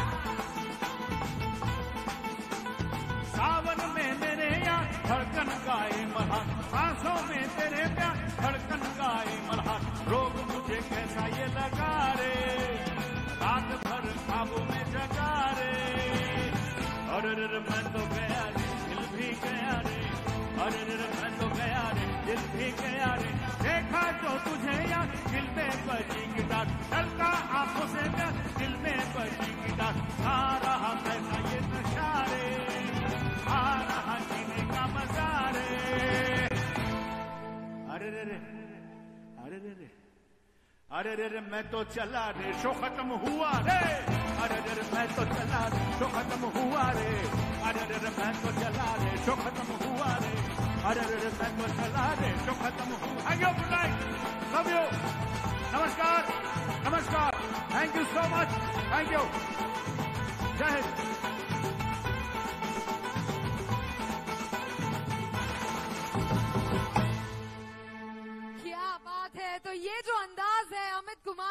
सावन में मेरे यार धड़कन गाए मल्हार। सांसों में तेरे प्यार धड़कन गाए मल्हार। रोग मुझे कैसा ये लगा रे, रात भर ख्वाबों में जगा रे। अरे रे मैं तो गया रे, दिल भी गया रे। अरे रे मैं तो गया रे, दिल भी गया रे। देखा जो तुझे यार दिल में बजी गिटार, चलता आंखों से प्यार दिल में बजी गिटार। आ रहा कैसा ये नशा रे, आ रहा जीने का मजा रे। अरे रे रे, अरे रे रे, अरे रे रे मैं तो चला रे, शो खत्म हुआ रे। अरे रे रे मैं तो चला रे, शो खत्म हुआ रे। अरे रे रे मैं तो चला रे, शो खत्म हुआ रे। अरे रे रे मैं तो चला रे, शो खत्म हुआ। Thank you, good night, love you, नमस्कार नमस्कार, thank you so much, thank you, जय हिंद।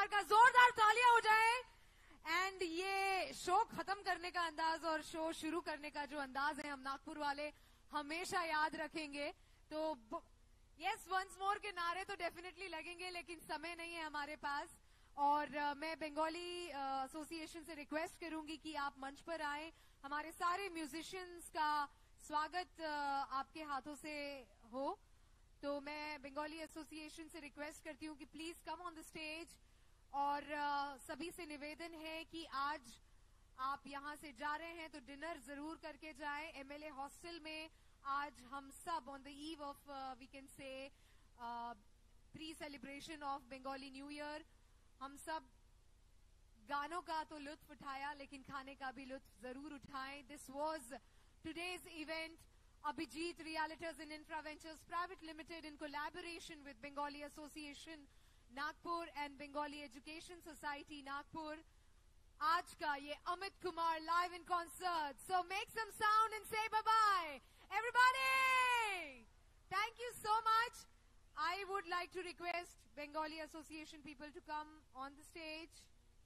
कुमार का जोरदार तालियां हो जाए। एंड ये शो खत्म करने का अंदाज और शो शुरू करने का जो अंदाज है हम नागपुर वाले हमेशा याद रखेंगे। तो यस वंस मोर के नारे तो डेफिनेटली लगेंगे, लेकिन समय नहीं है हमारे पास। और uh, मैं बंगाली एसोसिएशन uh, से रिक्वेस्ट करूंगी कि आप मंच पर आए। हमारे सारे म्यूजिशियंस का स्वागत uh, आपके हाथों से हो। तो मैं बंगाली एसोसिएशन से रिक्वेस्ट करती हूँ कि please come on the stage. और uh, सभी से निवेदन है कि आज आप यहाँ से जा रहे हैं तो डिनर जरूर करके जाएं। एमएलए हॉस्टल में आज हम सब on the eve of we can say pre celebration of Bengali new year हम सब गानों का तो लुत्फ उठाया, लेकिन खाने का भी लुत्फ जरूर उठाएं। This was today's event Abhijeet realtors in infraventures private limited in collaboration with Bengali association Nagpur and Bengali education society Nagpur. आज का ये Amit Kumar live in concert. So make some sound and say bye bye everybody. Thank you so much. I would like to request Bengali Association people to come on the stage.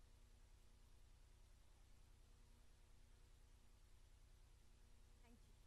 Thank you.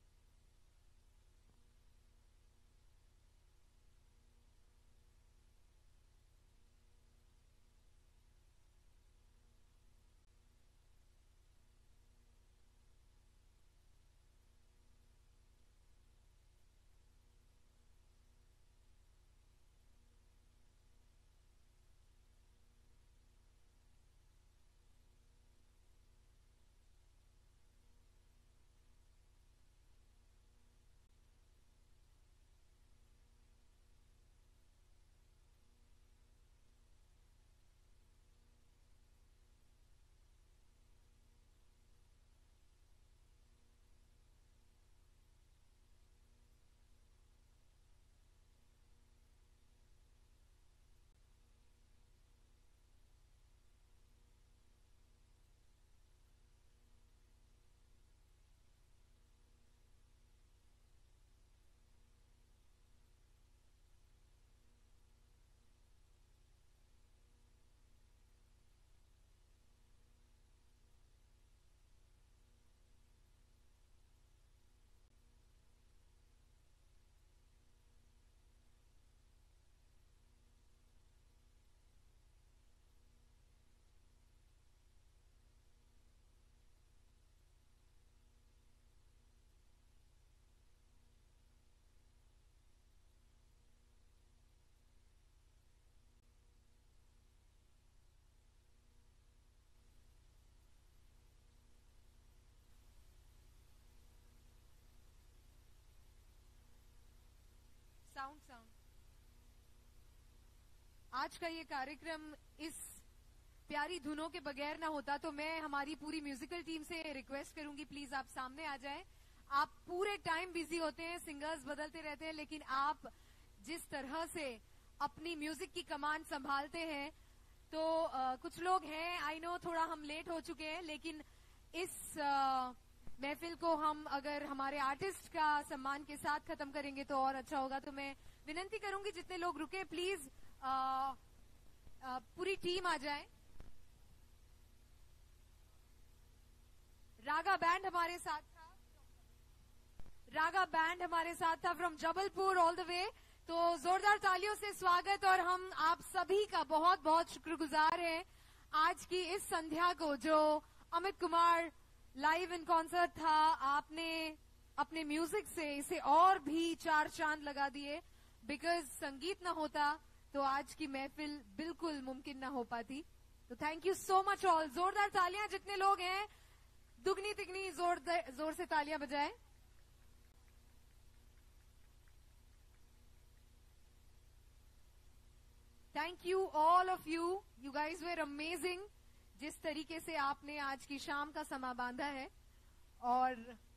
Sound sound आज का ये कार्यक्रम इस प्यारी धुनों के बगैर ना होता तो मैं हमारी पूरी म्यूजिकल टीम से रिक्वेस्ट करूंगी प्लीज आप सामने आ जाएं। आप पूरे टाइम बिजी होते हैं, सिंगर्स बदलते रहते हैं, लेकिन आप जिस तरह से अपनी म्यूजिक की कमान संभालते हैं तो आ, कुछ लोग हैं, आई नो थोड़ा हम लेट हो चुके हैं, लेकिन इस आ, महफिल को हम अगर हमारे आर्टिस्ट का सम्मान के साथ खत्म करेंगे तो और अच्छा होगा। तो मैं विनंती करूंगी जितने लोग रुके प्लीज आ, आ, पूरी टीम आ जाए। रागा बैंड हमारे साथ था, रागा बैंड हमारे साथ था from Jabalpur all the way. तो जोरदार तालियों से स्वागत और हम आप सभी का बहुत बहुत शुक्रगुजार हैं आज की इस संध्या को जो Amit Kumar live in concert था। आपने अपने म्यूजिक से इसे और भी चार चांद लगा दिए, बिकॉज संगीत ना होता तो आज की महफिल बिल्कुल मुमकिन ना हो पाती। तो thank you so much all. जोरदार तालियां जितने लोग हैं, दुगनी तिगनी जोर जोर से तालियां बजाएं। Thank you all of you, you guys were amazing. जिस तरीके से आपने आज की शाम का समा बांधा है और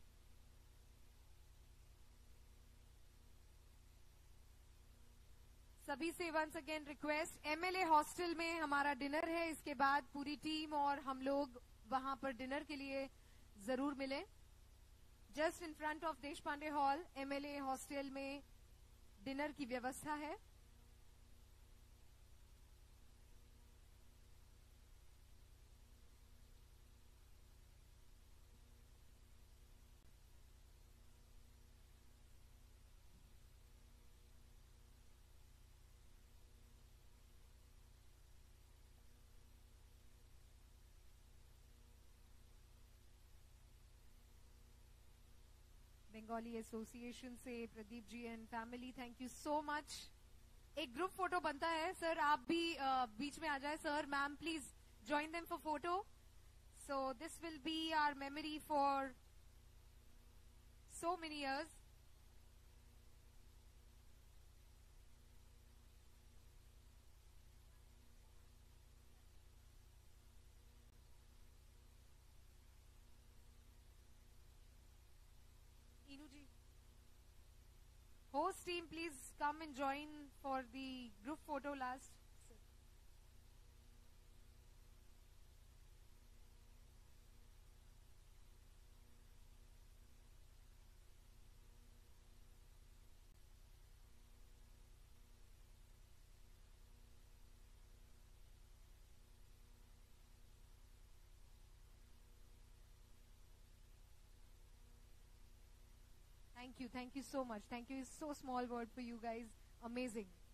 सभी से once again request, MLA hostel में हमारा डिनर है, इसके बाद पूरी टीम और हम लोग वहां पर डिनर के लिए जरूर मिले। Just in front of Deshpande hall MLA hostel में डिनर की व्यवस्था है। बंगाली एसोसिएशन से Pradeep ji and family, thank you so much. एक ग्रुप फोटो बनता है सर, आप भी uh, बीच में आ जाए sir, ma'am please join them for photo. So this will be our memory for so many years. Host team, please come and join for the group photo last. Thank you. Thank you so much. Thank you is so small word for you guys. Amazing.